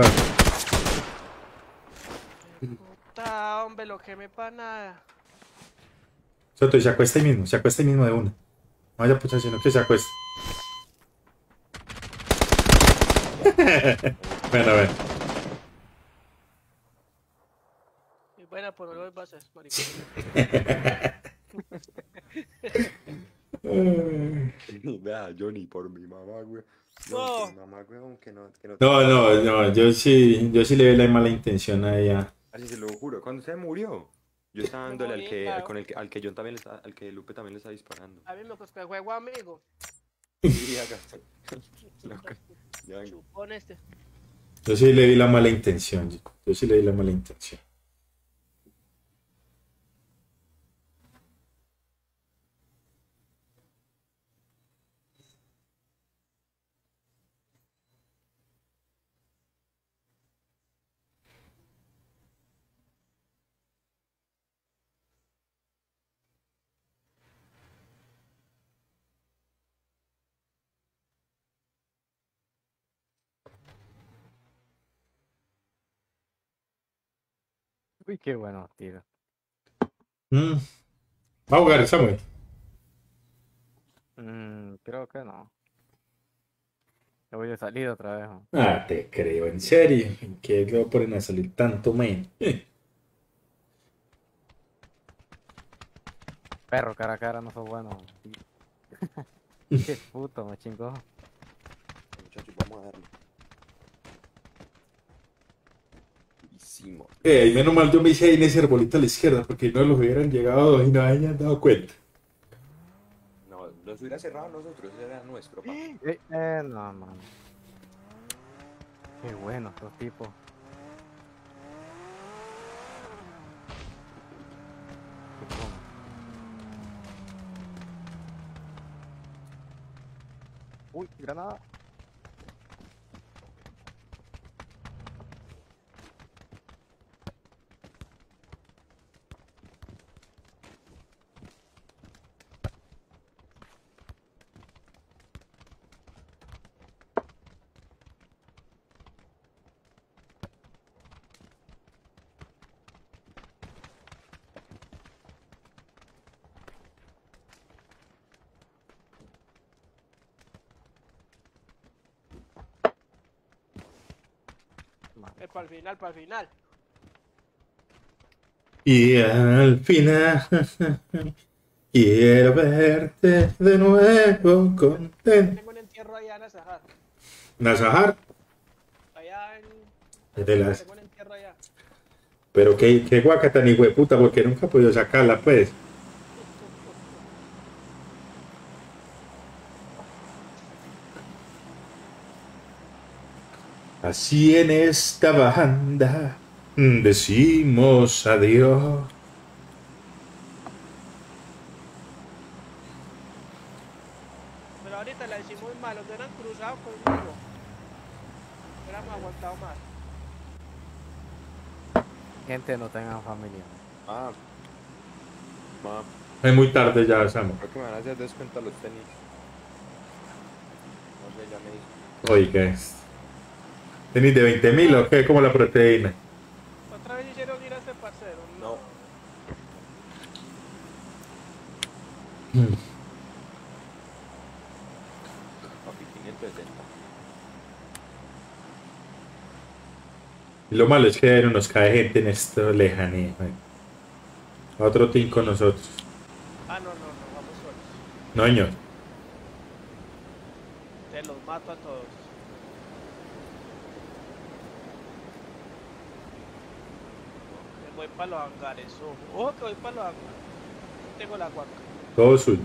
Puta, hombre, lo quemé para nada. Soto, y se acuesta ahí mismo. Se acuesta ahí mismo de una. No vaya pucha, sino que se acueste. Bueno, a ver. Y buena por los bases, marico. Vea, Johnny, por mi mamá, güey. No, No. por mi mamá, güey, aunque no, que no. No, no, no. Yo sí, yo sí le vi la mala intención a ella. Así se lo juro. Cuando se murió, yo estaba Me dándole al morí, que, claro. con el que, al que John también le está, al que Lupe también le está disparando. A mí me costó el juego, amigo. Y haga. Loca. Ya vengo. Chupón este. Yo sí le vi la mala intención. Yo, yo sí le vi la mala intención. Uy, qué bueno, tío. Mm. Va a jugar, Samuel. Mm, creo que no. Yo voy de salida otra vez. ¿No? Ah, te creo, en serio. ¿En qué lo ponen a salir tanto, men? Perro, cara a cara no sos bueno. Qué puto, me chingó. Muchachos, vamos a darle. Hicimos. Eh, menos mal yo me hice ahí en ese arbolito a la izquierda, porque no los hubieran llegado y no hayan dado cuenta. No, los hubiera cerrado nosotros, ese era nuestro, papi. Eh, eh, no, mano. Qué bueno estos tipos. Qué bueno. Uy, granada. Eh, para el final, para el final. Y al final quiero verte de nuevo contento. Tengo un entierro allá en Azahar. Nazahar, Allá en. de las... Tengo un entierro allá. Pero qué, qué guaca tan hijueputa, porque nunca he podido sacarla, pues. Así en esta banda decimos adiós. Pero ahorita la hicimos mal, los hubieran cruzado conmigo. Hubiéramos aguantado más. Gente, no tengan familia. Ah. Ma, Es muy tarde ya, Samu. creo que me van a hacer descuento los tenis. No sé, ya me dijo. Oiga, es- ¿tenéis de veinte mil o qué? Como la proteína. Otra vez hicieron ir a este parcero. No. Papi, quinientos setenta. Y lo malo es que no nos cae gente en esta lejanía. man. Otro team con nosotros. Ah, no, no, no, vamos solos. No, señor. Te los mato a todos. Me voy para los hangares, ojo. Ojo que voy para los hangares. Tengo la guaca. Todos suyos.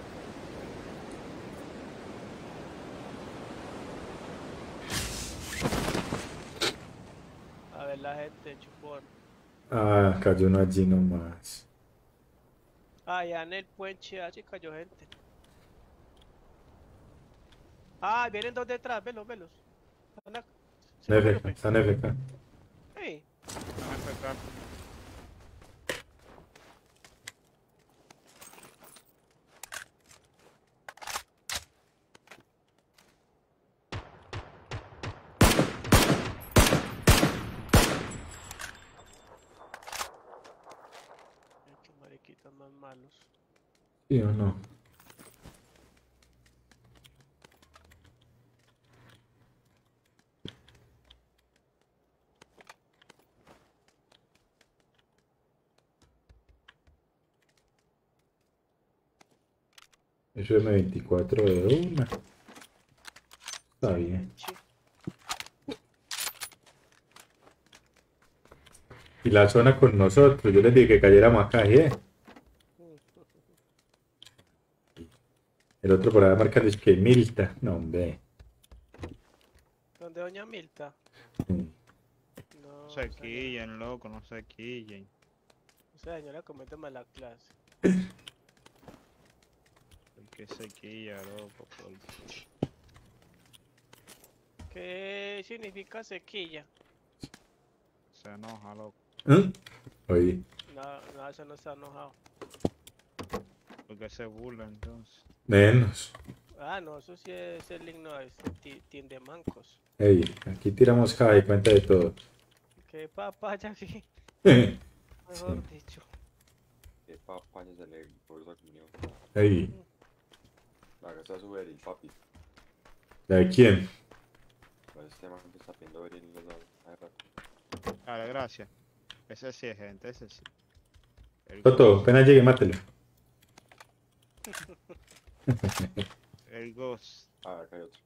A ver la gente, chupón. Ah, cayó uno allí nomás. Ah, ya en el puente así cayó gente. Ah, vienen dos detrás, velos, velos. Están ac- ¿Sí, F K, Lupe? están F K. Ey, Déjame empezar. ay, qué mariquitas más malos. ¿Sí o no? Eso M veinticuatro de una. Está bien. Sí. Y la zona con nosotros. Yo les dije que cayéramos acá, ¿eh? El otro por ahí marcando es que Milta. No, hombre. ¿Dónde doña Milta? Sí. No, No se esa señora, quillen, loco, no se quillen. esa señora comete mala clase. El que se quilla, loco. Por... ¿Qué significa sequilla? Se enoja, loco. ¿Eh? Oye, No, no, eso no está enojado. Porque se burla entonces. menos. Ah, no, eso sí es el himno de este ti- Team de mancos. Ey, aquí tiramos cada y cuenta de todo. Qué papaya aquí, Ey, mejor dicho. Qué papaya se le por esa comunión. Acá está su Beril, papi. ¿la de quién? Pues este man que está pidiendo Beril los dos. Hace rato. Dale, gracias. Ese sí es gente, ese sí. El Toto, Ghost. apenas llegue, mátelo. El Ghost. Ah, acá hay otro.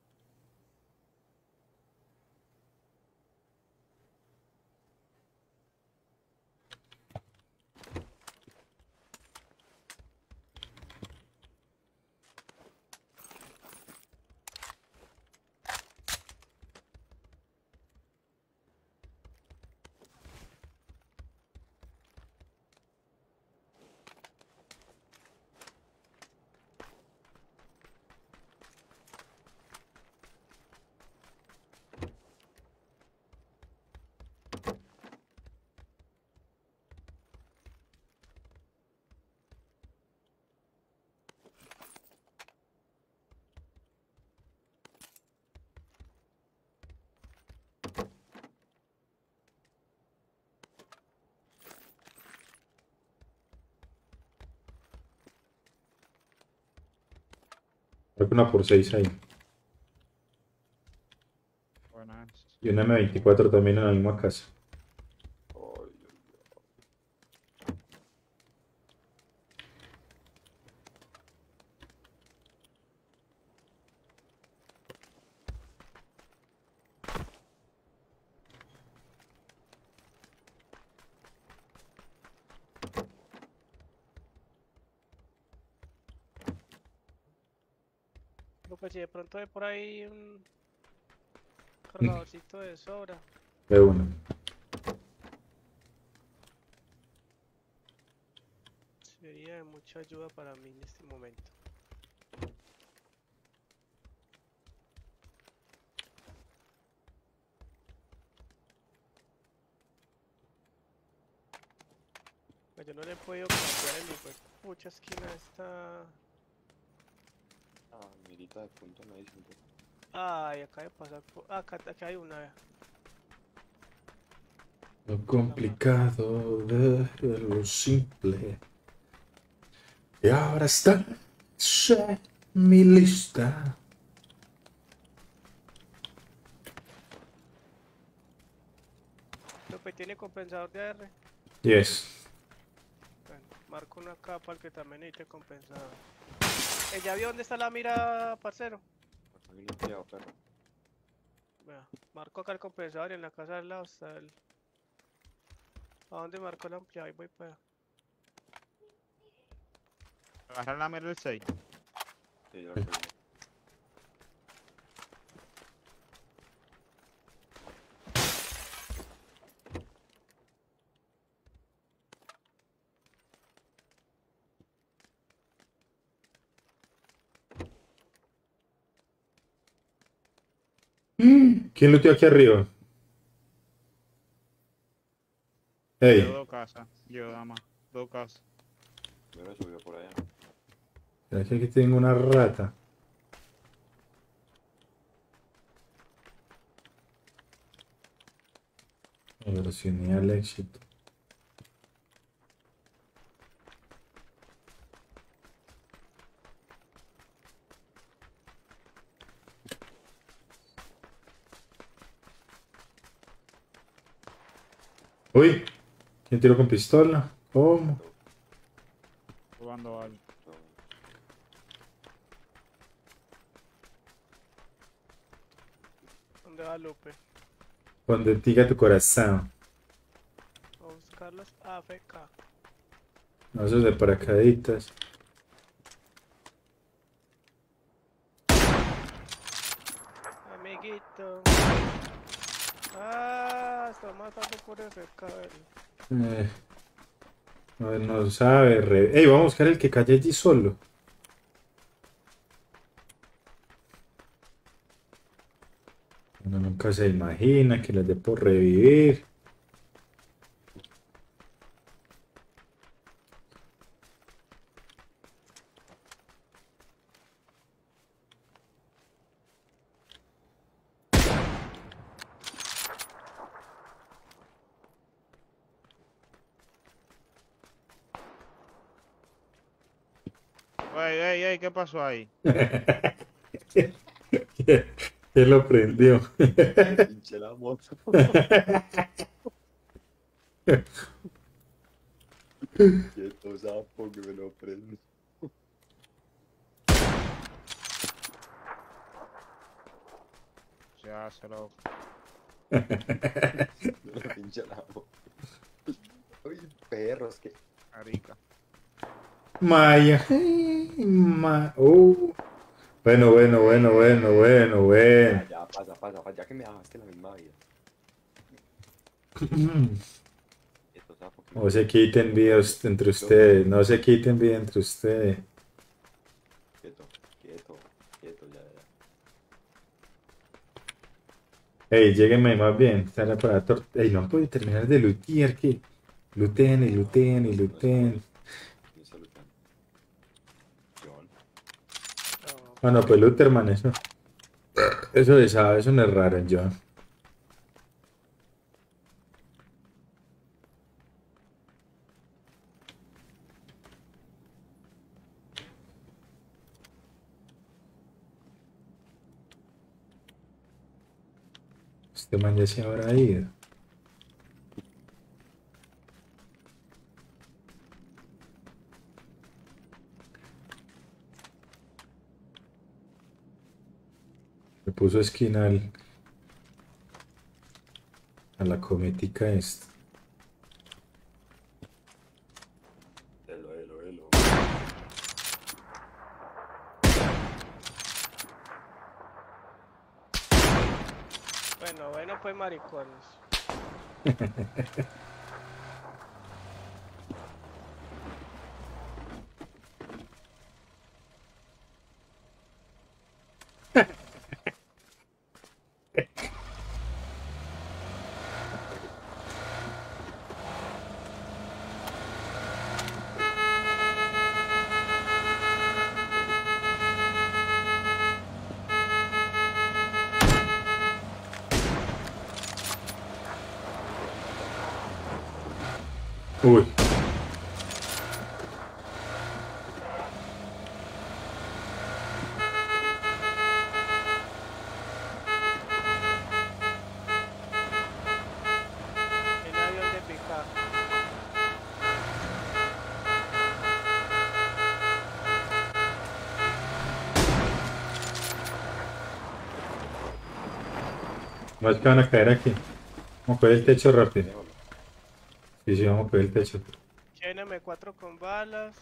Creo que una por seis ahí. Buenas. Y una M veinticuatro también en la misma casa. Ay, Dios mío. Porque si de pronto hay por ahí un cargadorcito de sobra. De una. Sería de mucha ayuda para mí en este momento. Pues yo no le he podido cambiar el hijo de pucha esquina esta. Ah, mirita de punto me dicen. pues. Ay, acaba de pasar por. Ah, acá, acá hay una. Lo complicado de lo simple. Y ahora está en mi lista. Lupe tiene compensador de A R. Yes. Bueno, marco una capa al que también necesite compensador. Eh, ¿Ya vio dónde está la mira, parcero? Acá hay limpiado, perro. Vea, marco acá el compensador y en la casa del lado está el. ¿A dónde marcó el ampliado? Ahí voy para allá. Agarrar la mira del seis. Sí, yo la cogí. ¿Quién looteó aquí arriba? Yo Ey, dos casas. Yo, dama. Dos casas. Yo me subió por allá. ¿será que aquí tengo una rata? Evolucioné al éxito. Uy, ¿quién tiró con pistola? ¿Cómo? Jugando algo. ¿Dónde va Lupe? Donde diga tu corazón. A buscar las A F K. No, esos de paracaditas. Amiguito. Ah, está matando por F K. Eh, a ver, no sabe. Re... Ey, vamos a buscar el que cae allí solo. Uno nunca se imagina que les dé por revivir. Ey, ey, ey, ¿qué pasó ahí? ¿Quién lo prendió? Pinche la moto. Quieto sapo que me lo prende. Ya se lo. Pinche la moto. Uy, perros que. Arica. Maya. Ma... Uh. Bueno, bueno, bueno, bueno, bueno, bueno. Ya, ya, pasa, pasa, pasa. Ya que me dejaste la misma vida. Quieto sapo que No se quiten videos entre ustedes. No se quiten vida entre ustedes. Quieto, quieto, quieto, ya, ya. Ey, lléguenme más bien. Sale para tor- Ey, no han podido terminar de lootear. Que looteen y looteen y looteen. ¿Quién está luchando? John. No. Bueno, pues Lutherman, eso. Eso de sabe, eso no es raro, John. Este man ya se habrá ido. Le puso esquina al, a la cometica esta. Elo, elo, elo. Bueno, bueno, pues maricones. Uy. El avión de picar. No es que van a caer aquí. Vamos a coger el techo rápido. Déjalo. Sí, sí, vamos a coger el techo. Lléname cuatro con balas.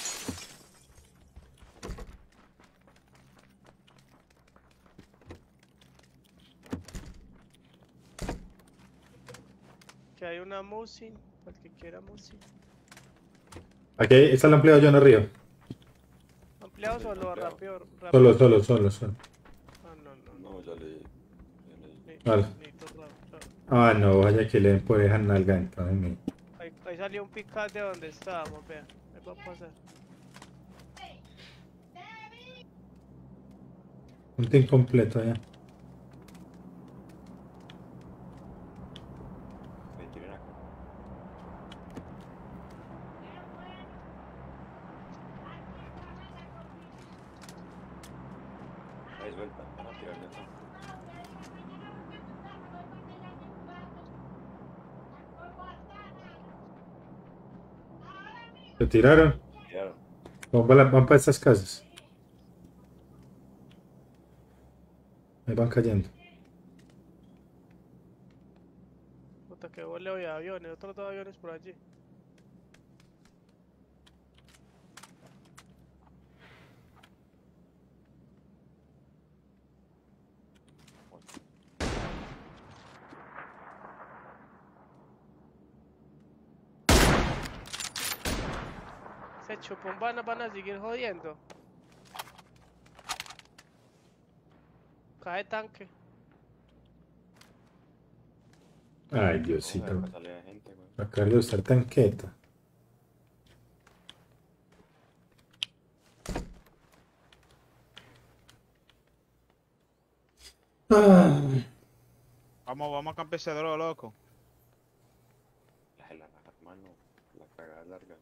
Que hay una Musi, para el que quiera Musi. Aquí está el ampliado John arriba. ¿Ampliado Sí, solo ampliado. rápido? rápido? Solo, solo, solo, solo. Ah, no, no, no. No, ya le. Ya Vale. Necesito ra- ra- Ah, no, vaya que le den por esa nalga, entonces me... Ahí, ahí salió un picat de donde estábamos, vea. Ahí va a pasar. Un team completo ya. Me tiren acá. Ahí suelta, van a tirar de acá. ¿Se tiraron? Tiraron. Van para, van para estas casas. Ahí van cayendo. Puta, que voleo de aviones, otros dos aviones por allí. Se chupón van a, van a seguir jodiendo. Cae tanque. Ay, Ojo, Diosito. acá sale la gente, güey. Acabar de usar tanqueta. Ah, Vamos, vamos a campear ese dro, loco. La de la raja, hermano. La cagada larga.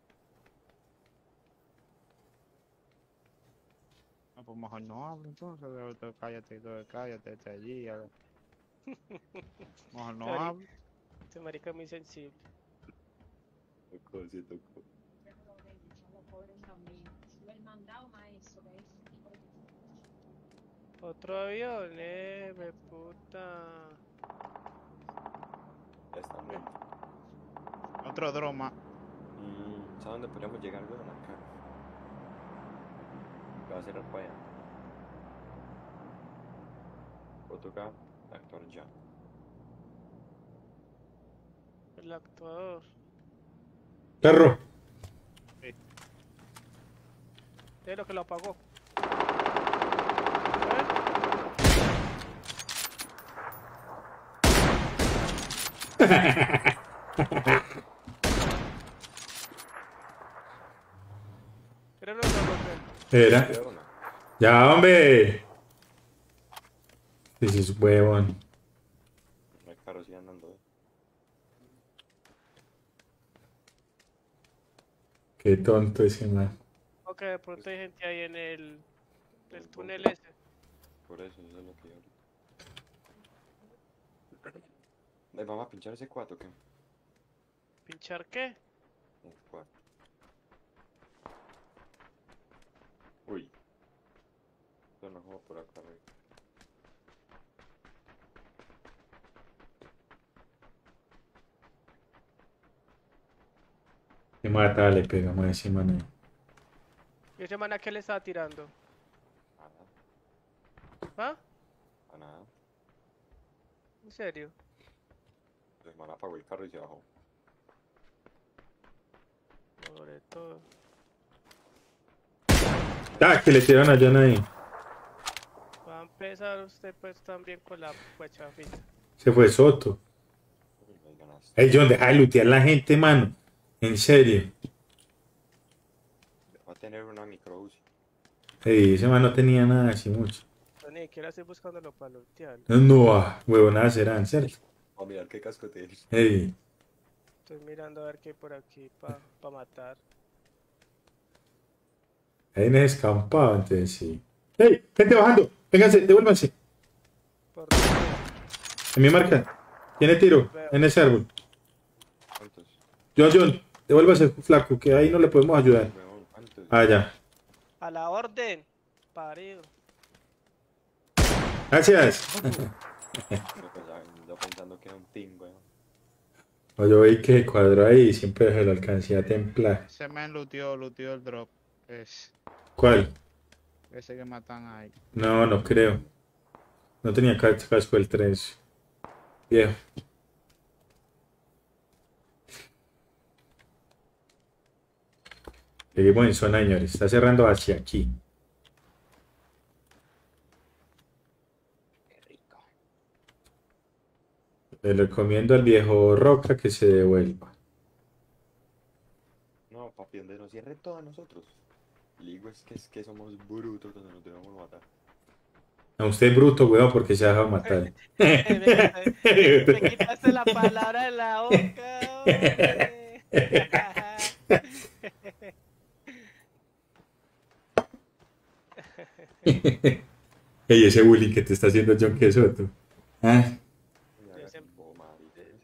No, pues mejor no hablo entonces. Tú- tú Cállate, tú cállate, este allí. a ver. Mejor no Cari- hablo. Este marica es muy sensible. Tocó, sí tocó. Otro avión, eh, me puta. Ya está muerto. Otro dro más. Mm, ¿sabes dónde podríamos llegar, weón? Acá. ¿Qué va a cerrar para allá? O toca actuar ya. El actuador. perro. Es lo que lo apagó. Pero no, no, no, Era. Pero no. Ya, hombre. This is huevón. No hay carros sigue andando, eh. Qué tonto ese man. no. Ok, de pronto hay gente ahí en el, el túnel ese. Por eso, eso es lo que yo ahorita. Ay, vamos a pinchar ese cuatro, ¿qué? ¿Pinchar qué? Un cuatro. Uy. Yo no juego por acá arriba. Qué mata, le pegamos a ese man ahí. ¿Y ese man a qué le estaba tirando? A nada, ¿Ah? a nada. ¿En serio? El man apagó el carro y se bajó. Sobre todo. Ah, que le tiraron a John ahí. Va a empezar usted pues también con la puechafita. Se fue Soto. Uy, me ganaste. Ey, John, deja de lutear la gente, mano. En serio. Va a tener una micro U C I. Ey, ese man no tenía nada así mucho. Yo ni siquiera estoy buscándolo para lutear. No, no, ah, huevonadas serán, ¿cierto? Vamos a mirar qué casco tienes. Ey, Estoy mirando a ver qué hay por aquí para pa matar. ahí en ese escampado, entonces sí. ¡Ey! ¡Gente bajando! Vénganse, devuélvanse. Por donde En mi marca. Tiene tiro. En ese árbol. ¿Cuántos? John, John, devuélvase, flaco, que ahí no le podemos ayudar. Weón, ¿cuántos? Ah, ya. a la orden. Parido. Gracias. Yo pensaba- yo pensando que era un team, weón. No, yo vi que cuadró ahí y siempre se lo alcancé a templar. Ese man looteó, looteó el drop. Es ¿Cuál? ese que matan ahí. No, no creo. No tenía ca- casco el tres. Viejo. Seguimos en zona, señores. Está cerrando hacia aquí. Qué rico. Le recomiendo al viejo Roca que se devuelva. No, papi, donde nos cierre todo a nosotros. Le digo, es que, es que somos brutos donde nos debemos matar. A usted es bruto, weón, porque se ha dejado matar. me, quitaste, me quitaste la palabra de la boca, hombre. Ey, ese bullying que te está haciendo John Quesoto. Ah, Yo siempre- Oh, marides.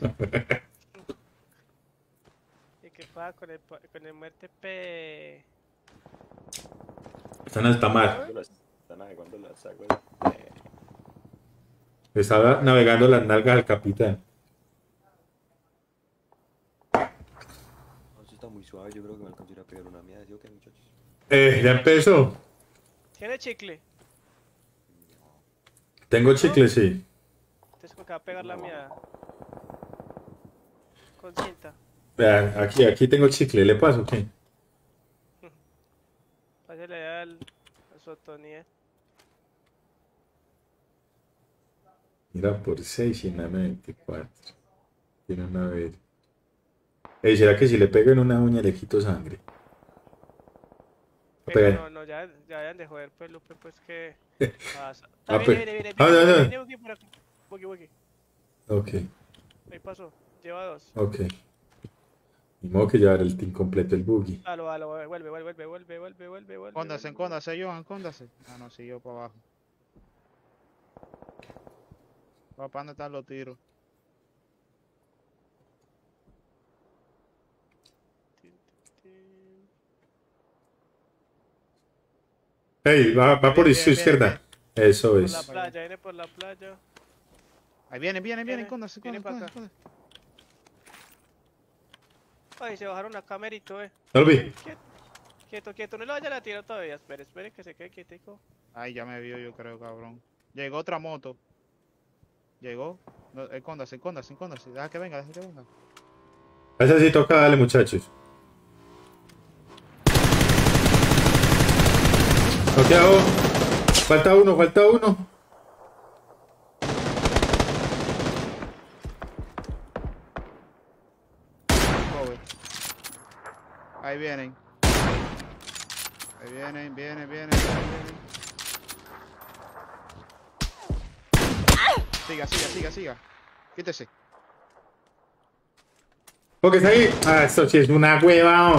¿Y qué pasa con el, po- con el muerte P? está en alta mar. Cuando las- Están navegando las aguas. Eh, Estaba navegando las nalgas al capitán. no, eso está muy suave. Yo creo que me alcanzo a ir a pegar una mía. ¿Sí o qué, muchachos? Eh, ya empezó. ¿Tiene chicle? Tengo chicle, sí. Entonces me va a pegar la mía. Con cinta. Vean, aquí, aquí tengo chicle. ¿Le paso qué? Pásale al, a su Tony. Mira, por seis y nada veinticuatro. Tiene una vez. Ey, ¿será que si le pego en una uña le quito sangre? Pero Pega. no, no, ya, ya dejan de joder, pues, Lupe, pues, que pasa. Ah, Ah, pues- viene, viene, viene, ah, viene, no, no. viene, Buki, por aquí. Buki, Buki. Ok, Ahí pasó. Lleva dos. ok. Ni modo que llevar el team completo el buggy. Halo, halo, vuelve, vuelve, vuelve, vuelve, vuelve, vuelve, vuelve. Escóndase, vuelve. escóndase, Johan, escóndase. Ah, no, siguió para abajo. Papá, ¿dónde están los tiros? Tin, tin, tin. Ey, va, va por Bien, su bien, izquierda. Eso Por la es. playa, viene por la playa. Ahí viene, viene, viene, Viene, escóndase, viene escóndase, pa' acá. escóndase. Ay, se bajaron la camerito, eh. No lo vi. Quieto, quieto, quieto. No le vayan a tirar todavía. Espere, espere que se quede quietico. Ay, ya me vio, yo creo, cabrón. Llegó otra moto. Llegó. No, escóndase, escóndase, escóndase. Deja que venga, deja que venga. Esa sí toca, dale, muchachos. Noqueado. Falta uno, falta uno. Cover. Ahí vienen. Ahí vienen, vienen, vienen, vienen, vienen. Siga, siga, siga, siga. Quítese. Porque está ahí. Ah, esto sí es una hueva.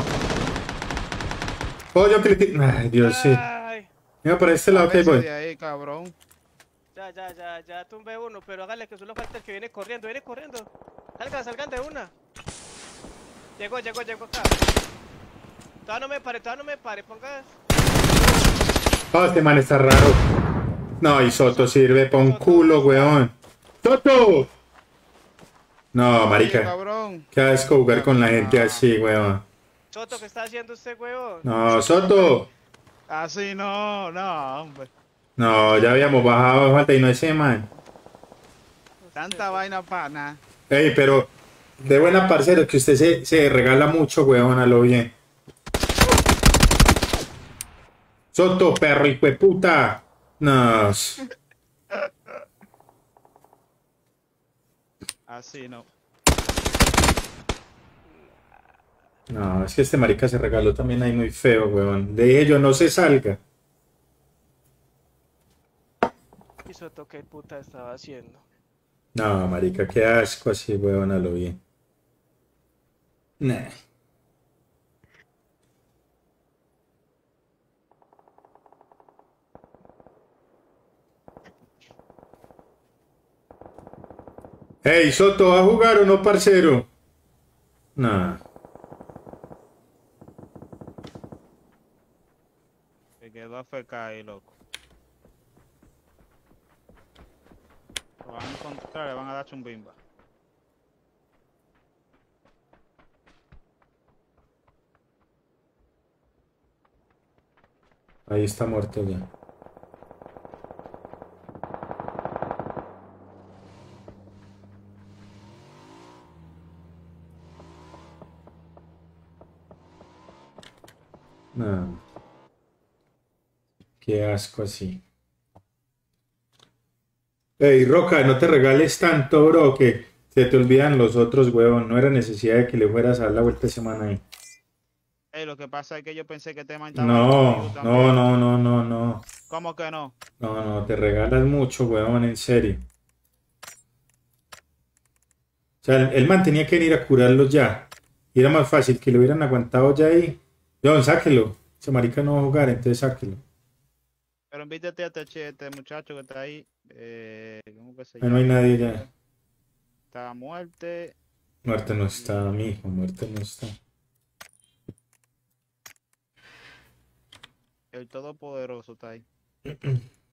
Pollo que le ti- Ay, Dios, sí. Ay, Mira por este lado que Cabeza voy. de ahí, cabrón. ya, ya, ya, ya tumbé uno, pero hágale que solo falta el que viene corriendo, viene corriendo. Salgan, salgan de una. Llegó, llegó, llegó acá. Todavía no me pare, todavía no me pare, ponga. Oh, este man está raro. No, y Soto sirve pa' un culo, weón. ¡Soto! No, Oye, marica. cabrón. Qué asco jugar con la gente así, weón. Soto, ¿qué está haciendo usted, huevón? No, Soto. Así no, no, hombre. No, ya habíamos bajado falta y no ese man. Tanta vaina para nada. Ey, pero de buena parcero que usted se, se regala mucho, weón, a lo bien. Soto, perro, hijo de puta. No. Así no. No, es que este marica se regaló también ahí muy feo, weón. De ello no se salga. ¿Y Soto qué puta estaba haciendo? No, marica, qué asco así, weón, a lo bien. Nah. Hey, Soto, ¿va a jugar o no, parcero? Nah. Se quedó A F K ahí, loco. Lo van a encontrar, le van a dar chumbimba. Ahí está muerto ya. No. Qué asco así. Ey, Roca, no te regales tanto, bro, que se te olvidan los otros, huevón. No era necesidad de que le fueras a dar la vuelta de semana ahí. Ey, lo que pasa es que yo pensé que este man estaba No, conmigo no, también. no, no, no, no. ¿Cómo que no? No, no, te regalas mucho, huevón, en serio. O sea, el, el man tenía que venir a curarlos ya. Y era más fácil que lo hubieran aguantado ya ahí. John, sáquelo. Ese marica no va a jugar, entonces sáquelo. Pero invítate a este, che- este muchacho que está ahí. Eh, ¿Cómo que se Ahí no hay llama? nadie ya. Está muerte. Muerte no está, mijo, muerte no está. El todopoderoso está ahí.